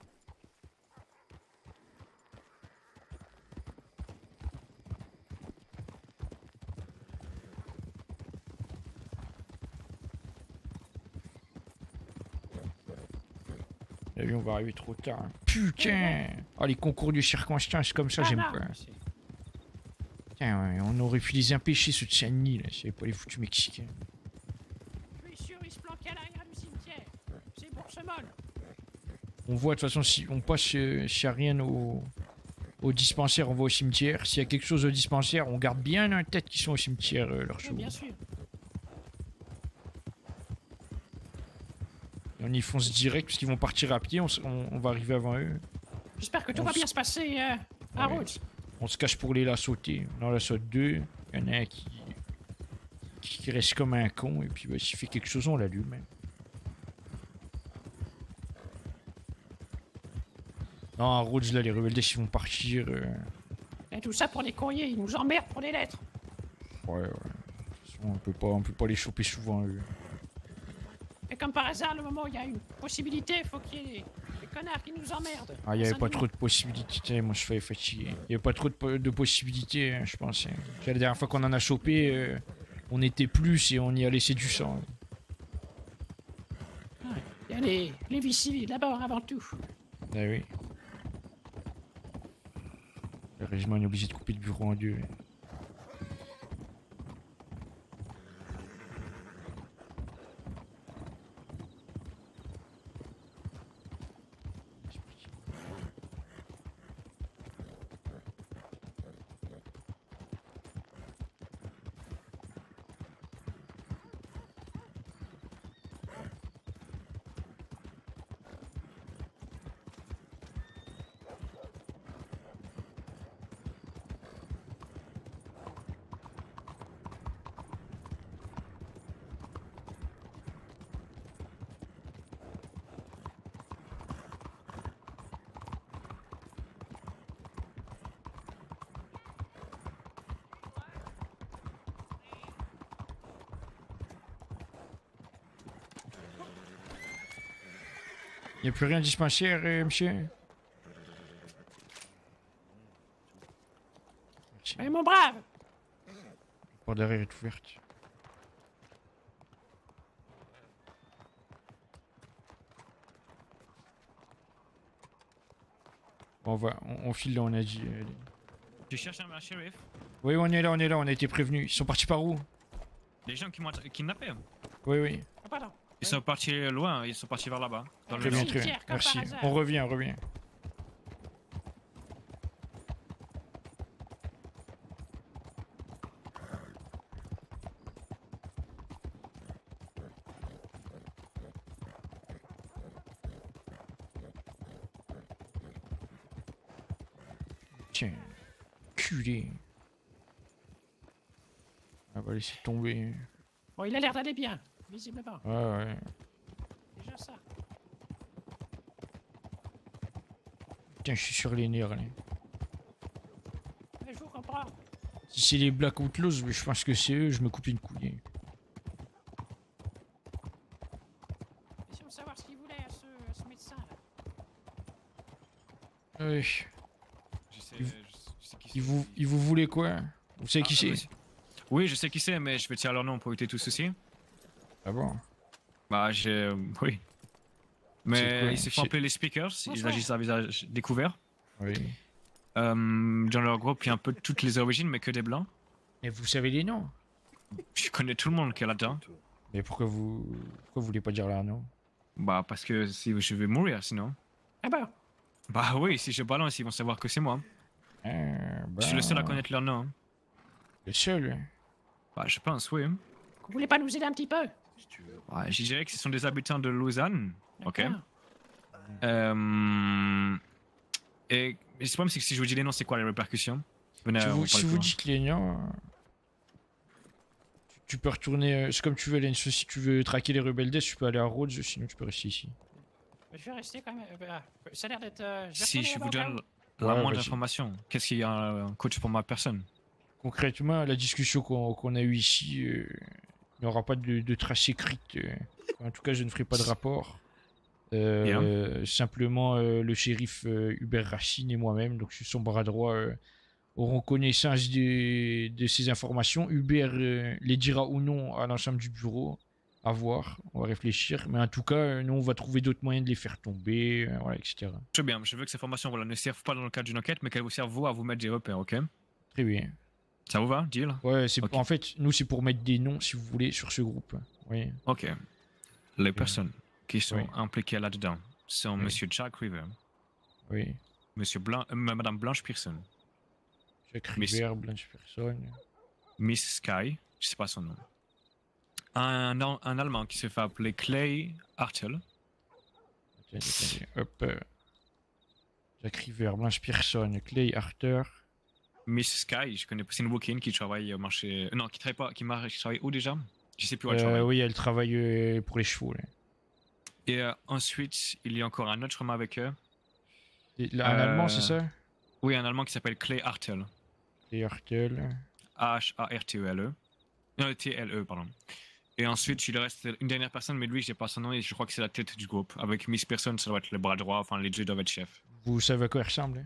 Là, lui, on va arriver trop tard. Hein. Putain! Ah, les concours de circonstances comme ça, j'aime pas. Putain, ouais, on aurait pu les empêcher, ceux de Saint-Denis, là. C'est pas les foutus mexicains. Je suis sûr, il se planque à l'arrière du cimetière. C'est Boursemol. On voit, de toute façon, si on passe, s'il n'y a rien au dispensaire, on va au cimetière. S'il y a quelque chose au dispensaire, on garde bien en tête qu'ils sont au cimetière, leurs Oui, chevaux. bien sûr. Et on y fonce direct, parce qu'ils vont partir à pied, on va arriver avant eux. J'espère que tout On va s- bien se passer à Ouais. Rhodes. On se cache pour les la sauter. On en la saute deux. Il y en a un qui reste comme un con. Et puis bah, s'il fait quelque chose, on l'allume. Hein. Non, à Rhodes, là, les rebelles ils vont partir. Et tout ça pour les courriers, ils nous emmerdent pour les lettres. Ouais. De toute façon, on peut pas les choper souvent, eux. Et comme par hasard, le moment où il y a une possibilité, il faut qu'il y ait des connards qui nous emmerdent. Ah, il y avait pas Saint-Denis. trop de possibilités. Moi, je suis fatigué. Il y avait pas trop de possibilités, hein, je pense. Hein. La dernière fois qu'on en a chopé, on était plus et on y a laissé du sang. Il y a les vies civiles d'abord, avant tout. Ah oui. Le régiment est obligé de couper le bureau en deux. Y a plus rien de dispensaire, monsieur? Eh, mon brave! La porte derrière est ouverte. Bon, on file là, on a dit. Tu cherches un shérif? Oui, on est là, on a été prévenus. Ils sont partis par où? Les gens qui m'ont kidnappé. Oui, oui. Ah, pardon. Ils sont partis loin, ils sont partis vers là-bas. Très bien, très bien. Merci. On revient, on revient. Tiens, culé. On va laisser tomber. Bon, il a l'air d'aller bien, visiblement. Ouais. Déjà ça. Putain, je suis sur les nerfs là. Mais je vous comprends. Si c'est les Black Outlaws, mais je pense que c'est eux, je me coupe une couille. Essayons de savoir ce qu'il voulait à ce médecin là. Ouais. Je sais qui Il vous voulez quoi? Vous savez qui c'est? Oui, je sais qui c'est, mais je vais tirer leur nom pour éviter tout souci. Ah bon? Bah, oui. Mais ils se font appeler les speakers, ils agissent à visage découvert. Oui. Dans leur groupe, il y a un peu de toutes les origines, mais que des blancs. Et vous savez les noms? Je connais tout le monde qui est là-dedans. Mais pourquoi vous voulez pas dire leur nom? Bah, parce que si je vais mourir sinon. Ah bah? Bah oui, si je balance, ils vont savoir que c'est moi. Je suis le seul à connaître leur nom. Le seul? Bah, je pense, oui. Vous voulez pas nous aider un petit peu? Ouais, je dirais que ce sont des habitants de Lausanne. Ok. Et le problème, c'est que si je vous dis les noms, c'est quoi les répercussions? Si vous dites les noms, tu peux retourner. C'est comme tu veux, Lenso. Si tu veux traquer les rebelles d'Est, tu peux aller à Rhodes, sinon tu peux rester ici. Je vais rester quand même. Ça a l'air d'être. Si je vous donne la moindre information, qu'est-ce qu'il y a un coach pour ma personne? Concrètement, la discussion qu'on a eue ici, il n'y aura pas de trace écrite. En tout cas, je ne ferai pas de rapport. Simplement, le shérif Hubert Racine et moi-même, donc je suis son bras droit, auront connaissance de ces informations. Hubert les dira ou non à l'ensemble du bureau. À voir, on va réfléchir. Mais en tout cas, nous, on va trouver d'autres moyens de les faire tomber, voilà, etc. Très bien, je veux que ces informations ne servent pas dans le cadre d'une enquête, mais qu'elles vous servent, vous, à vous mettre des repères, ok? Très bien. Ça vous va, deal? Ouais, okay. En fait, nous, c'est pour mettre des noms, si vous voulez, sur ce groupe. Oui. Ok. Les personnes qui sont impliquées là-dedans sont Monsieur Jack River. Oui. Madame Blanche Pearson. Jack River, Blanche Pearson. Miss Sky, je sais pas son nom. Un Allemand qui se fait appeler Clay Hartel. Attendez, hop. Jack River, Blanche Pearson, Clay Harter. Miss Sky, je connais pas, c'est une Wokin qui travaille au marché. Non, qui travaille pas, qui travaille où déjà? Je sais plus où elle travaille. Oui, elle travaille pour les chevaux. Là. Et ensuite, il y a encore un autre homme avec eux. Un Allemand, c'est ça? Oui, un Allemand qui s'appelle Clay Hartel. Clay Hartel. H-A-R-T-E-L-E. Non, T-L-E, pardon. Et ensuite, il reste une dernière personne, mais lui, j'ai pas son nom et je crois que c'est la tête du groupe. Avec Miss Pearson, ça doit être le bras droit, enfin, les deux doivent être chefs. Vous savez à quoi il ressemble?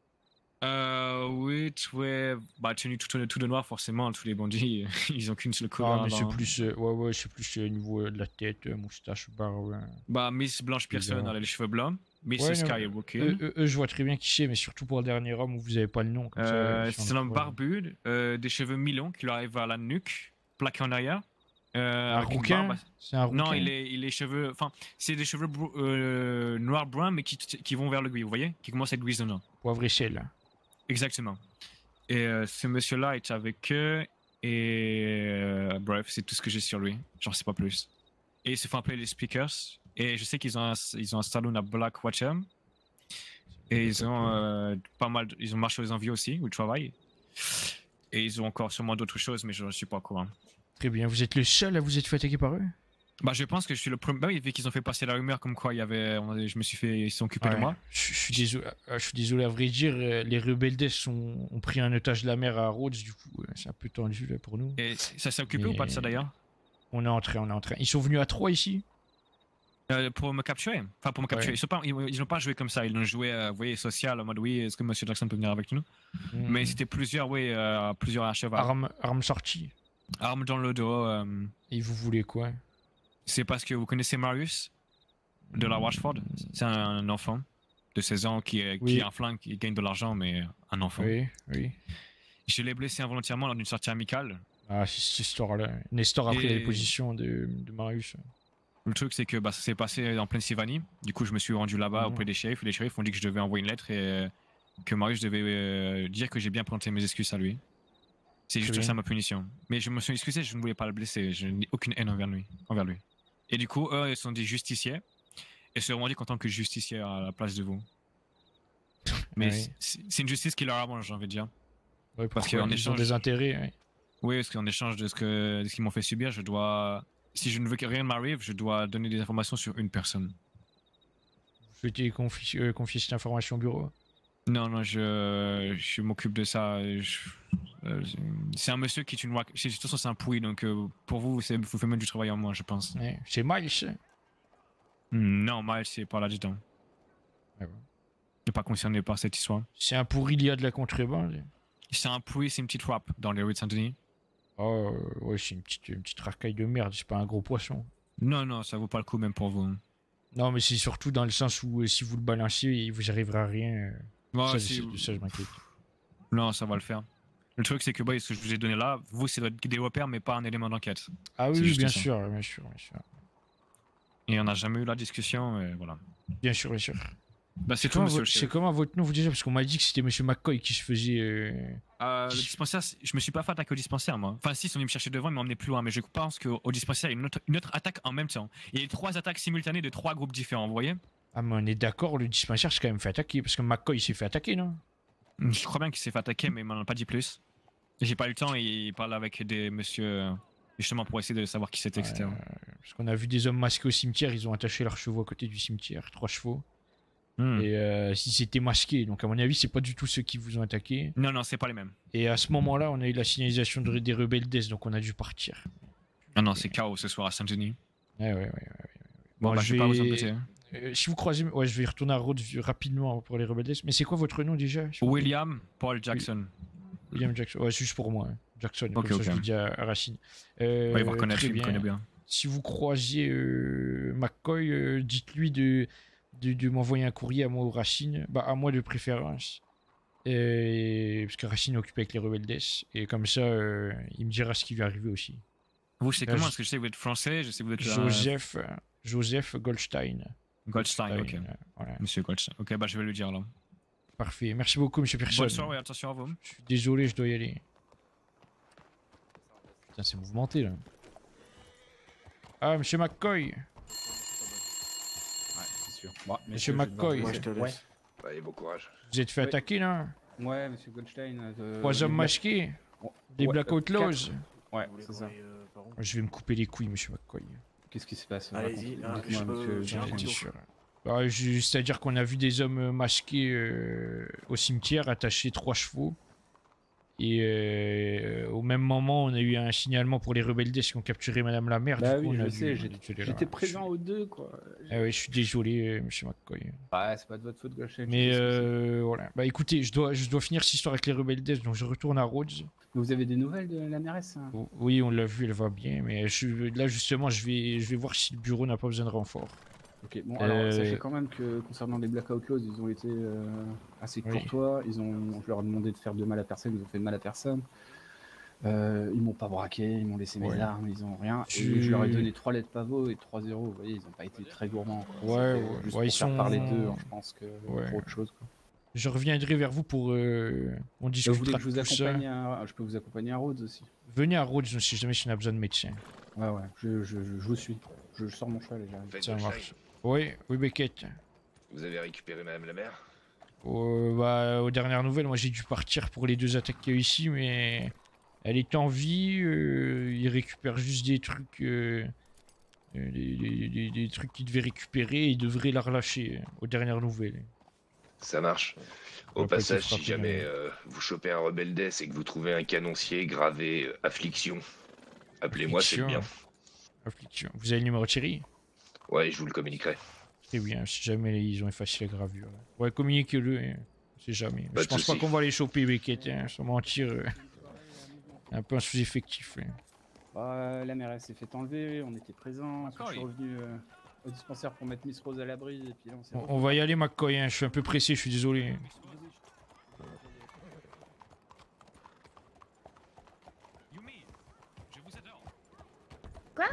Oui, tenu tout de noir, forcément, tous les bandits, ils ont qu'une seule couleur. Ah, mais c'est plus, c'est plus au niveau de la tête, moustache, barbe. Bah, Miss Blanche Pearson, elle a les cheveux blancs. Miss Sky Wokin. Je vois très bien qui c'est, mais surtout pour le dernier homme où vous avez pas le nom. C'est un homme barbu, des cheveux mi-longs qui lui arrivent à la nuque, plaqué en arrière. Un rouquin? C'est un rouquin? Non, il est cheveux, enfin, c'est des cheveux noir-brun, mais qui vont vers le gris, vous voyez, qui commencent à être grisonnants. Poivre et sel. Exactement. Et ce monsieur-là est avec eux, et bref, c'est tout ce que j'ai sur lui, j'en sais pas plus. Et ils se font appeler les Speakers, et je sais qu'ils ont un salon à Blackwater, et ils ont ils ont marché aux envies aussi, où ils travaillent. Et ils ont encore sûrement d'autres choses, mais je ne suis pas au courant. Très bien, vous êtes le seul à vous être fait attaquer par eux? Bah, je pense que je suis le premier. Bah oui, vu qu'ils ont fait passer la rumeur comme quoi je me suis fait. Ils sont occupés de moi. Je suis désolé, à vrai dire, les rebelles d'Est ont pris un otage de la mer à Rhodes, du coup, c'est un peu tendu là, pour nous. Et ça s'est occupé ou pas de ça d'ailleurs? On est en train. Ils sont venus à 3 ici? Pour me capturer. Enfin, pour me capturer. Ils n'ont pas joué comme ça. Ils ont joué, vous voyez, social, en mode oui, est-ce que Monsieur Jackson peut venir avec nous? Mais c'était plusieurs, plusieurs à cheval. Armes sorties. Armes dans le dos. Et vous voulez quoi? C'est parce que vous connaissez Marius de la Watchford. C'est un enfant de 16 ans qui a un flingue, qui gagne de l'argent, mais un enfant. Oui. Je l'ai blessé involontairement lors d'une sortie amicale. Ah, c'est cette histoire-là. Nestor a pris les positions de Marius. Le truc, c'est que ça s'est passé en Pennsylvanie. Du coup, je me suis rendu là-bas auprès des shérifs. Les shérifs ont dit que je devais envoyer une lettre et que Marius devait dire que j'ai bien présenté mes excuses à lui. C'est juste ça ma punition. Mais je me suis excusé, je ne voulais pas le blesser. Je n'ai aucune haine envers lui. Et du coup, eux, ils sont des justiciers. Et se revendiquent en tant que justiciers à la place de vous. Mais c'est une justice qui leur arrange, j'ai envie de dire. Oui, parce qu'en échange des intérêts. Oui, parce qu'en échange de ce qu'ils m'ont fait subir, je dois. Si je ne veux que rien m'arrive, je dois donner des informations sur une personne. Vous souhaitez confier cette information au bureau? Non, je m'occupe de ça. C'est un monsieur qui est une. De toute façon, c'est un pouille, donc pour vous, vous faites même du travail en moins, je pense. C'est Miles. Non, Miles, c'est pas là-dedans. Il n'est pas concerné par cette histoire. C'est un pourri lié à de la contrebande. C'est un pouille, c'est une petite rap dans les rues de Saint-Denis. Oh, ouais, c'est une petite racaille de merde, c'est pas un gros poisson. Non, ça vaut pas le coup même pour vous. Non, mais c'est surtout dans le sens où si vous le balancez, vous arriverez à rien. Ça, je m'inquiète. Non, ça va le faire. Le truc, c'est que ce que je vous ai donné là, vous, c'est des repères, mais pas un élément d'enquête. Ah oui, bien sûr. Et on n'a jamais eu la discussion, et voilà. Bien sûr. Bah, c'est comment votre nom vous déjà? Parce qu'on m'a dit que c'était Monsieur McCoy qui se faisait. Le dispensaire, je me suis pas fait attaquer au dispensaire, moi. Enfin, si, ils sont venus me chercher devant, ils m'ont emmené plus loin. Mais je pense qu'au dispensaire, il y a une autre attaque en même temps. Il y a eu 3 attaques simultanées de 3 groupes différents, vous voyez? Ah, mais on est d'accord, le dispensaire s'est quand même fait attaquer. Parce que McCoy s'est fait attaquer, non? Je crois bien qu'il s'est fait attaquer, mais il m'en a pas dit plus. J'ai pas eu le temps et il parle avec des messieurs. Justement pour essayer de savoir qui c'était, etc. Parce qu'on a vu des hommes masqués au cimetière, ils ont attaché leurs chevaux à côté du cimetière, 3 chevaux. Et si c'était masqué, donc à mon avis, c'est pas du tout ceux qui vous ont attaqué. Non, c'est pas les mêmes. Et à ce moment-là, on a eu la signalisation des rebelles d'Est, donc on a dû partir. Non, c'est chaos ce soir à Saint-Denis. Ouais. Bon, je vais pas vous embêter. Si vous croisez, je vais y retourner à Rhodes rapidement pour les rebelles d'Est. Mais c'est quoi votre nom déjà? William Paul Jackson. William Jackson, ouais, c'est juste pour moi. Jackson, comme ça je le dis à Racine. Il va reconnaître, il me connaît bien. Si vous croisiez McCoy, dites-lui de m'envoyer un courrier à moi ou Racine, à moi de préférence. Parce que Racine est occupé avec les rebelles d'Est. Et comme ça, il me dira ce qui lui est arrivé aussi. Vous, c'est comment? Est-ce que je sais que vous êtes français? Je sais que vous êtes Joseph Goldstein. Goldstein, ok. Voilà. Monsieur Goldstein. Ok, je vais lui dire là. Parfait. Merci beaucoup, monsieur Pearson. Bonne soirée, attention à vous. Je suis désolé, je dois y aller. Putain, c'est mouvementé là. Ah, monsieur McCoy. Ouais, c'est sûr. Bon, monsieur McCoy. Moi, je te laisse. Allez, bon courage. Vous êtes fait attaquer là? Ouais, monsieur Goldstein. 3 hommes masqués. Des Black Outlaws. Ouais, c'est ça. Je vais me couper les couilles, monsieur McCoy. Qu'est-ce qui se passe? Allez-y, c'est-à-dire qu'on a vu des hommes masqués au cimetière attachés 3 chevaux. Et au même moment, on a eu un signalement pour les rebelles d'Est qui ont capturé Madame la Mère. Bah oui, je sais, j'étais présent aux deux, quoi. Ah oui, je suis désolé, monsieur McCoy. Ouais, c'est pas de votre faute, Goldstein. Mais voilà. Bah écoutez, je dois finir cette histoire avec les rebelles d'Est, donc je retourne à Rhodes. Vous avez des nouvelles de la mairesse? Oui, on l'a vu, elle va bien, mais là justement, je vais voir si le bureau n'a pas besoin de renfort. Ok, bon, alors sachez quand même que concernant les Black Outlaws, ils ont été assez courtois. Je leur ai demandé de faire de mal à personne, ils ont fait de mal à personne. Ils m'ont pas braqué, ils m'ont laissé mes armes, ils ont rien. Et je leur ai donné 3 lettres pavots et 3 0. Vous voyez, ils ont pas été très gourmands. Juste pour faire parler d'eux, je pense que pour autre chose. Quoi. Je reviendrai vers vous pour on discutera de tout ça. Je peux vous accompagner à Rhodes aussi. Venez à Rhodes, si jamais on a besoin de médecin. Ouais, je vous suis. Je sors mon cheval et j'arrive. Ça marche. Oui, Beckett. Vous avez récupéré Madame la Mère? Aux dernières nouvelles, moi j'ai dû partir pour les 2 attaques qu'il y a eu ici, mais elle est en vie. Il récupère juste des trucs, des trucs qu'il devait récupérer et il devrait la relâcher aux dernières nouvelles. Ça marche. Au passage, si jamais vous chopez un rebelle d'Est et que vous trouvez un canoncier gravé Affliction, appelez-moi, c'est bien. Affliction. Vous avez le numéro de Thierry? Ouais, je vous le communiquerai. Très bien, si jamais ils ont effacé les gravures. Ouais, communiquez-le, hein. On sait jamais. Pas Je de pense pas soucis. qu'on va les choper, Beckett, hein, sans mentir. Un peu un sous-effectif. Hein. La mairesse s'est fait enlever, on était présents. Je suis revenu au dispensaire pour mettre Miss Rose à l'abri. Et puis là, On va y aller, McCoy, hein. Je suis un peu pressé, je suis désolé. Quoi?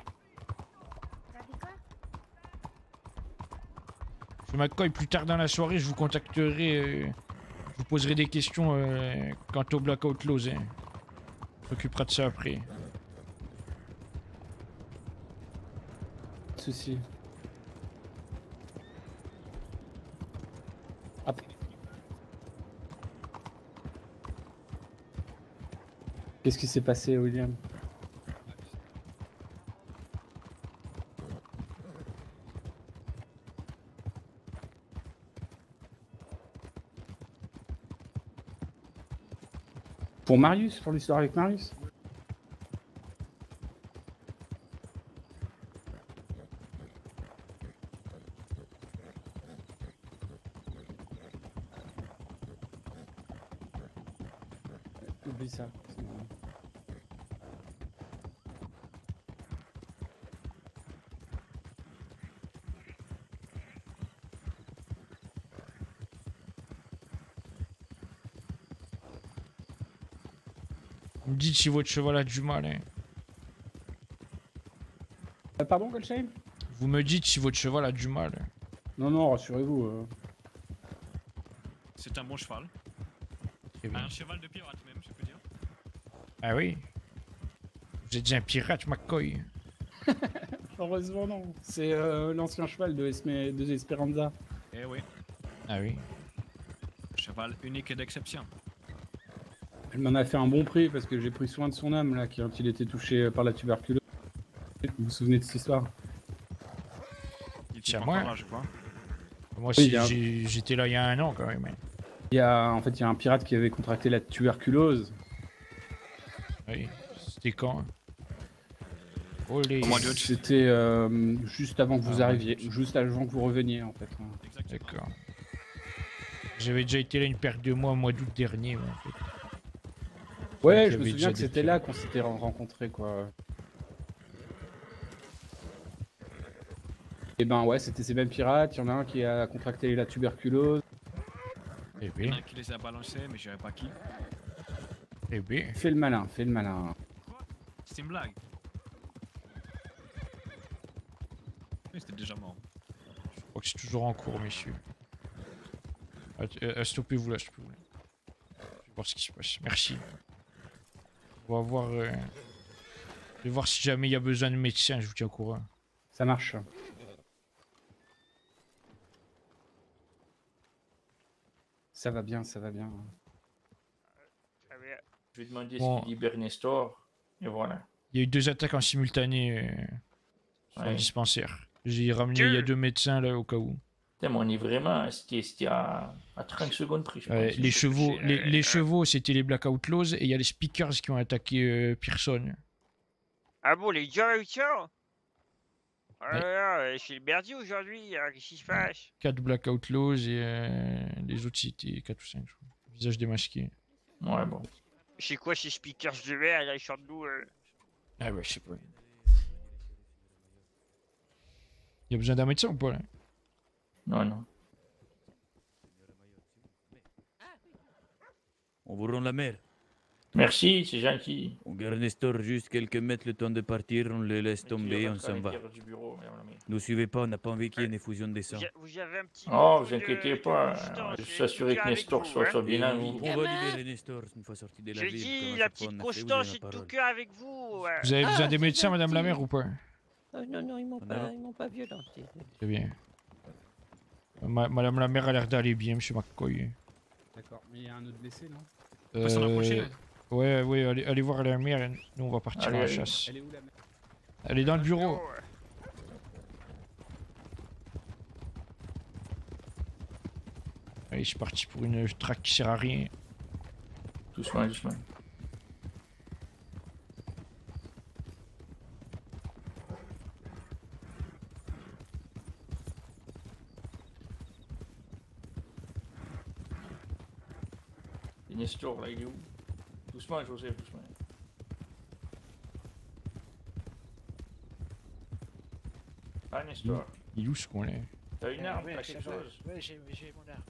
Je McCoy, plus tard dans la soirée, je vous contacterai. Je vous poserai des questions quant au Blackout Laws. Hein. On s'occupera de ça après. Pas de soucis. Hop. Qu'est-ce qui s'est passé, William? Pour Marius, pour l'histoire avec Marius? Oublie ça. Vous me dites si votre cheval a du mal. Hein. Pardon, Goldshame? Vous me dites si votre cheval a du mal. Non, non, rassurez-vous. C'est un bon cheval. Un cheval de pirate même, je peux dire. Ah oui? Vous êtes un pirate, McCoy. Heureusement non. C'est l'ancien cheval de Esperanza. Eh oui. Ah oui. Cheval unique et d'exception. Elle m'en a fait un bon prix parce que j'ai pris soin de son âme là, quand il était touché par la tuberculose. Vous vous souvenez de cette histoire? Il C'est à était moi. pas encore là, je crois. Moi aussi, j'étais là il y a un an quand même. En fait, il y a un pirate qui avait contracté la tuberculose. Oui. C'était quand? Olé. C'était juste avant que vous arriviez, juste avant que vous reveniez en fait. D'accord. J'avais déjà été là une paire de mois au mois d'août dernier. En fait. Ouais, je me souviens que c'était là qu'on s'était rencontrés quoi. Et ben ouais, c'était ces mêmes pirates. Il y en a un qui a contracté la tuberculose. Et Il y en a un qui les a balancés, mais je dirais pas qui. Eh bien. Fais le malin, fais le malin. C'est une blague. Oui, c'était déjà mort. Je crois que c'est toujours en cours, messieurs. Stoppez-vous là, stoppez-vous là. Je vais voir ce qui se passe. Merci. On va voir. Je vais voir si jamais il y a besoin de médecin, je vous tiens au courant. Ça marche. Ça va bien, ça va bien. Je vais demander Bon. ce qu'il dit Bernestor. Et voilà. Il y a eu 2 attaques en simultané sur le dispensaire. J'ai ramené, il y a 2 médecins là au cas où. Putain, mais on est vraiment. C'était à 30 secondes près. je pense. Les chevaux, les chevaux c'était les Blackout Laws et il y a les Speakers qui ont attaqué Pearson. Ah bon, les gars, tiens. Oh là là, c'est le merdier aujourd'hui, qu'est-ce qui se passe? 4 Blackout Laws et les autres c'était 4 ou 5 je crois. Visage démasqué. Ouais, bon. C'est quoi ces speakers de verre, là, ils sortent d'où Ah ouais, je sais pas. Il y a besoin d'un médecin ou pas là? Non, non. On vous rend la mer. Merci, c'est gentil. On garde Nestor juste quelques mètres le temps de partir, on le laisse tomber, on s'en va. Nous suivez pas, on n'a pas envie qu'il y ait une effusion de sang. Vous avez un petit. Oh, vous inquiétez pas. Je vais s'assurer que Nestor soit bien en vie. On va libérer Nestor une fois sorti de la J'ai ville. dit, comme à la chaque fois, petite on a fait, vous Constance avez est ma tout parole. cœur avec vous. Vous avez besoin des médecins, madame la mère, ou pas? Non, non, ils m'ont pas violenté. Très bien. Madame la mère a l'air d'aller bien, monsieur McCoy. D'accord, mais il y a un autre blessé, non? On peut s'en approcher, là. Ouais, allez voir la mère, nous on va partir à la chasse. Elle est où la mère? Elle est dans le bureau. Allez, je suis parti pour une traque qui sert à rien. Doucement, doucement. Nestor, là, il est où? Doucement, Joseph, doucement. Ah, Nestor. Il est où ce coin-là? T'as une arme, ouais, t'as quelque chose? Ouais, j'ai mon arme.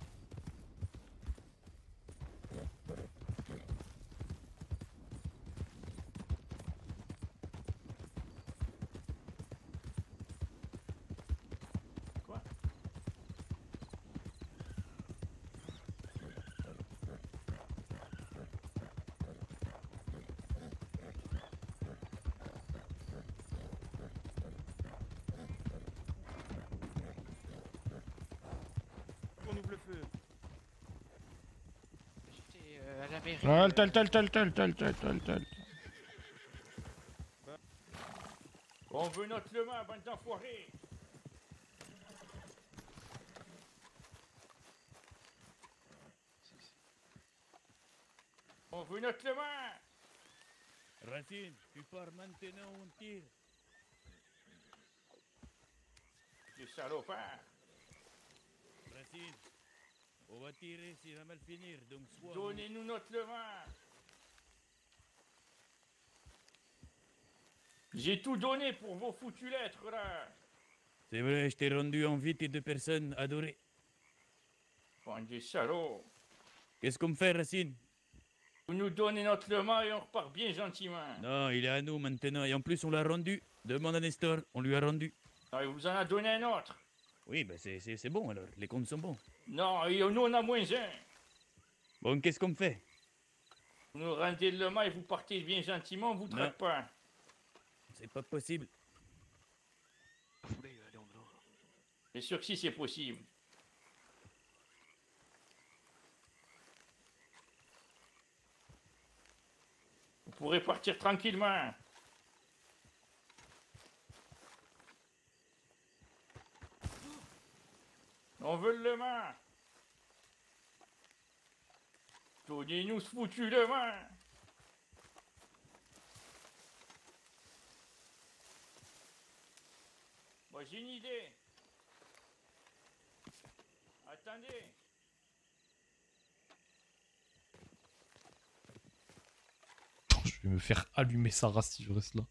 Quoi? On ouvre le feu. J'étais à la mairie. On veut notre le main, bande d'enfoirés! On veut notre le main! Racine, tu pars maintenant ou on tire? Tu salopard! Racine, on va tirer, ça va mal finir, donc soit... Donnez-nous notre le main! J'ai tout donné pour vos foutues lettres, là! C'est vrai, je t'ai rendu en vie tes 2 personnes adorées. Bande de salauds! Qu'est-ce qu'on me fait, Racine? Vous nous donnez notre le main et on repart bien gentiment. Non, il est à nous maintenant, et en plus on l'a rendu. Demande à Nestor, on lui a rendu. Non, il vous en a donné un autre. Oui, ben c'est bon alors, les comptes sont bons. Non, et nous on a moins un. Bon, qu'est-ce qu'on me fait? Vous nous rendez le main et vous partez bien gentiment, on vous traite pas. C'est pas possible. C'est sûr que si c'est possible. Vous pourrez partir tranquillement. On veut le main. Donnez-nous ce foutu le main. Moi j'ai une idée. Attendez. Je vais me faire allumer sa race si je reste là.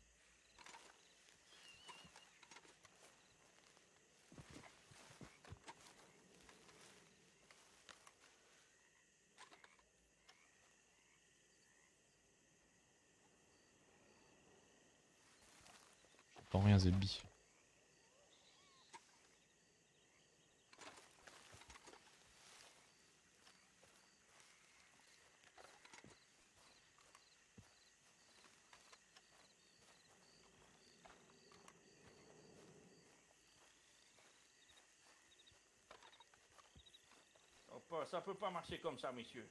J'entends rien, Zebbi. Ça peut pas marcher comme ça, messieurs.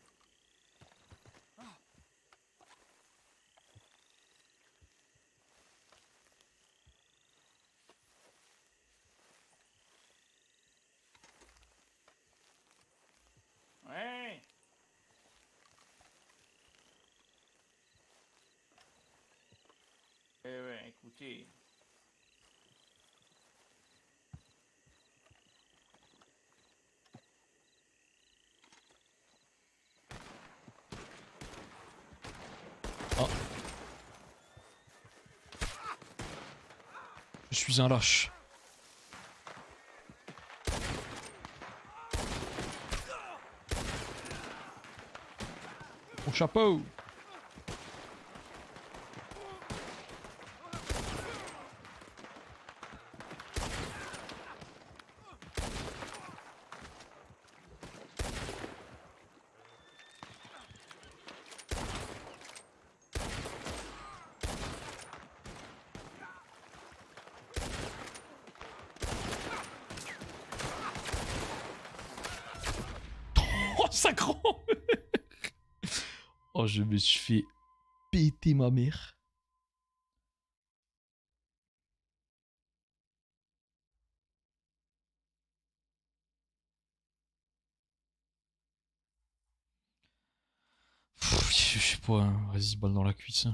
Ouais. Eh ouais, écoutez. Oh. Je suis un lâche. Mon chapeau. Oh, sa grand-mère. Oh, je me suis fait péter ma mère. Je sais pas, hein. Vas-y, balle dans la cuisse.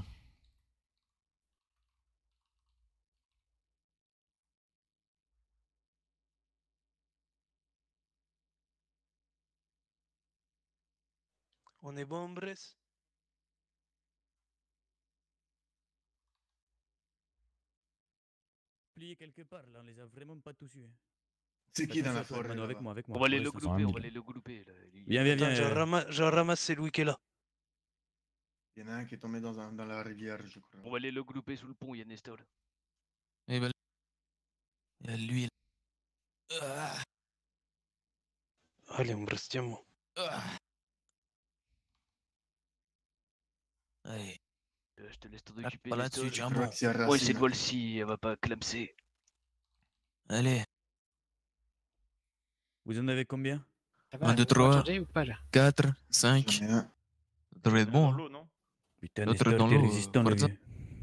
On est bon, Bress? Plié quelque part, là, on les a vraiment pas tous eus. C'est qui dans la Attention, forêt Mano, avec là-bas? moi, avec moi. On va aller reste le ensemble. grouper, on va aller le grouper. Là. Viens, viens, Attends, viens. je ramasse celui qui est là. Il y en a un qui est tombé dans la rivière, je crois. On va aller le grouper sous le pont, il y a Nestor. Eh ben, il y a lui. Ah. Allez, on restiamo. Allez. Je te laisse t'en occuper. Pas là-dessus, tiens Nestor. bon. Ouais, cette fois-ci, elle va pas clamser. Allez. Vous en avez combien? 1, 2, 3, 4, 5. Ça devrait être bon. Putain, L'autre Nestor, dans t'es l'eau, résistant, Forza. lui.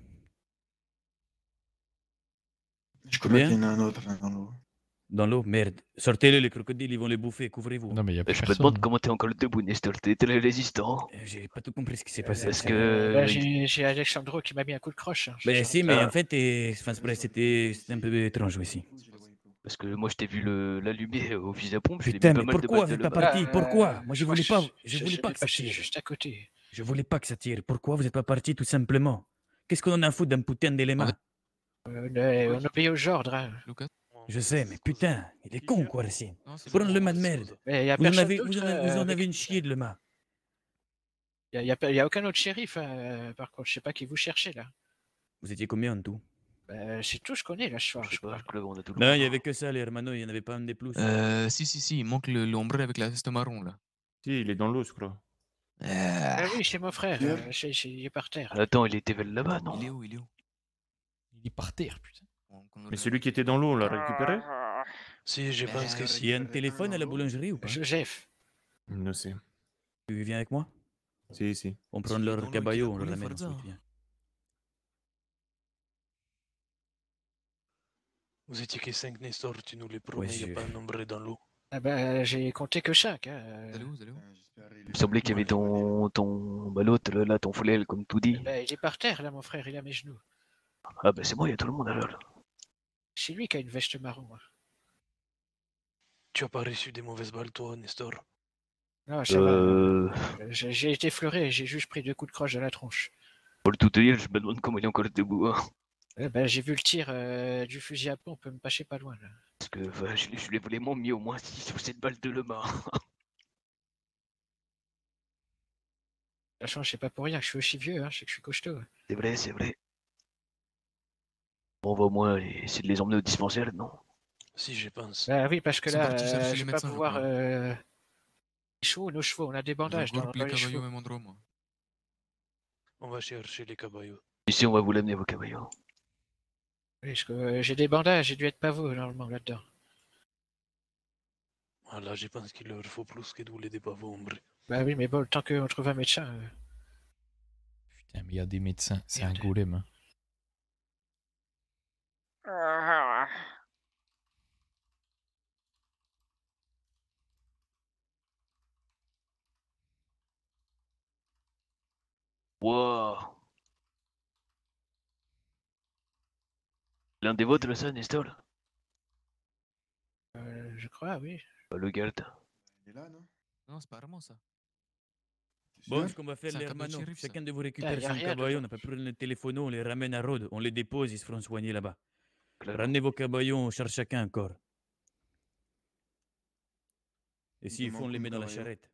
Je crois qu'il y en a un autre là, dans l'eau. Dans l'eau, merde. Sortez-le, les crocodiles, ils vont les bouffer, couvrez-vous. Non, mais il y a plus Je me personne. demande comment t'es encore debout, Nestor. T'es très résistant. J'ai pas tout compris ce qui s'est passé. Parce que. J'ai Alexandro qui m'a mis un coup de croche. Hein. Ben si, mais en fait, enfin, c'était un peu étrange aussi. Parce que moi je t'ai vu l'allumer au fusil à pompe. Putain, mais pourquoi vous êtes pas parti? Pourquoi? Moi je voulais pas que ça Je tire. juste à côté. Je voulais pas que ça tire. Pourquoi vous êtes pas parti tout simplement? Qu'est-ce qu'on en a à foutre d'un putain d'élément? On obéit aux ordres. Hein. Je sais, mais putain, il est con quoi, Racine. Prends le mât de merde. Mais y a Vous en personne avez, d'autre, vous en avec- avez une chier de le mât. Il y a aucun autre shérif, par contre. Je sais pas qui vous cherchez là. Vous étiez combien en tout? C'est tout ce qu'on est là ce soir. Je crois. Non, il y avait que ça, les hermanos, il y en avait pas un des plus. Si, il manque l'ombre avec la veste marron là. Si, il est dans l'eau, je crois. Ah oui, c'est mon frère. Il est par terre. Attends, il était là-bas, non? Il est où? Il est par terre, putain. Mais celui qui était dans l'eau, on l'a récupéré? Si, je pense que si. Il y a un téléphone à la boulangerie ou pas? Joseph. Non, c'est. Tu viens avec moi? Si. On prend leur caballo, on le ramène ensuite, viens. Vous étiez que 5 Nestor, tu nous les promets, il n'y a pas un nombre dans l'eau. Ah bah, j'ai compté que 5. Il me semblait qu'il y avait ton l'autre là, ton flêle, comme tout dit. Il est par terre là, mon frère, il est à mes genoux. Ah bah c'est moi, il y a tout le monde alors. C'est lui qui a une veste marron. Hein. Tu as pas reçu des mauvaises balles, toi, Nestor? Non, ça va. J'ai été fleuré, j'ai juste pris 2 coups de croche dans la tronche. Pour le tout te dire, je me demande comment il est encore debout. Hein. J'ai vu le tir du fusil à pompe me passer pas loin là. Parce que je l'ai vraiment mis au moins 6 ou 7 balles de le mât. Sachant, c'est pas pour rien que je suis aussi vieux, hein, je sais que je suis costaud. C'est vrai, c'est vrai. On va au moins essayer de les emmener au dispensaire, non? Si, je pense. Bah oui, parce que Ils sont là, partis chercher les je vais pas médecins, je pouvoir... crois. Les chevaux, nos chevaux, on a des bandages dans regroupe les les caballos chevaux. au même endroit, moi. On va chercher les caballos. Ici, on va vous l'amener, vos caballos. Oui, parce que j'ai des bandages, j'ai dû être pavot normalement là-dedans. Voilà, je pense qu'il leur faut plus que douler des pavots, hombre. Bah oui, mais bon, le temps qu'on trouve un médecin... Putain, mais il y a des médecins, c'est un golem. Hein. Wow. L'un des vôtres, ça, Nestor? Je crois, oui. Le garde. Il est là, non? Non, c'est pas vraiment ça. Bon, ce qu'on va faire, C'est un les cadeau de hermanos, shérif, ça. chacun de vous récupère y a son rien caballo, on dedans. n'a pas pris le téléphone, on les ramène à Rhodes, on les dépose, ils se feront soigner là-bas. Ramenez vos caballos, on charge chacun un corps. Et s'il faut, on les met dans la charrette.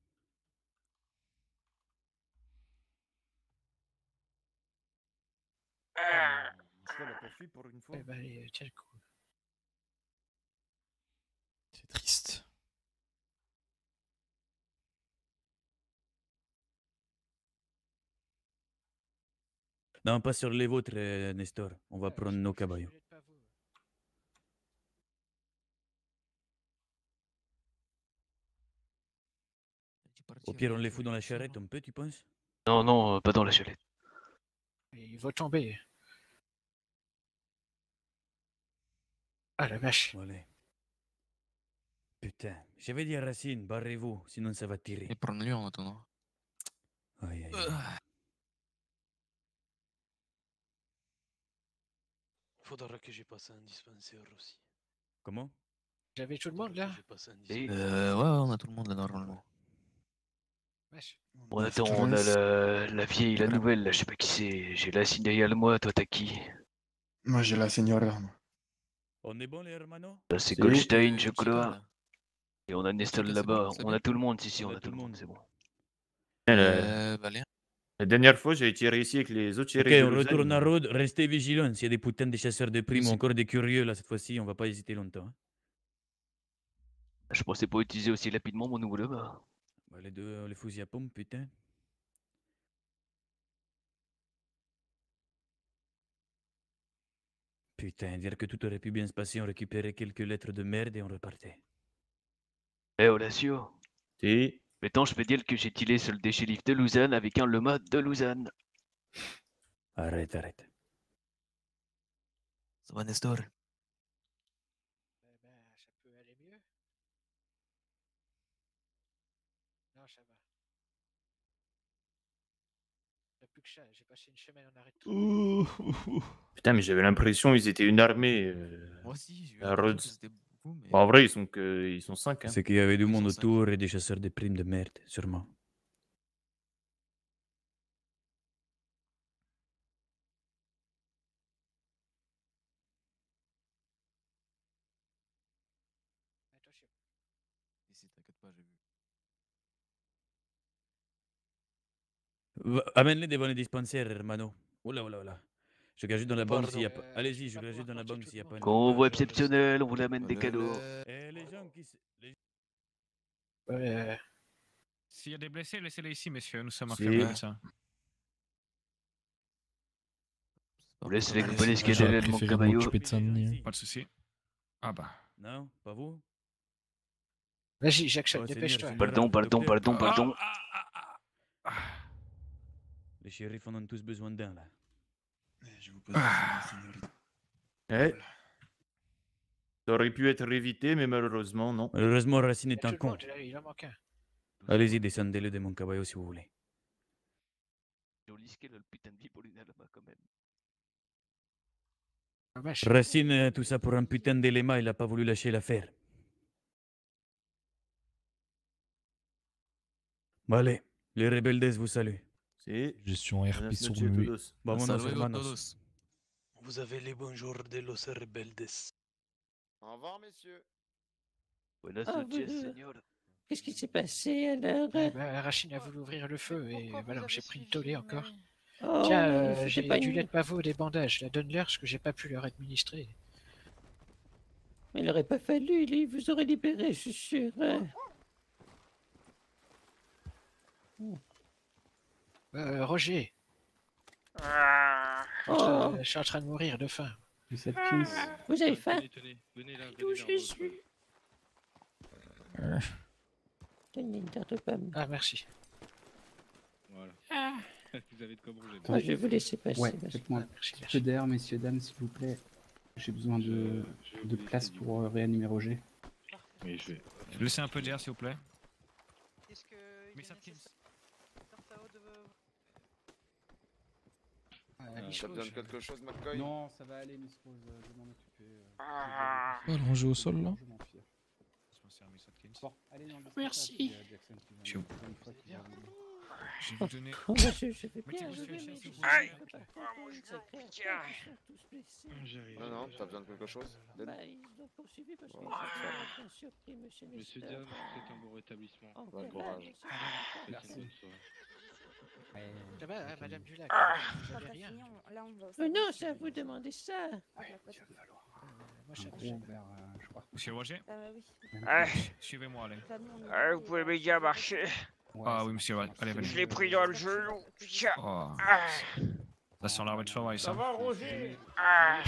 C'est la poursuite pour une fois. Eh ben, tiens le coup. C'est triste. Non, pas sur les vôtres, Nestor. On va prendre nos caballos. Au pire, on les fout dans la charrette, on peut, tu penses? Non, non, pas dans la chalette. Il va tomber. Ah la vache. Allez. Putain, j'avais dit à Racine, barrez-vous, sinon ça va tirer. Et prends-le en attendant. Aïe, aïe, aïe. Faudra que j'ai passé un dispensaire aussi. Comment? J'avais tout le monde là? J'ai passé un Ouais, on a tout le monde là normalement. Bon, attends, on a la vieille, la nouvelle, là, je sais pas qui c'est. J'ai la signale moi, toi t'as qui? Moi j'ai la señora. On est bon, les hermanos? Là c'est Goldstein, je crois. Et on a Nestor là-bas. On a tout le monde ici, on a tout le monde, c'est bon. La dernière fois, j'ai tiré ici avec les autres Ok, tirés. on retourne à road, restez vigilants. S'il y a des putains de chasseurs de primes ou encore des curieux, là, cette fois-ci, on va pas hésiter longtemps. Hein. Je pensais pas utiliser aussi rapidement mon nouveau là-bas. Bah, les deux, les fusils à pompe, putain. Putain, dire que tout aurait pu bien se passer, on récupérait quelques lettres de merde et on repartait. Eh, Horacio. Si. Maintenant, je peux dire que j'ai tiré sur le déshérif de Lausanne avec un Lema de Lausanne. Arrête, arrête. Ça va, Nestor? Ça peut aller mieux. Non, ça va. Il n'y a plus que ça. J'ai passé une semaine en arrêt de travail. Putain, mais j'avais l'impression qu'ils étaient une armée. Moi aussi, j'ai eu à l'impression Rhodes. que c'était beaucoup, mais... Bon, en vrai, ils sont 5. Hein. C'est qu'il y avait du monde autour et des chasseurs de primes de merde, sûrement. Attention. Ici, t'inquiète pas, j'ai vu. Amène-les devant les dispensaires, hermano. Oula, oula, oula. Je regarde juste dans la banque Pardon. s'il y a pas... Allez-y, je regarde juste dans la banque s'il y a pas... Convoi exceptionnel, on vous l'amène des cadeaux. Les gens qui... S'il y a des blessés, laissez-les ici, messieurs. Nous sommes Si. affaires de médecin. On laisse les polices qui est mon caballo. Pas de soucis. Ah bah. Non, pas vous? Vas-y, j'accepte, dépêche-toi. Pardon. Les shérifs en ont tous besoin d'un, là. Je vous pose señorita. Eh. Ça aurait pu être évité, mais malheureusement, non. Malheureusement, Racine est un Tout le con. monde, il en manque un. Allez-y, descendez-le de mon caballo si vous voulez. Joli ce qu'est le putain de Vipolina là-bas quand même. Ah, vache. Racine, tout ça pour un putain d'élément, il a pas voulu lâcher l'affaire. Bon, allez, les rebeldes vous saluent. Si. Gestion RP sur Buenas noches, lui. todos. Vámonos, hermanos. Vous avez les bonjours de los rebeldes. Au revoir, messieurs. Buenas Ah, noches, vous- señor. Qu'est-ce qui s'est passé alors? Rachine a voulu ouvrir le feu et voilà, j'ai pris une tollée encore. Oh, Tiens, c'était j'ai pas du une- lait de pavot, des bandages. La donne-leur parce que j'ai pas pu leur administrer. Il n'aurait pas fallu, il vous aurait libéré, je suis sûr. Hein. Roger, Oh, je suis en train de mourir de faim. vous avez faim? D'où Jésus? Tenez une tarte aux pommes. Ah, merci. Voilà. Ah. Vous avez de quoi manger. Ah, je vais vous laisser passer. Ouais, parce que- faites-moi un petit peu d'air, messieurs, dames, s'il vous plaît. J'ai besoin de place pour réanimer Roger. Oui, je vais. Laissez un peu d'air, s'il vous plaît. Miss Hopkins. T'as besoin de quelque chose, McCoy? Non, ça va aller, Miss Rose, je vais m'en occuper. Allongé au sol là. Bon, allez, dans le Merci. puis, Jackson qui va- Je vais une fois qu'il va venir. Je vais vous donner. Oh, monsieur, je vais bien, Mettez-vous je sur vais, les mais chaises, je vous sais Aïe. pas pas. pourquoi ils sont tous blessés. Non, non, t'as besoin de quelque chose? Bah, ils l'ont poursuivi parce qu'ils Bon, sont ça va. bien surpris, monsieur Monsieur Nestor. Diane, faites un bon rétablissement. Oh, Bon quel courage. âge, Faites une bonne soirée. Ça va, hein, Madame Dulac? Vous avez rien? Mais non, c'est à vous de demander ça. Moi, ça me Gros vers, je crois. Monsieur Roger Suivez-moi, allez. Vous pouvez m'aider à marcher. Ah oui, monsieur, allez, venez. Je l'ai pris dans le genou. Tiens. Oh. Ça sent l'arrêt de travail, ça. Ça va, Roger? Ah.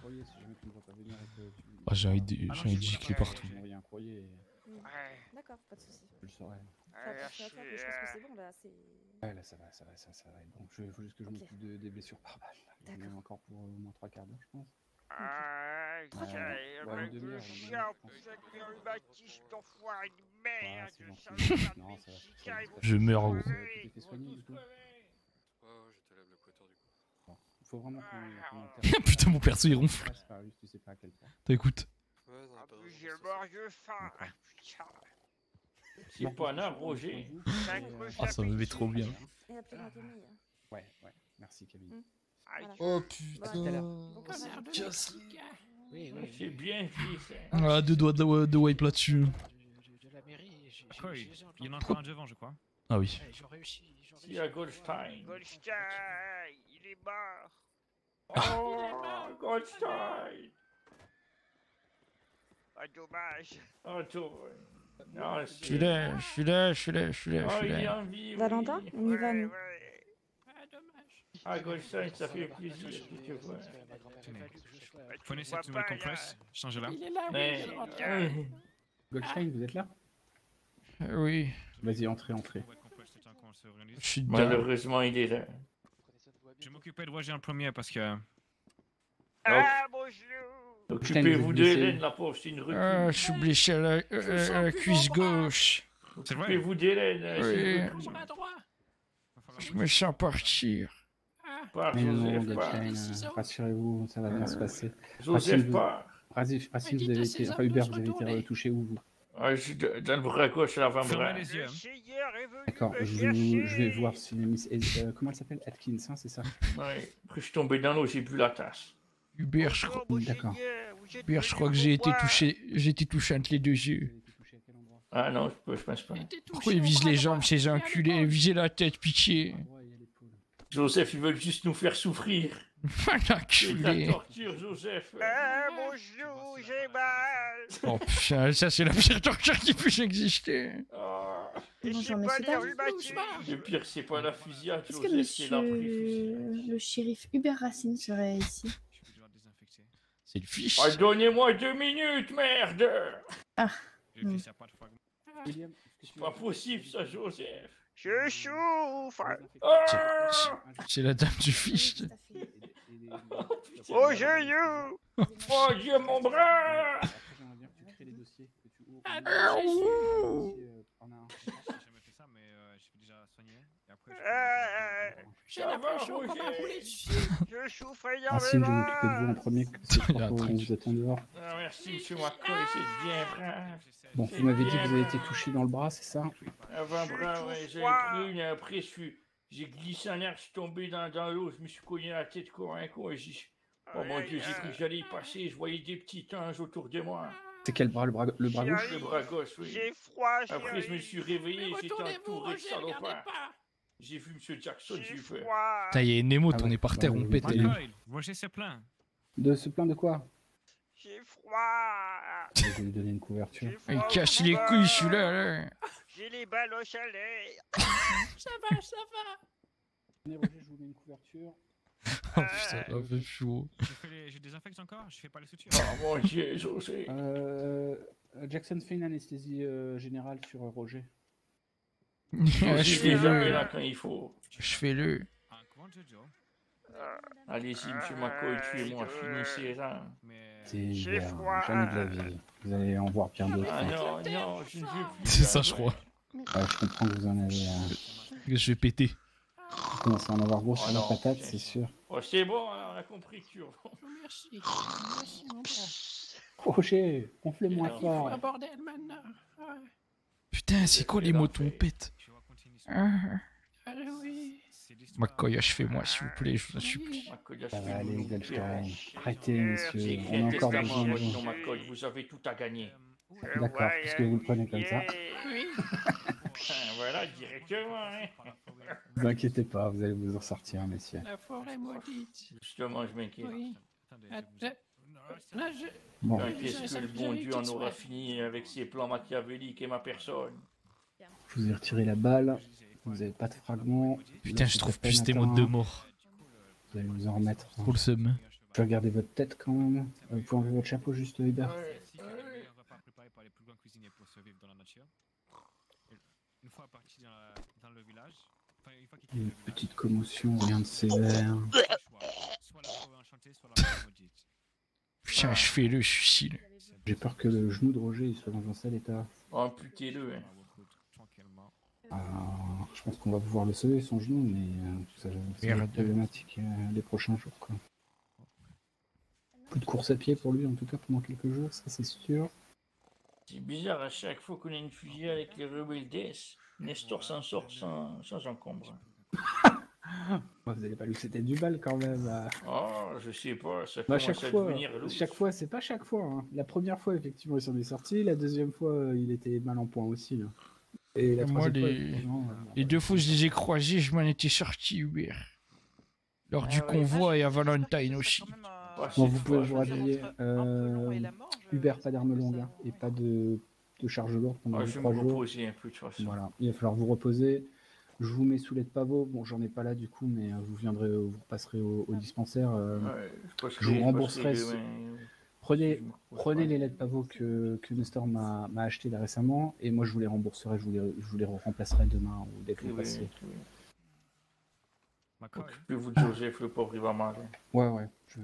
Ah, j'ai envie de gicler partout. J'ai envoyé un courrier et D'accord, pas de soucis. je le saurai. Ça va, je pense que c'est bon là. Ouais, là, ça va être bon. Il faut juste que je m'occupe des blessures par balle. Il y en a encore pour au moins 3/4 d'heure, je pense. Ah, Ouais, une demi-heure, chien, je pense. putain, que rhumatisme, d'enfoiré de merde. c'est ça gentil. va Non, pas ça va. Mexicain, ils vont Je meurs, gros. Tu t'es fait soigner, du coup? Ouais, je te lève le couteau du coup. Il faut vraiment qu'on Putain, mon perso il ronfle. C'est pas juste, tu sais pas à quel point. T'écoutes. Ouais, En plus, j'ai mort de faim. Putain. C'est pas un arbre, Roger. Ah, ça me met trop bien. Et appelez-moi Camille. Ouais, merci Camille. Voilà. Oh Bah, à tout à l'heure. putain. Oui, c'est bien fait, ça. Ah, deux doigts de wipe là-dessus. De la mairie, Quoi, il y en a encore un devant, je crois. Ah oui. Ils ont réussi. Il y a Goldstein. Goldstein, il est mort. Oh, Goldstein. Ah, dommage. Oh, tout. Non, Je suis là, je suis là, je suis là, je suis là, je Oh, suis il est là. en vie, Valentin, oui. on y va, nous. Ah, dommage. Ah, Goldstein, ça fait plaisir que tu vois. Prenez cette nouvelle compresse, changez-la. Il est là, oui, Mais- il rentre. Goldstein, vous êtes là? Oui, Vas-y, entrez, entrez. je suis dedans. Malheureusement, il est là. Je vais m'occuper de Roger en premier parce que. Ah, bonjour. Occupez-vous de Hélène, la pauvre, c'est une recrue. Ah, je suis blessé à la cuisse gauche. C'est vrai? Occupez-vous d'Hélène, c'est une Oui, recrue. Bras droit. je me sens partir. Part, Mais non, Joseph, part. Goldstein, rassurez-vous, ça va bien se passer. Joseph, part. Racine, vous avez été. Enfin, Hubert, vous avez été retouché où, vous? Ah, je suis dans le bras gauche, à l'avant-bras. Fermez les yeux. Le Seigneur est venu D'accord, me je vais chercher. voir si Miss. Comment elle s'appelle? Atkins, hein, c'est ça? Ouais. Après, je suis tombé dans l'eau, j'ai bu la tasse. Hubert, je crois, D'accord. Hubert, je crois que j'ai été touché entre les deux yeux. Ah non, je pense pas. Pourquoi ils visent les jambes, ces enculés? Visez la tête, pitié. Joseph, ils veulent juste nous faire souffrir. C'est de Enculé. la torture, Joseph. Ah, mon genou, j'ai mal. Oh putain, ça c'est la pire torture qui puisse exister. Ah. Et Bonjour, c'est pas monsieur les David. rhumatismes. Le pire, c'est pas la fusillade, Est-ce que Joseph, c'est la monsieur le shérif Hubert Racine serait ici? C'est le fiche. Ah, donnez-moi 2 minutes, merde. Ah. C'est pas possible, ça, Joseph. Je souffre. Ah. C'est la dame du fiche. Au genou. Oh Dieu, mon bras. Ah, j'ai l'impression qu'on m'a roulé dessus. Je souffre Racine, je vais m'occuper de vous en énormément. premier, c'est trop tôt, vous êtes en dehors. Ah, merci, monsieur McCoy, c'est bien brave. Bon, vous m'avez dit que vous avez été touché dans le bras, c'est ça? Avant-bras, ouais, j'ai pris une, après, j'ai glissé en air, je suis tombé dans l'eau, je me suis cogné la tête comme un con, et oh mon Dieu, j'ai cru que j'allais y passer, je voyais des petits anges autour de moi. C'est quel bras? Le bras gauche? Le bras gauche, oui. J'ai froid, Après, je me suis réveillé, j'étais Retournez-vous, entouré de Roger, regardez salopards. pas. J'ai vu monsieur Jackson, j'ai eu peur. Putain, y'a une émote, Ah on ouais, est par terre, bah, on pète. oui. McCoy, Roger se plaint. De se plaindre de quoi? J'ai froid. Je vais lui donner une couverture. Il casse les couilles, celui-là. Là. J'ai les balles au chalet. Ça va, ça va. Tenez, Roger, je vous mets une couverture. Oh putain, ça fait chaud. Je désinfecte encore, je fais pas les sutures. Oh mon Dieu, José. Jackson fait une anesthésie générale sur Roger. Je fais Fais-le. là quand il faut. Je fais-le. Allez-y, monsieur McCoy, tuez-moi, finissez ça. C'est bien, jamais de la vie. Vous allez en voir bien d'autres. Ah non, non, je ne veux plus. C'est ça, je crois. Je comprends que vous en avez. Je vais péter. Vous commencez à en avoir gros sur la non, patate, c'est sûr. Oh, c'est bon, on a compris que tu... Merci. Merci, mon frère. Roger, gonflez moins Il faut fort. un bordel maintenant. Ouais. Putain, c'est quoi les motos on pète? Allez, oui. McCoy, achevez-moi, s'il vous plaît, je vous en supplie. Ça va aller, Goldstein. Arrêtez, messieurs. J'ai On a encore testament besoin à de votre nom, vous. McCoy, vous avez tout à gagner. D'accord, puisque vous le prenez comme ça. Oui. Voilà, directement, hein. Ne vous inquiétez pas, vous allez vous en sortir, messieurs. La forêt maudite. Justement, je m'inquiète. Oui. Attends. Là, je... Bon. Qu'est-ce que le bon Dieu en aura fini avec ses plans machiavéliques et ma personne? Je vous ai retiré la balle. Vous n'avez pas de fragments. Putain, Là, je c'est trouve à peine plus des atteint. modes de mort. Vous allez vous en remettre. Trop le seum. Je vais regarder votre tête quand même. Vous pouvez enlever votre chapeau juste, Hubert. Une petite commotion, rien de sévère. Putain, je fais le suicide. J'ai peur que le genou de Roger il soit dans un sale état. Amputez-le, hein. Je pense qu'on va pouvoir le sauver son genou, mais ça va être problématique les prochains jours. Quoi. Plus de course à pied pour lui en tout cas pendant quelques jours, ça c'est sûr. C'est bizarre, à chaque fois qu'on a une fusillade avec les rebelles, Nestor s'en sort sans encombre. Vous n'allez pas lui c'était du bal quand même. Oh, je sais pas, ça Bah, commence à devenir louche. chaque fois, c'est pas chaque fois. Hein. La première fois, effectivement, il s'en est sorti. La deuxième fois, il était mal en point aussi. Là. Et la Moi, troisième fois, effectivement, les 2 fois que je les ai croisés, je m'en étais sorti, Hubert. Lors du convoi et à Valentine aussi. Bon, vous pouvez vous rhabiller. Hubert, pas d'armes longues hein, et pas de charge lourde pendant je vais 3 me jours. reposer un peu de toute façon. Voilà, il va falloir vous reposer. Je vous mets sous lait de pavot. Bon, j'en ai pas là du coup, mais vous viendrez, vous repasserez au dispensaire. Je vous rembourserai. Prenez les laits de pavot que Nestor m'a acheté là récemment, et moi je vous les rembourserai, je vous les remplacerai demain ou dès que vous passez. Occupez-vous de Joseph, le pauvre, il va mal. Ouais.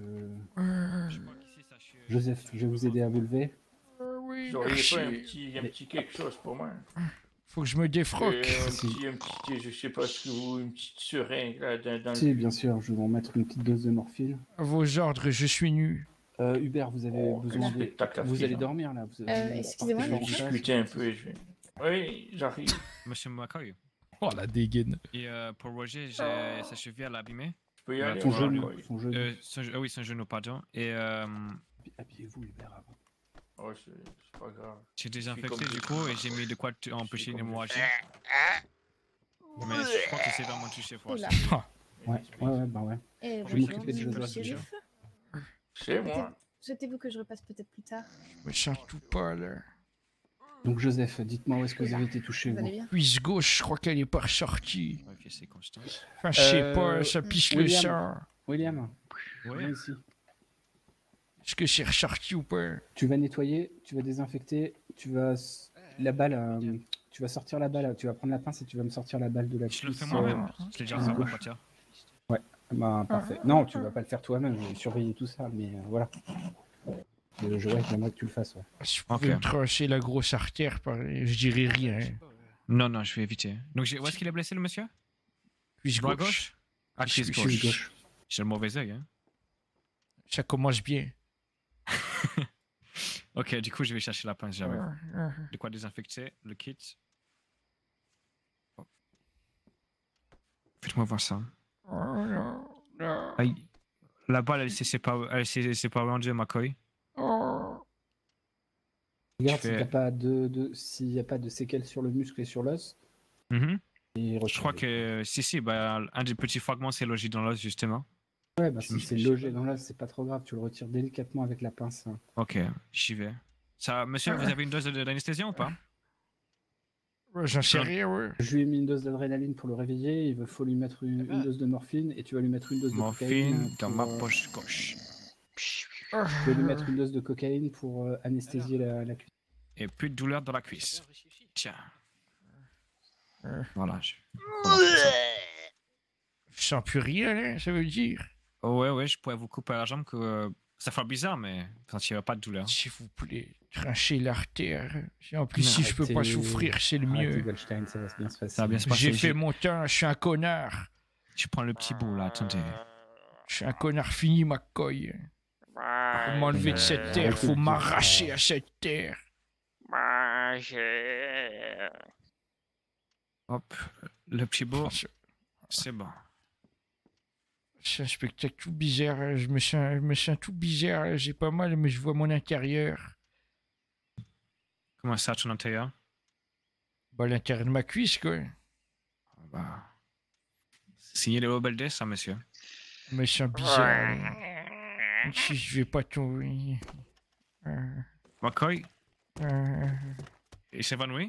Joseph, je vais vous aider à vous lever. Oui, j'aurais pas un petit quelque chose pour moi. Faut que je me défroque. Un petit, je sais pas ce que vous, une petite seringue là, dans Si, bien sûr, je vais vous mettre une petite dose de morphine. À vos ordres, je suis nu. Hubert, vous avez besoin de... Vous allez dormir là. Excusez-moi, je vais discuter un peu. Oui, j'arrive. Monsieur McCoy. Oh la dégaine. Et pour Roger, j'ai sa cheville à l'abîmer. Je peux y aller. Son genou. Oui, son genou, pardon. Et habillez-vous Hubert avant. Oh, c'est pas grave. J'ai désinfecté du coup et j'ai mis de quoi empêcher l'hémorragie. Mais je crois que c'est vraiment touché fort. Ouais. Je vais m'occuper de Joseph. C'est moi. Souhaitez-vous que je repasse peut-être plus tard? Je me sens tout pas là. Donc Joseph, dites-moi où est-ce que vous avez été touché vous? Cuisse gauche, je crois qu'elle est pas ressortie. Ok, c'est constant. Enfin, je sais pas, ça piche le sang. William, viens ici. Est-ce que c'est ressorti ou pas? Tu vas nettoyer, tu vas désinfecter, tu vas tu vas sortir la balle, tu vas prendre la pince et tu vas me sortir la balle de la cuisse. Je le fais moi-même. Je l'ai déjà fait moi, tiens. Ouais, bah parfait. Non, tu vas pas le faire toi-même, je vais surveiller tout ça, mais voilà. J'aimerais que tu le fasses. Ouais. Si vous pouvez me trancher la grosse artère, je dirais rien. Non, je vais éviter. Donc, où est-ce qu'il est blessé, le monsieur? Cuisse gauche. Ah, cuisse gauche. J'ai le mauvais œil, hein. Ça commence bien. Ok, du coup, je vais chercher la pince, j'arrive. De quoi désinfecter le kit. Oh. Faites-moi voir ça. Aïe. La balle, elle s'est pas rendue à McCoy. Regarde s'il n'y a pas de séquelles sur le muscle et sur l'os. Je crois que si, un des petits fragments s'est logé dans l'os justement. Ouais, si c'est logé dans l'os, c'est pas trop grave, tu le retires délicatement avec la pince. Ok, j'y vais. Ça, monsieur, vous avez une dose d'anesthésie ou pas? J'en sais rien, ouais. Je lui ai mis une dose d'adrénaline pour le réveiller, il faut lui mettre une dose de morphine et tu vas lui mettre une dose de cocaïne. Morphine dans ma poche gauche. Je vais lui mettre une dose de cocaïne pour anesthésier la cuisse. Et plus de douleur dans la cuisse. Tiens. Voilà. Je sens plus rien, là, ça veut dire. Ouais, je pourrais vous couper la jambe que ça fait bizarre, mais vous sentirez pas de douleur. S'il vous plaît, tranchez l'artère. En plus, si je peux pas souffrir, c'est le mieux. Goldstein, ça va bien se passer. Ça va bien se passer. J'ai fait mon temps, je suis un connard. Je prends le petit bout là, attendez. Je suis un connard fini, McCoy. Faut m'enlever de cette terre, faut m'arracher à cette terre. Hop, le petit bout, c'est bon. C'est un spectacle tout bizarre, je me sens tout bizarre, j'ai pas mal, mais je vois mon intérieur. Comment ça, ton intérieur? L'intérieur de ma cuisse, quoi. Signé le Obeldes, ça, monsieur. Je me sens bizarre. Si je vais pas tomber. McCoy? Il s'évanouit?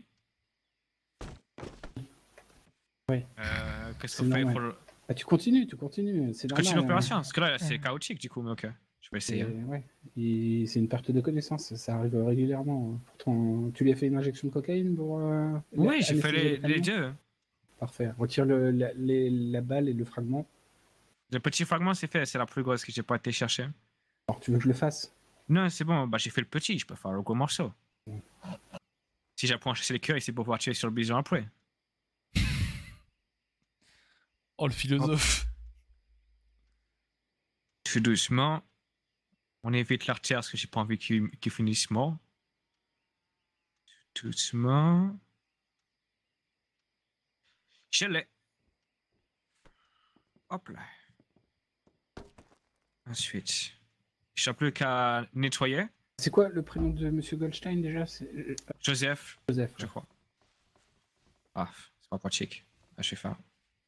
Oui. Qu'est-ce qu'on fait pour le... tu continues, c'est normal. Continue l'opération, parce que là, c'est chaotique du coup, mais ok. Je vais essayer. C'est une perte de connaissance, ça arrive régulièrement. Pourtant, tu lui as fait une injection de cocaïne pour... Oui, j'ai fait les deux. Parfait. Retire la balle et le fragment. Le petit fragment, c'est fait, c'est la plus grosse que j'ai pas été chercher. Alors, tu veux que je le fasse? Non, c'est bon, j'ai fait le petit, je peux faire le gros morceau. Si j'apprends à chasser les cœurs, c'est pour pouvoir tuer sur le bison après. Oh, le philosophe. Tout doucement. On évite l'artère parce que j'ai pas envie qu'il finisse mort. Doucement. Je l'ai. Hop là. Ensuite, je n'ai plus qu'à nettoyer. C'est quoi le prénom de Monsieur Goldstein déjà? Joseph. Joseph, je crois. Ah, c'est pas pratique. Ah, je vais faire.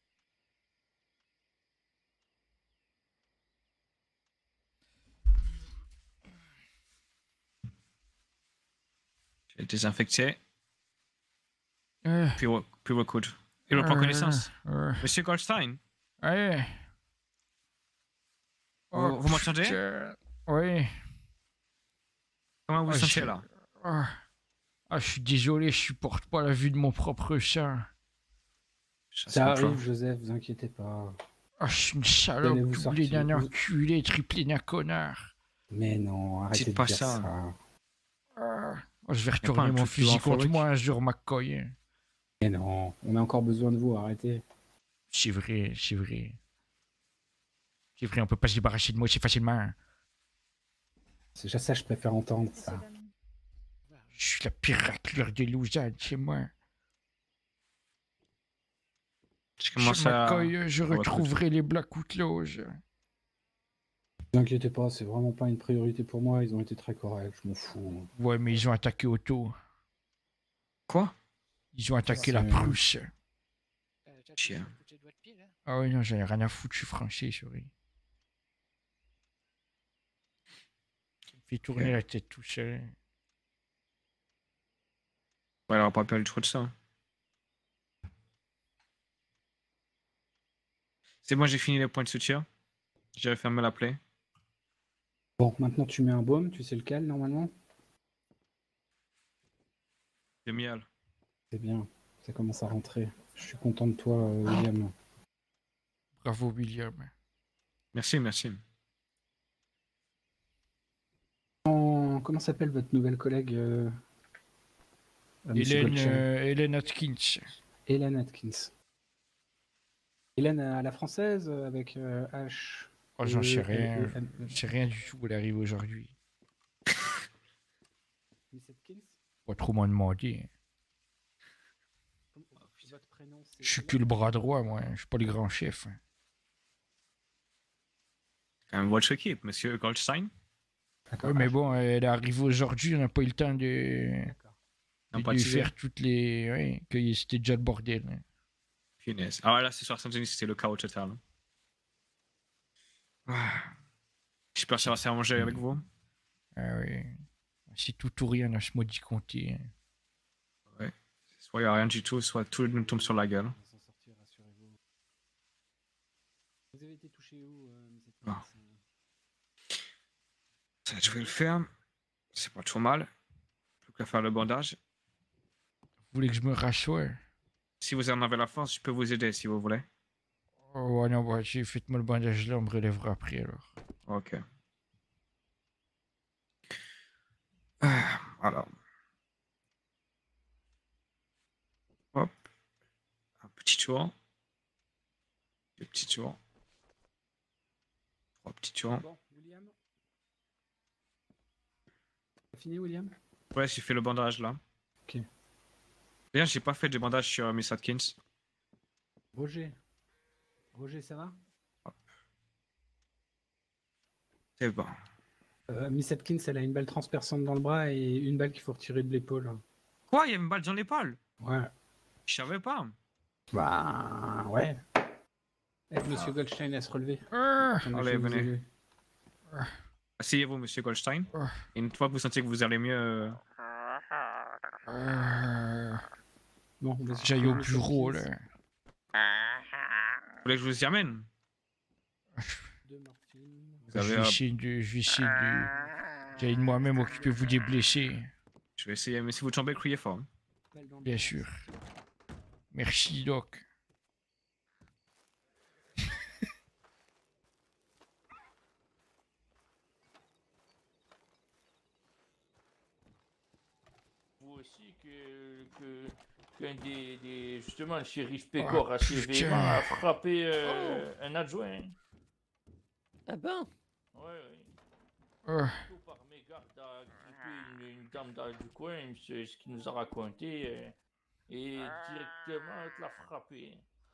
Je vais désinfecter. Puis recoudre. Il reprend connaissance. Monsieur Goldstein. Ouais. Vous m'entendez? Oui. Comment vous vous sentez là? Je suis désolé, je supporte pas la vue de mon propre sang. Ça arrive, Joseph, vous inquiétez pas. Je suis une salope, doublé d'un enculé, triplé d'un connard. Mais non, arrêtez de dire ça. Je vais retourner mon fusil contre moi un jour, McCoy. Mais non, on a encore besoin de vous, arrêtez. C'est vrai, c'est vrai. C'est vrai, on peut pas se débarrasser de moi si facilement. C'est déjà ça, je préfère entendre ça. Je suis la pire raclure des Lausanne, c'est moi. Je retrouverai les Black Outlaws. Ne vous inquiétez pas, c'est vraiment pas une priorité pour moi, ils ont été très corrects, je m'en fous. Ouais, mais ils ont attaqué Otto. Quoi? Ils ont attaqué la Prusse. Chien. Ah ouais, non, j'en ai rien à foutre, je suis français, sorry. Ça me fait tourner la tête tout seul. Ouais, elle aura pas perdu trop de ça. C'est bon, j'ai fini les points de soutien. J'ai fermé la plaie. Bon, maintenant tu mets un baume, tu sais lequel normalement? Le miel. C'est bien, ça commence à rentrer. Je suis content de toi, William. Bravo, William. Merci, merci. Comment s'appelle votre nouvelle collègue Hélène Atkins. Hélène Atkins. Hélène à la française avec H. Oh, j'en sais rien. Je sais rien du tout où elle arrive aujourd'hui. Pas trop m'en demander. Je suis que le bras droit, moi. Je suis pas le grand chef. Votre équipe, monsieur Goldstein. Oui, mais bon, elle est arrivée aujourd'hui, on n'a pas eu le temps de faire toutes les... Oui, que c'était déjà le bordel. Hein. Finesse. Ah ouais, là, c'est 70, c'était le chaos total. J'espère que ça va s'arranger avec vous. Ah oui. C'est tout ou rien dans ce maudit comté. Hein. Ouais. Soit il n'y a rien du tout, soit tout nous tombe sur la gueule. Vous avez été touché où, Ça, je vais le faire. C'est pas trop mal. Plus qu'à faire le bandage. Vous voulez que je me rassoie? Si vous en avez la force, je peux vous aider si vous voulez. Oh ouais, non, bah, faites-moi le bandage là, on me relèvera après alors. Ok. Alors. Hop. Un petit tour. Deux petits tours. Trois petits tours. Bon, William. T'as fini, William? Ouais, j'ai fait le bandage là. Ok. Bien, j'ai pas fait de bandage sur Miss Atkins. Roger. Roger, ça va? C'est bon. Miss Atkins, elle a une balle transperçante dans le bras et une balle qu'il faut retirer de l'épaule. Quoi? Il y a une balle dans l'épaule? Ouais. Je savais pas. Bah, ouais. Aide Monsieur Goldstein à se relever. Allez, venez. Asseyez-vous, Monsieur Goldstein. Et une fois que vous sentez que vous allez mieux... Bon, j'aille au bureau, là. Vous voulez que je vous y amène? Je vais essayer de... J'allais moi-même, occupez-vous des blessés. Je vais essayer, mais si vous tombez, criez fort. Bien sûr. Merci, Doc. Vous aussi qu'un justement, le shérif Pécor assez véhément a frappé un adjoint. Ah ben? Ouais. Par mégarde à gripper une dame du coin, ce qu'il nous a raconté, et directement elle l'a frappé.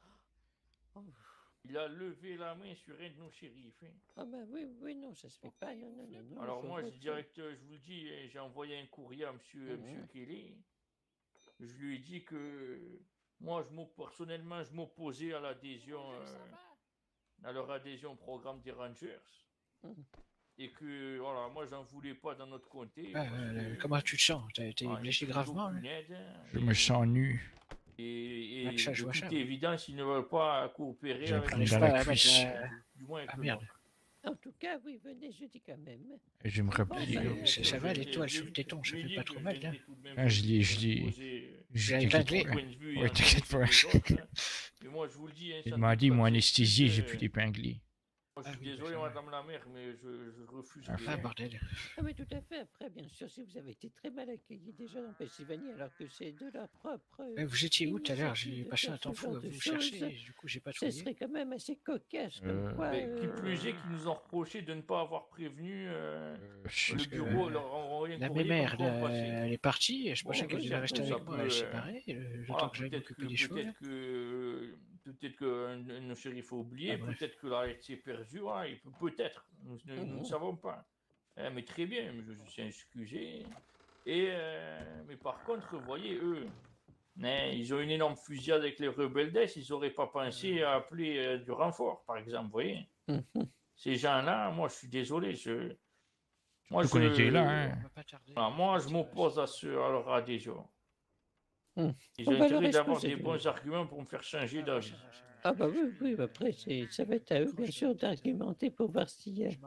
Il a levé la main sur un de nos shérifs. Ah ben oui, non, ça se fait pas, non. Alors moi, je vous le dis, j'ai envoyé un courrier à monsieur Kelly. Je lui ai dit que moi, personnellement, je m'opposais à l'adhésion, à leur adhésion au programme des Rangers. Et que, voilà, moi, j'en voulais pas dans notre comté. Comment tu te sens? T'as été blessé gravement? Je me sens nu. Et de toute évidence, ils ne veulent pas coopérer avec du moins avec merde. En tout cas, oui, venez jeudi quand même. J'aimerais bien. Ça va, l'étoile sous le téton, ça fait pas trop mal, là. Ah, je l'ai. épinglé. Ouais, t'inquiète pas. Mais moi, je vous le dis. Il m'a dit, moi, anesthésié, j'ai pu l'épingler. Je suis désolé, madame la maire, mais je refuse. Ah, bordel. Ah, mais tout à fait. Après, bien sûr, si vous avez été très mal accueillis déjà en Pennsylvanie, alors que c'est de leur propre. Vous étiez où tout à l'heure? J'ai passé un temps fou à vous chercher, et du coup, j'ai pas trouvé. Ce serait quand même assez cocasse, comme quoi. Qui plus est, qui nous ont reproché de ne pas avoir prévenu le bureau, leur envoyer un courrier. La mère, elle est partie, je pensais qu'elle devait rester avec moi, elle s'est barrée, le temps que j'aille m'occuper des choses. Peut-être que nos shérifs ont oublié, peut-être que la s'est perdue, peut-être, nous ne savons pas. Mais très bien, je suis excusé. Mais par contre, vous voyez, eux, ils ont une énorme fusillade avec les rebelles d'Est, ils n'auraient pas pensé à appeler du renfort, par exemple, vous voyez. Ces gens-là, moi, je suis désolé, moi, je m'oppose à leur adhésion. Ils ont intérêt d'avoir des bons arguments pour me faire changer d'avis. Ah bah oui, après, ça va être à eux, bien sûr, d'argumenter pour voir s'il y a...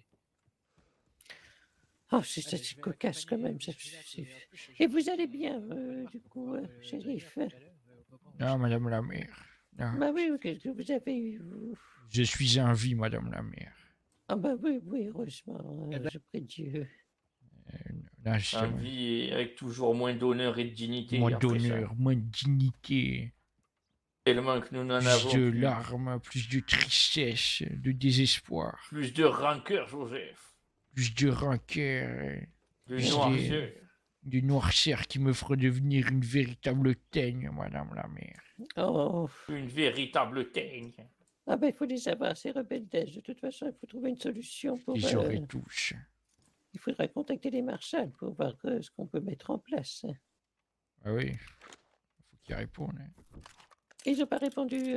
Oh, c'est cocasse quand même. Et vous allez bien, du coup, shérif? Non, madame la maire. Non. Bah oui, qu'est-ce que vous avez eu, vous? Je suis en vie, madame la maire. Ah bah oui, heureusement, je prie Dieu. En vie avec toujours moins d'honneur et de dignité. Moins d'honneur, moins de dignité. Tellement que nous n'en avons plus. Plus de larmes, plus de tristesse, de désespoir. Plus de rancœur, Joseph. Plus de rancœur. De noirceur. De noirceur qui me fera devenir une véritable teigne, madame la maire. Oh. Une véritable teigne. Ah ben, il faut les avoir, ces rebelles d'Est. De toute façon, il faut trouver une solution pour... Ils auraient tous. Il faudra contacter les marshals pour voir ce qu'on peut mettre en place. Ah oui, il faut qu'ils répondent. Ils n'ont pas répondu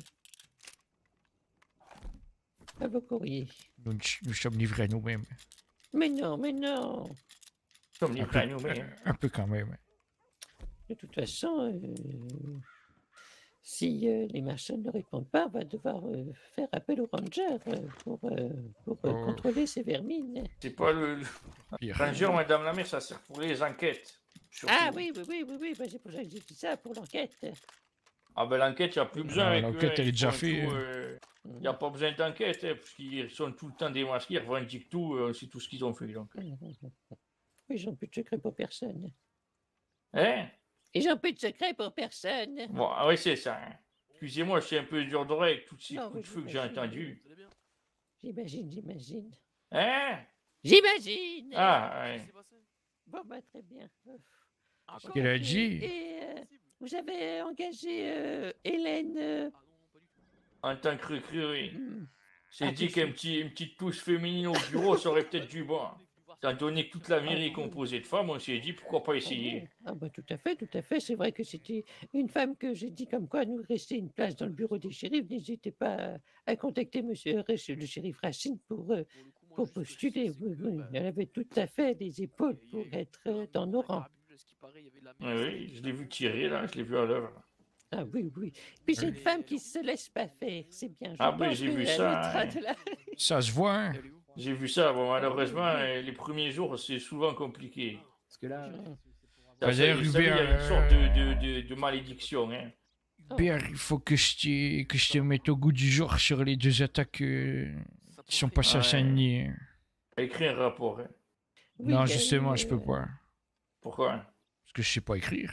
à vos courriers. Nous sommes livrés à nous-mêmes. Mais non. Nous sommes livrés à nous-mêmes. Un peu quand même. De toute façon, si les marshals ne répondent pas, on va devoir faire appel aux rangers pour contrôler ces vermines. C'est pas le ranger, madame la maire, ça sert pour les enquêtes. Surtout. Ah oui, bah, c'est pour ça que j'ai dit ça, pour l'enquête. Ah ben l'enquête, il n'y a plus besoin. L'enquête, elle est déjà faite. Il n'y a pas besoin d'enquête, puisqu'ils sont tout le temps démasqués, ils revendiquent tout, c'est tout ce qu'ils ont fait. Donc. Oui, ils n'ont plus de secret pour personne. Hein? Ils n'ont plus de secret pour personne. Bon, oui, c'est ça. Hein. Excusez-moi, je suis un peu dur d'oreille avec tous ces coups de feu que j'ai entendus. J'imagine. Hein? J'imagine. Ah, oui. Bon, bah, très bien. Ce qu'elle a dit. Et vous avez engagé Hélène... En tant que recrue, oui. C'est dit qu'une petite touche féminine au bureau, ça aurait peut-être du bon. Étant donné que toute la mairie est composée de femmes, on s'est dit pourquoi pas essayer. Ah bah tout à fait. C'est vrai que c'était une femme que j'ai dit comme quoi nous restait une place dans le bureau des shérifs. N'hésitez pas à contacter le shérif Racine pour postuler. Oui. Elle avait tout à fait les épaules pour être dans nos rangs. Oui, je l'ai vu tirer là, je l'ai vu à l'œuvre. Ah oui. Puis c'est une femme qui se laisse pas faire, c'est bien. J'ai vu ça. Ça se voit, hein. J'ai vu ça. Bon, malheureusement, les premiers jours, c'est souvent compliqué. Parce que là... Il y a une sorte de malédiction. Hein. Hubert, il faut que je te mette au goût du jour sur les 2 attaques qui sont passées à Saint-Denis. Écris un rapport. Hein. Oui, non, justement, je peux pas. Pourquoi? Parce que je sais pas écrire.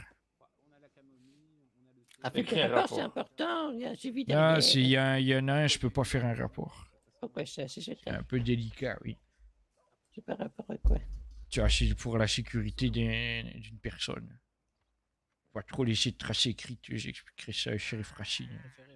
Écris un rapport, c'est important. Il y a un suivi derrière. Ah, s'il y en a un, je peux pas faire un rapport. Pourquoi ça? C'est un peu délicat, oui. C'est par rapport à quoi? Tu vois, c'est pour la sécurité d'une personne. Pas trop laisser de traces écrites, j'expliquerai ça au shérif Racine.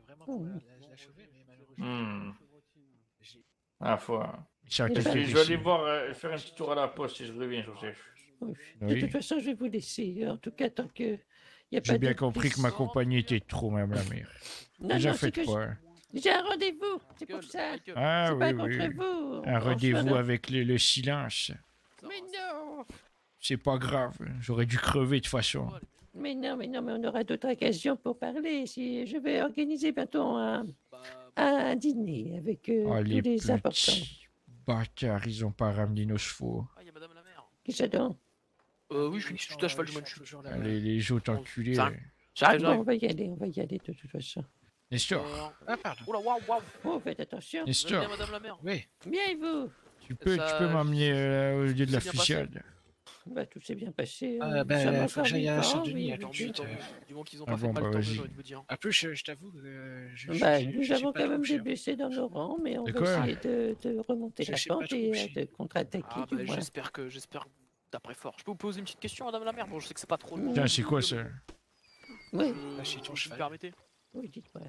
Ah, faut. Je Ça vais aller voir, faire un petit tour à la poste et je reviens, Joseph. De toute façon, je vais vous laisser. En tout cas, tant que. J'ai bien compris que ma compagnie était trop, même la mère. Déjà faites quoi? J'ai un rendez-vous, c'est pour ça. Ah c'est oui, pas oui. contre vous. Un rendez-vous avec le silence. Mais non. C'est pas grave, j'aurais dû crever de toute façon. Mais on aura d'autres occasions pour parler. Si je vais organiser bientôt un dîner avec tous les importants. Bâtards, ils ont pas ramené nos chevaux. Qui j'adore. Oui, je suis juste à cheval du Manchu. Allez, les autres enculés. J'arrive. Bon, on va y aller de toute façon. Nestor. Ah, pardon. Oula, waouh, waouh. Oh, faites attention. Nestor. Madame la mère. Oui. Bien et vous? Tu peux m'amener au lieu de la fusillade. Bah, tout s'est bien passé. Faut que j'aille à Saint-Denis tout de suite. Du moment qu'ils ont pas fait mal le temps, j'ai envie de vous dire. En plus, je t'avoue, nous avons quand même des blessés dans nos rangs, mais on va essayer de remonter la pente et de contre-attaquer. J'espère d'après fort. Je peux vous poser une petite question, madame la mère? Bon, je sais que c'est pas trop long. Tiens, c'est quoi ça? Oui. C'est ton cheval. Vous me permettez? Oui, dites-moi.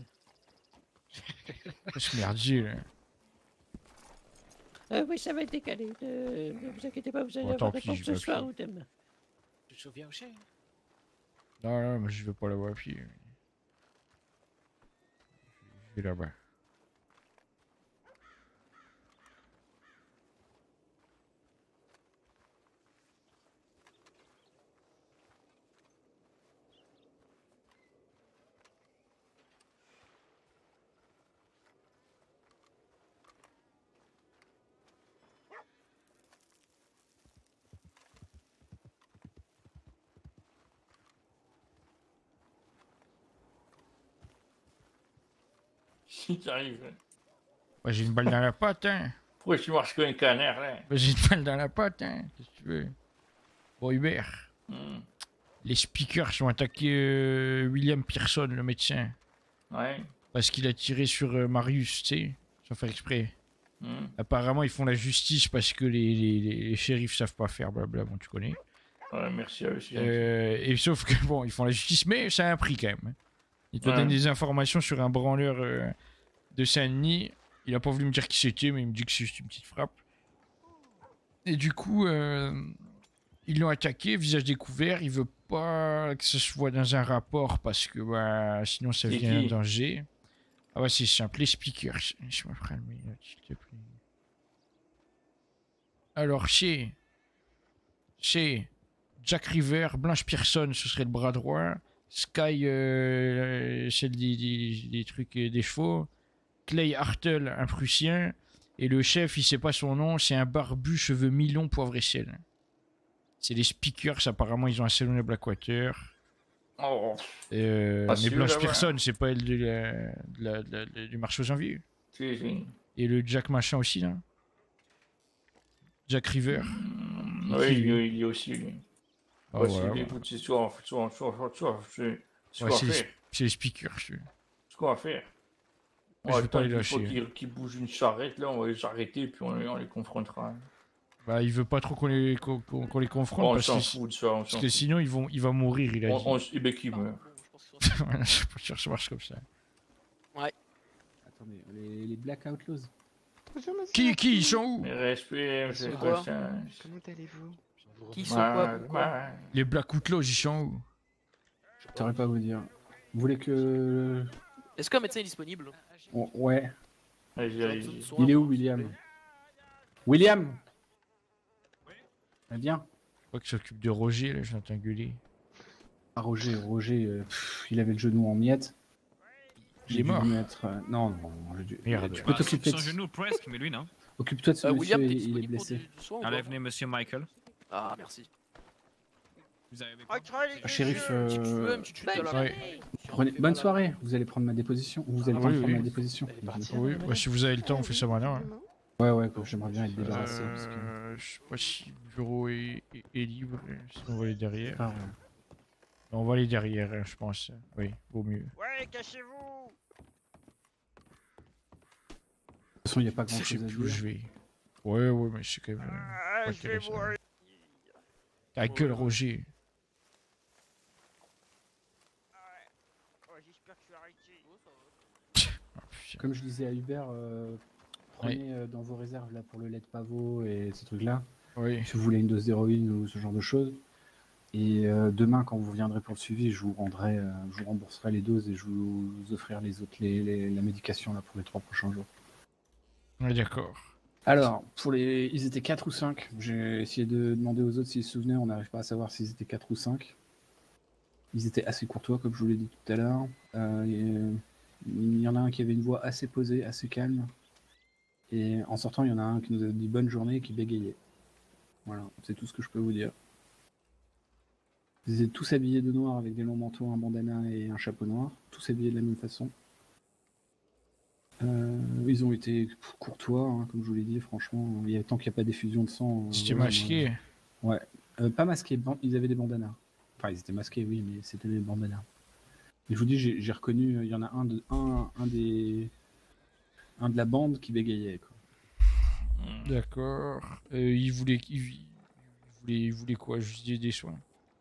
Ce merdier, là. Oui, ça va être décalé. Ne vous inquiétez pas, vous allez avoir réponse ce soir ou demain. Tu te souviens aussi? Non, mais je veux pas l'avoir à pied. Je vais là-bas. J'arrive. Ouais, j'ai une balle dans la patte, hein. Pourquoi tu marches comme un canard, là? J'ai une balle dans la patte, hein. Qu'est-ce que tu veux? Bon, Hubert. Les speakers ont attaqué William Pearson, le médecin. Ouais. Parce qu'il a tiré sur Marius, tu sais, sans faire exprès. Apparemment, ils font la justice parce que les shérifs savent pas faire, blabla, bon, tu connais. Ouais, merci à eux aussi. Et sauf que, bon, ils font la justice, mais ça a un prix quand même. Ils te donnent des informations sur un branleur de Saint-Denis. Il a pas voulu me dire qui c'était, mais il me dit que c'est juste une petite frappe. Et du coup, ils l'ont attaqué, visage découvert. Il veut pas que ce soit dans un rapport parce que bah, sinon ça devient un danger. Ah ouais, c'est simple, les speakers. Je me ferai le meilleur, s'il te plaît. Alors, chez Jack River, Blanche Pearson, ce serait le bras droit. Sky, celle des trucs des chevaux. Clay Hartel, un Prussien. Et le chef, il sait pas son nom, c'est un barbu, cheveux mi-longs, poivre et sel. C'est les speakers, apparemment, ils ont un salon de Blackwater. Oh. Mais Blanche Pearson, c'est pas elle du marché aux envieux. Si. Et le Jack machin aussi, là. Jack River. Oui, il y a aussi, lui. Oh, ouais. C'est les speakers, je suis. Ce qu'on va faire. Je vais pas les lâcher. Il faut qu'ils bougent une charrette, là, on va les arrêter, puis on les confrontera. Bah, il veut pas trop qu'on les confronte, parce que sinon il va mourir, il a dit. Et ben qui meurt. Je suis pas sûr que ça marche comme ça. Ouais. Attendez, les Black Outlaws. Qui ils sont où? Respect, c'est quoi? Comment allez-vous? Qui sont quoi? Pourquoi? Les Black Outlaws, ils sont où? Je saurais pas vous dire. Vous voulez que... Est-ce qu'un médecin est disponible? Ouais. Il est où, William? William! Viens. Je crois qu'il s'occupe de Roger, là, je l'entends gueuler. Ah, Roger, il avait le genou en miettes. Il est mort. Non, Merde. Tu peux t'occuper Son genou presque, mais lui non. Occupe-toi de ce monsieur, William, il est blessé. Allez, venez, monsieur Michael. Ah, merci. Vous avez Shérif, Ouais. bonne soirée. Vous allez prendre ma déposition. Vous allez prendre ma déposition. Oui, bah, si vous avez le temps, on fait ça maintenant. Hein. Ouais, j'aimerais bien être débarrassé. Je sais pas si le bureau est libre, sinon on va aller derrière. Ah, ouais. On va aller derrière, hein, je pense. Oui, vaut mieux. Ouais, cachez-vous! De toute façon, il n'y a pas grand chose à dire. Je vais. Ouais, mais c'est quand même. Je vais mourir. Ta gueule, Roger. J'espère que tu as arrêté. Comme je disais à Hubert, prenez dans vos réserves là pour le lait de pavot et ces trucs-là. Oui. Si vous voulez une dose d'héroïne ou ce genre de choses. Et demain, quand vous viendrez pour le suivi, je vous rembourserai les doses et je vous offrirai la médication là pour les 3 prochains jours. Ouais, d'accord. Alors, ils étaient 4 ou 5. J'ai essayé de demander aux autres s'ils se souvenaient. On n'arrive pas à savoir s'ils étaient 4 ou 5. Ils étaient assez courtois, comme je vous l'ai dit tout à l'heure. Il y en a un qui avait une voix assez posée, assez calme. Et en sortant, il y en a un qui nous a dit bonne journée et qui bégayait. Voilà, c'est tout ce que je peux vous dire. Ils étaient tous habillés de noir avec des longs manteaux, un bandana et un chapeau noir. Tous habillés de la même façon. Ils ont été courtois, hein, comme je vous l'ai dit, franchement. Tant qu'il n'y a pas d'effusion de sang. C'était masqué. Ouais. Pas masqué, ils avaient des bandanas. Enfin, ils étaient masqués, oui, mais c'était des bandanas. Et je vous dis, j'ai reconnu, il y en a un de la bande qui bégayait, quoi. D'accord. Il voulait quoi? Juste des soins?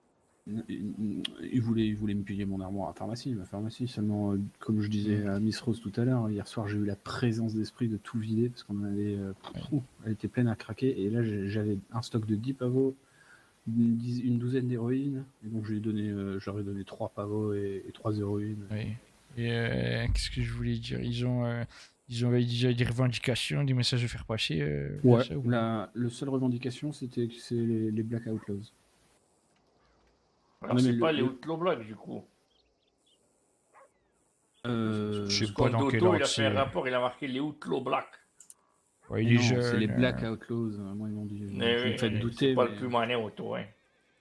Il voulait me payer mon armoire à pharmacie, ma pharmacie. Seulement, comme je disais à Miss Rose tout à l'heure, hier soir, j'ai eu la présence d'esprit de tout vider parce qu'on avait. Elle était pleine à craquer. Et là, j'avais un stock de 10 pavots, une douzaine d'héroïnes. Et donc, j'aurais donné 3 pavots et 3 héroïnes. Oui. Et qu'est-ce que je voulais dire? Ils ont déjà des revendications, des messages à faire passer. Ouais, le seule revendication, c'était que c'est les Black Outlaws. Alors, c'est pas les Outlaw Black, du coup. Je sais pas dans quel ordre. Il a fait un rapport, il a marqué les Outlaw Black. Ouais, non, c'est les Black Outlaws. Moi, ils m'ont dit. Vous me faites douter. C'est pas le plus mané auto, hein.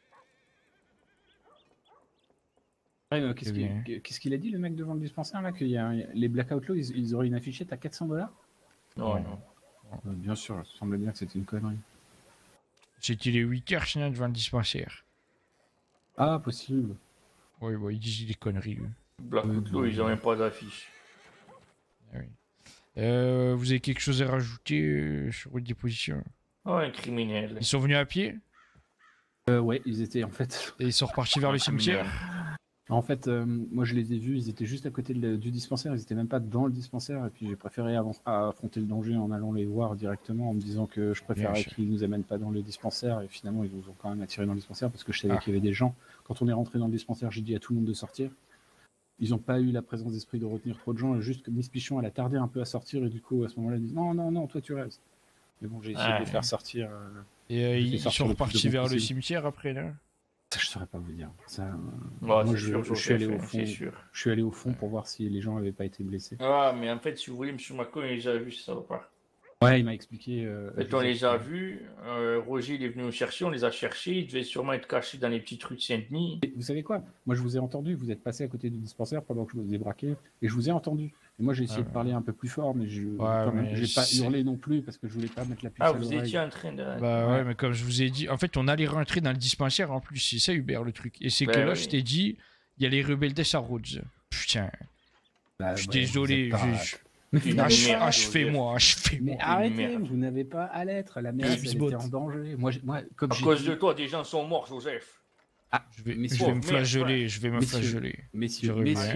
Ouais, qu'est-ce qu'il a dit, le mec devant le dispensaire, là, les Black Outlaws, ils auraient une affichette à $400? Non. Bien sûr, ça semblait bien que c'était une connerie. C'était les 8 heures devant le dispensaire. Ah, possible. Oui, ils disaient des conneries. Black Outlaw, ils n'ont même pas d'affiche. Ah oui. Vous avez quelque chose à rajouter sur votre déposition? Oh, un criminel. Ils sont venus à pied? Ouais, ils étaient en fait. Et ils sont repartis vers le cimetière? En fait, moi je les ai vus, ils étaient juste à côté du dispensaire, ils étaient même pas dans le dispensaire, et puis j'ai préféré affronter le danger en allant les voir directement, en me disant que je préférais qu'ils nous amènent pas dans le dispensaire, et finalement ils nous ont quand même attirés dans le dispensaire parce que je savais qu'il y avait des gens. Quand on est rentré dans le dispensaire, j'ai dit à tout le monde de sortir. Ils n'ont pas eu la présence d'esprit de retenir trop de gens, et juste que Miss Pichon, elle a tardé un peu à sortir, et du coup à ce moment-là, elle dit non, toi tu restes. Mais bon, j'ai essayé de les faire sortir. Et ils sont repartis vers le cimetière après, là? Ça, je saurais pas vous dire. Ça, moi, je suis allé au fond. Je suis allé au fond pour voir si les gens n'avaient pas été blessés. Ah, mais en fait, si vous voulez, M. Macron, il les a vus, ça va pas. Ouais, il m'a expliqué. On les a vus. Roger, il est venu nous chercher, on les a cherchés. Ils devaient sûrement être cachés dans les petites rues de Saint-Denis. Vous savez quoi? Moi, je vous ai entendu. Vous êtes passé à côté du dispensaire pendant que je vous ai braqué, et je vous ai entendu. Et moi, j'ai essayé de parler un peu plus fort, mais j'ai pas hurlé non plus parce que je voulais pas mettre la puce à l'oreille. Vous étiez en train de. Ouais, mais comme je vous ai dit, en fait, on allait rentrer dans le dispensaire en plus. C'est ça, Hubert, le truc. Et c'est que là, je t'ai dit, il y a les rebelles des Rhodes. Putain. Je suis désolé. Achevez-moi. Mais arrêtez, vous n'avez pas à l'être. La mère, elle était en danger. Moi, comme à cause de toi, des gens sont morts, Joseph. Ah, je vais me flageller. Messieurs,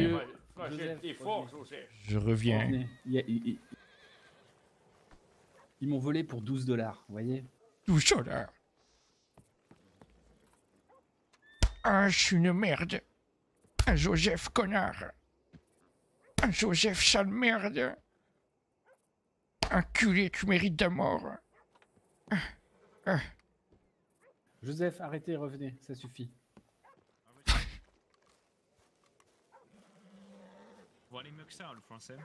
je reviens. Ils m'ont volé pour $12, vous voyez? $12. Ah, je suis une merde. Un Joseph connard. Un Joseph sale merde. Un culé, tu mérites de mort. Joseph, arrêtez, revenez, ça suffit. Vous allez mieux que ça, le français.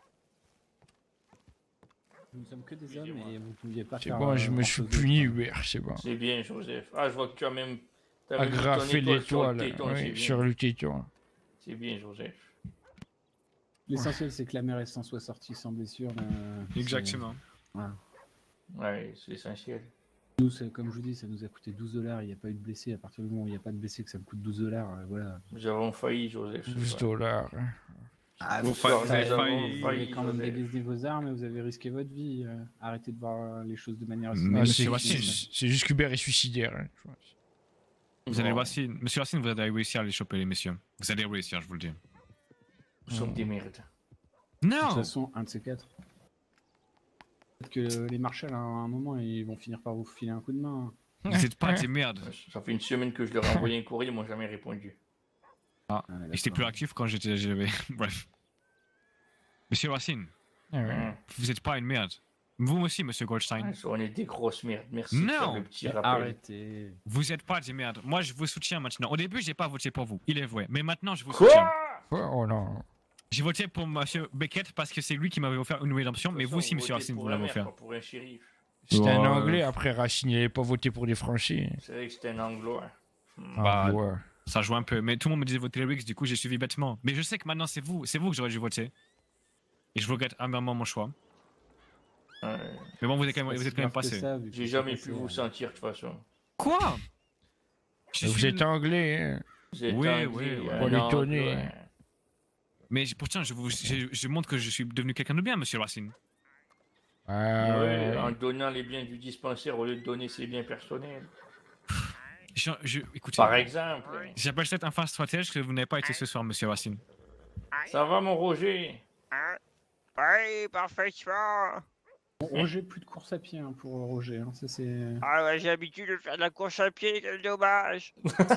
Nous ne sommes que des hommes et vous ne pouviez pas faire... C'est bon, je me suis puni, Hubert, c'est bon. C'est bien, Joseph. Ah, je vois que tu as même... agrafé l'étoile sur le téton. C'est bien, Joseph. L'essentiel, c'est que la mère s'en soit sortie sans blessure. Exactement. Voilà. Ouais, c'est l'essentiel. Nous, comme je vous dis, ça nous a coûté $12. Il n'y a pas eu de blessés. À partir du moment où il n'y a pas de blessés, que ça me coûte $12, voilà. Nous avons failli, Joseph. $12. Ah, vous avez quand même déguisé vos armes et vous avez risqué votre vie. Arrêtez de voir les choses de manière... C'est juste qu'Hubert est suicidaire. Vous allez Racine. Monsieur Racine, vous allez réussir à les choper, les messieurs. Vous allez réussir, je vous le dis. Nous sommes des merdes. De Non! toute façon, un de ces quatre. Peut-être que les marshals, à un moment, ils vont finir par vous filer un coup de main. Vous êtes pas des merdes. Ça fait une semaine que je leur ai envoyé un courrier, ils m'ont jamais répondu. Ah, et j'étais plus actif quand j'étais. Bref. Monsieur Racine, vous êtes pas une merde. Vous aussi, monsieur Goldstein. On est des grosses merdes, merci. Non! Le petit rappel. Arrêtez. Vous êtes pas des merdes. Moi, je vous soutiens maintenant. Au début, j'ai pas voté pour vous, il est vrai. Mais maintenant, je vous soutiens. Oh non. J'ai voté pour monsieur Beckett parce que c'est lui qui m'avait offert une rédemption, mais vous aussi, monsieur Racine, vous l'avez offert. Pour un shérif. C'était un anglais, après Racine, il n'avait pas voté pour des franchis. C'est vrai que c'était un anglois. Bah, ça joue un peu. Mais tout le monde me disait voter les Whigs, du coup, j'ai suivi bêtement. Mais je sais que maintenant, c'est vous que j'aurais dû voter. Et je regrette amèrement mon choix. Mais bon, vous êtes quand même passé. J'ai jamais pu vous sentir de toute façon. Quoi? Vous êtes anglais, hein? Oui. Pour l'étonner. Mais pourtant, je montre que je suis devenu quelqu'un de bien, monsieur Racine. En donnant les biens du dispensaire au lieu de donner ses biens personnels. Écoutez, par exemple. J'appelle cette un fast stratège que vous n'avez pas été ce soir, monsieur Racine. Ça va, mon Roger? Oui, parfaitement. Bon, Roger, plus de course à pied hein, pour Roger. Hein. Ça, c'est... Ah ouais, j'ai l'habitude de faire de la course à pied, quel dommage.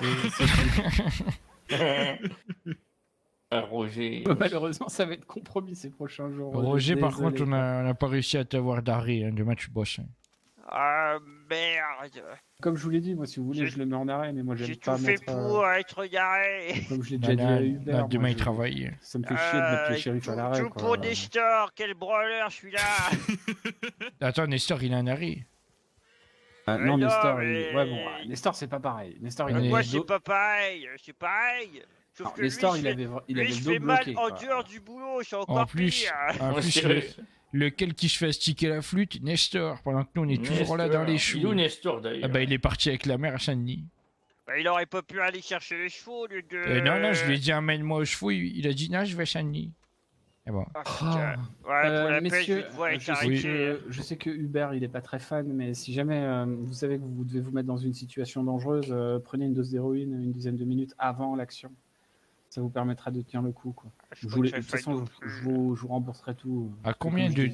Roger. Malheureusement, ça va être compromis ces prochains jours. Roger, par contre, on n'a pas réussi à t'avoir d'arrêt. Hein. Demain, tu bosses. Hein. Ah merde. Comme je vous l'ai dit, moi, si vous voulez, je le mets en arrêt, mais moi, j'aime pas mettre... J'ai tout fait pour être garé. Comme je l'ai déjà dit à Hubert. Demain, il travaille. Ça me fait chier de mettre les shérifs à l'arrêt. Tout pour Nestor, quel branleur, je suis là. Attends, Nestor, il a un arrêt. Non, Nestor, ouais, bon, Nestor, c'est pas pareil. Nestor, Moi, c'est pas pareil. C'est pareil. Sauf que Nestor, il avait le dos bloqué. En dehors du boulot, c'est encore pire. En plus, lequel qui se fait sticker la flûte? Nestor, pendant que nous on est toujours là dans les choux. Il est où Nestor d'ailleurs? Ah bah il est parti avec la mère à Saint-Denis. Bah, il aurait pas pu aller chercher les chevaux, lui de... Non, je lui ai dit emmène-moi aux chevaux, il a dit non, je vais à Saint-Denis. Et bon. Messieurs, je sais que Hubert il est pas très fan, mais si jamais vous savez que vous devez vous mettre dans une situation dangereuse, prenez une dose d'héroïne une dizaine de minutes avant l'action. Ça vous permettra de tenir le coup, quoi. De toute façon, je vous rembourserai tout. À combien de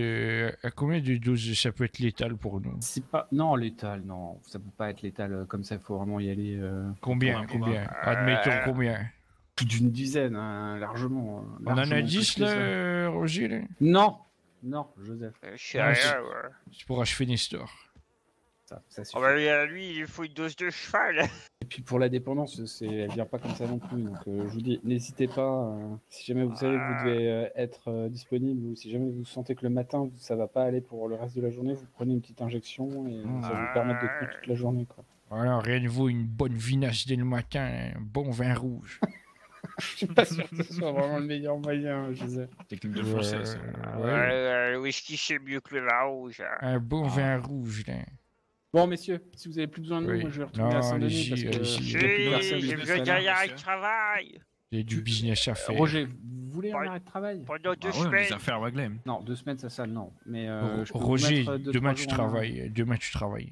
doses ça peut être létal pour nous? C'est pas létal, non. Ça peut pas être létal comme ça. Il faut vraiment y aller. Combien? Admettons combien? Plus d'une dizaine, hein, largement. On en a 10 là, Roger là? Non, Joseph. C'est pour achever Nestor. Ça oh bah, lui, il faut une dose de cheval. Et puis pour la dépendance, elle vient pas comme ça non plus. Donc je vous dis, n'hésitez pas. Si jamais vous savez que vous devez être disponible ou si jamais vous sentez que le matin ça va pas aller pour le reste de la journée, vous prenez une petite injection et ça va vous permettre de tenir toute la journée, quoi. Voilà, rien de vaut une bonne vinasse dès le matin, un bon vin rouge. Je suis pas sûr que ce soit vraiment le meilleur moyen, Joseph. Technique de française. Le whisky c'est mieux que le vin rouge. Un bon vin rouge là. Bon, messieurs, si vous avez plus besoin de nous, moi je vais retourner à Saint-Denis parce que j'ai besoin d'un arrêt de travail. J'ai du business à faire. Roger, vous voulez un arrêt de travail? Pendant 2 semaines. Des affaires régler. Non, 2 semaines, ça non. Mais Roger, demain tu travailles. Demain tu travailles.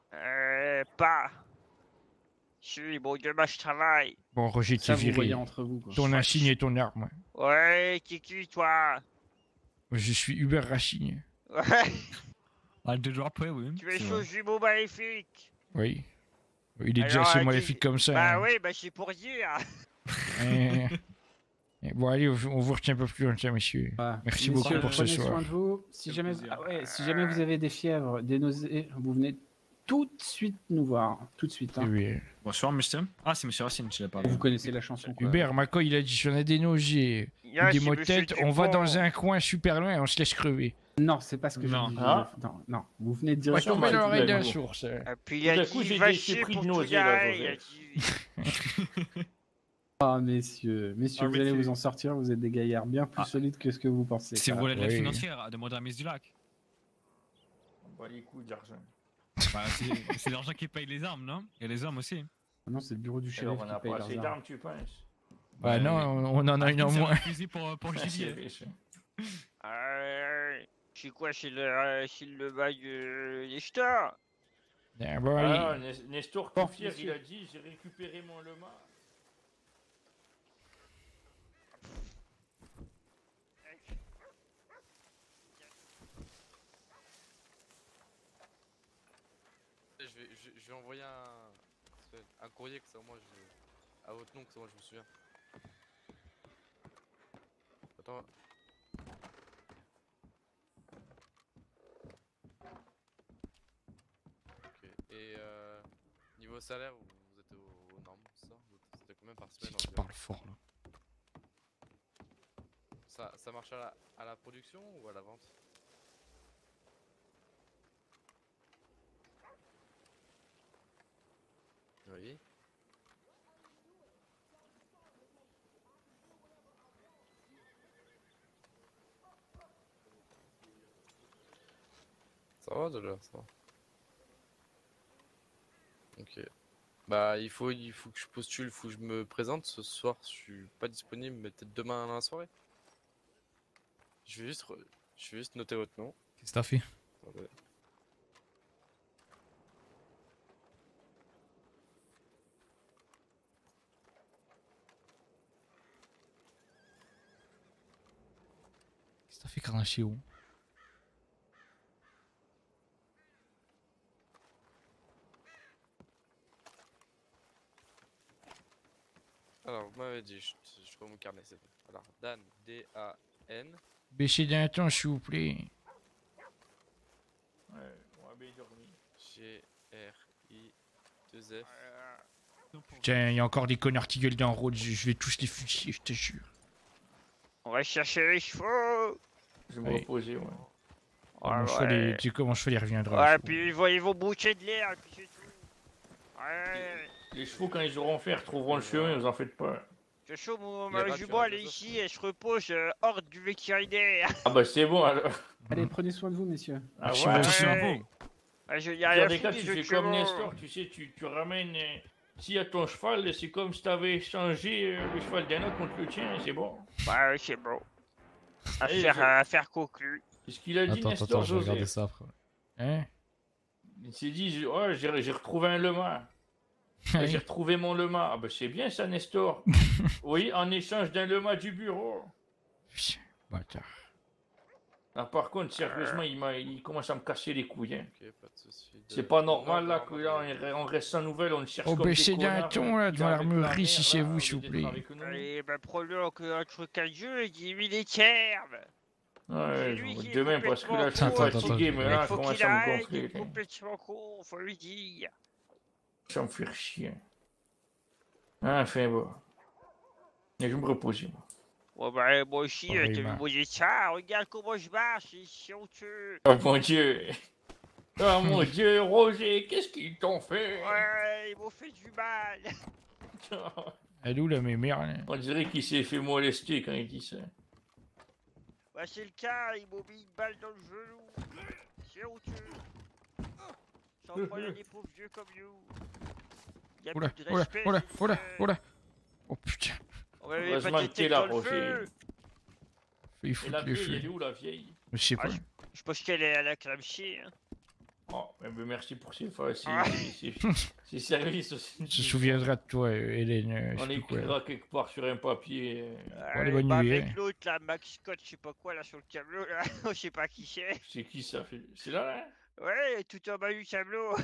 Pas. Si, bon, demain je travaille. Bon, Roger, tu es viré. Entre vous, quoi. Ton insigne et ton arme. Ouais, t'es qui, toi? Je suis Hubert Racine. Ouais. Ah, de drop, oui. Tu es chose du mot maléfique. Oui. Il est déjà assez maléfique comme ça. Bah hein. oui, bah c'est pour dire. Bon, allez, on vous retient un peu plus longtemps, messieurs. Merci beaucoup pour ce soir. Soin de vous. Si jamais vous avez des fièvres, des nausées, vous venez tout de suite nous voir. Tout de suite. Hein. Oui. Bonsoir, monsieur. Ah, c'est monsieur Racine, je l'ai pas. Vous connaissez la chanson, quoi. Hubert, Macoy, il a dit si on a des nausées, des maux de tête, on va dans un coin super loin et on se laisse crever. Non, c'est pas ce que j'ai dit. Non, vous venez de dire ça. Tomber dans l'oreille d'un source. Puis il a dit va chier pour tout garer. Ah, messieurs, vous allez vous en sortir, vous êtes des gaillards bien plus solides que ce que vous pensez. Si vous voulez de l'aide financière, demandez à Miss du Lac. On va les coups d'argent. Bah, c'est l'argent qui paye les armes, non? Et les hommes aussi. Non, c'est le bureau du shérif qui paye les armes. Tu penses? Bah non, on en a une en moins. Pour le gibier. C'est quoi, c'est le bail de Nestor? Ah, bon, allez. Ah, Nestor tout fier, il a dit j'ai récupéré mon lema. Je vais envoyer un courrier que ça moi à votre nom que ça moi je me souviens. Attends. Ok. Et niveau salaire, vous êtes aux normes, ça? Vous êtes combien par semaine? Qui parle fort là. Ça marche à la production ou à la vente? Oui. Ça va déjà, ça va. Ok. Bah il faut que je postule, il faut que je me présente ce soir, je suis pas disponible, mais peut-être demain dans la soirée. Je vais juste noter votre nom. Qu'est-ce que t'as fait? Attendez. Qu'est-ce que t'as fait, Carnachéo? Alors, vous m'avez dit, je prends mon carnet, c'est bon. Alors, Dan, D-A-N. Baissez d'un ton, s'il vous plaît. Ouais, on va bien dormir. G-R-I-2-F. Putain, il y a encore des connards qui gueulent dans le road, je vais tous les fusiller, je te jure. On va chercher les chevaux. Je vais me reposer, ouais. Tu sais comment je fais, il reviendra. Ouais, puis ils vont boucher de l'air, et puis c'est tout. Ouais. Les chevaux, quand ils auront fait, retrouveront le chemin, vous en faites pas. C'est chaud, ma jument, elle est ici, elle se repose hors du vétérinaire. Ah bah c'est bon alors. Allez, prenez soin de vous, messieurs. Ah ouais, attention à vous. Y a rien Dans des cas, fini, tu je fais te comme jure. Nestor, tu sais, tu ramènes... S'il y a ton cheval, c'est comme si t'avais échangé le cheval d'un autre contre le tien, c'est bon. Bah ouais, c'est bon. Allez, Affaire conclue. C'est ce qu'il a dit, Attends, Nestor je vais José. regarder ça après. Hein? Il s'est dit, j'ai retrouvé un lema. J'ai retrouvé mon lema. Ah bah c'est bien ça, Nestor. Oui, en échange d'un lema du bureau. Bâtard. Ah, par contre, sérieusement, il commence à me casser les couilles. Hein. Ok, pas de soucis. C'est pas normal là que là on reste sans nouvelles, on le cherche comme des Baissez d'un connards. ton là, devant Avec la l'armurerie, mer, si c'est là, vous, au s'il lieu vous d'être plaît. avec nous. Et bah probablement qu'entre 4 jeux, il dit oui les termes. Ouais, lui qui est demain parce que là je suis complètement fatigué, mais là je Faut commence qu'il à me arrête, il gonfler. est complètement con, faut lui dire. Ça me fait chier. Enfin bon. Et je vais me reposer moi. Ouais bah moi aussi, Oui, t'as vu bah. mon ça, regarde comment je marche, c'est honteux. Oh mon dieu. Oh mon dieu, Roger, qu'est-ce qu'ils t'ont fait? Ouais, ils m'ont fait du mal. Elle est où la mémère là? On dirait qu'il s'est fait molester quand il dit ça. Bah c'est le cas, ils m'ont mis une balle dans le genou. C'est honteux. J'en prends des pauvres vieux comme nous. Y'a Oula, plus de oula, respect. oula, c'est oula, fait. oula. Oh putain. On va Heureusement pas que de t'es tête là, dans le Roger. feu. Il Et faut la les vieille, feux. elle est où la vieille? Je sais pas. Je pense qu'elle est à la clamchée. Hein. Oh, mais merci pour ces fois, Ah. c'est service aussi. Je me souviendrai de toi, Hélène. On écrira quelque part sur un papier. Allez, bonne nuit. Avec hein. l'autre là, Max Scott, je sais pas quoi là sur le tableau là, je sais pas qui c'est. C'est qui ça? C'est là, là? Ouais, tout en bas du tableau.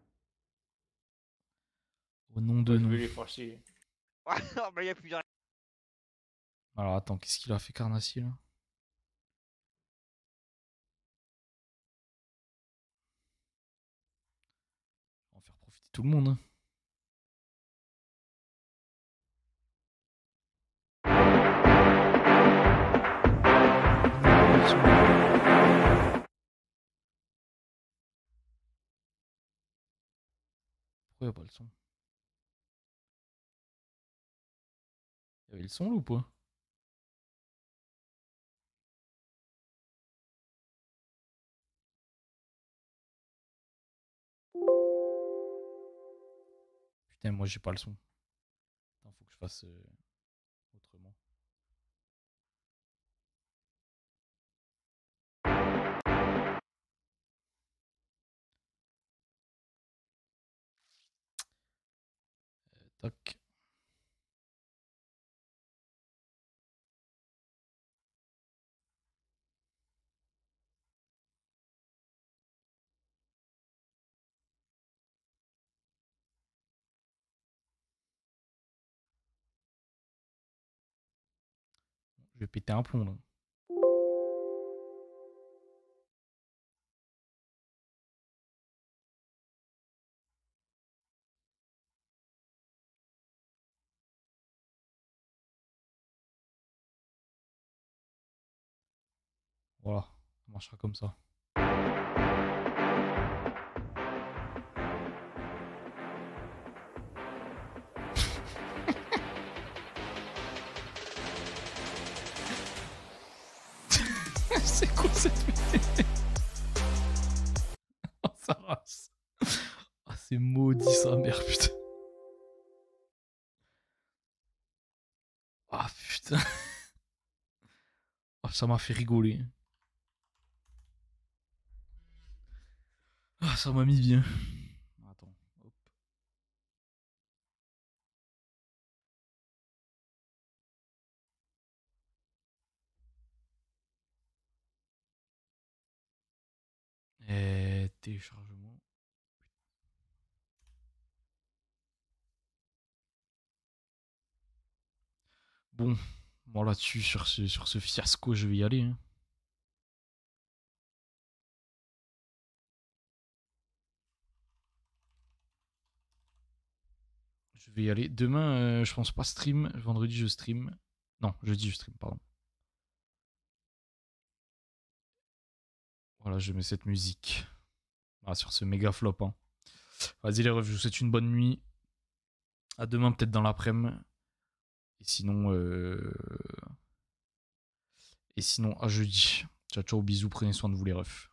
Au nom de Je nous. vais l'effacer. Non, mais y'a plus de. Alors attends, qu'est-ce qu'il a fait, Carnassier là? On va faire profiter tout le monde. Hein. Pourquoi y'a pas le son? Y'avait le son là ou pas? Putain, moi j'ai pas le son. Attends, faut que je fasse autrement. Tac. Je vais péter un plomb là. Voilà, ça marchera comme ça. C'est quoi cette musique? Oh, ça rase. Oh, c'est maudit sa mère, putain. Ah putain. Oh, ça m'a fait rigoler. Ah, ça m'a mis bien. Attends, hop. Et téléchargement. Bon, bon là-dessus, sur ce fiasco, je vais y aller. Hein. Je vais y aller. Demain, je pense pas stream. Vendredi, je stream. Non, jeudi, je stream, pardon. Voilà, je mets cette musique. Ah, sur ce méga flop. Hein. Vas-y les refs, je vous souhaite une bonne nuit. À demain, peut-être dans l'après-midi. Et sinon, à jeudi. Ciao, ciao, bisous, prenez soin de vous les refs.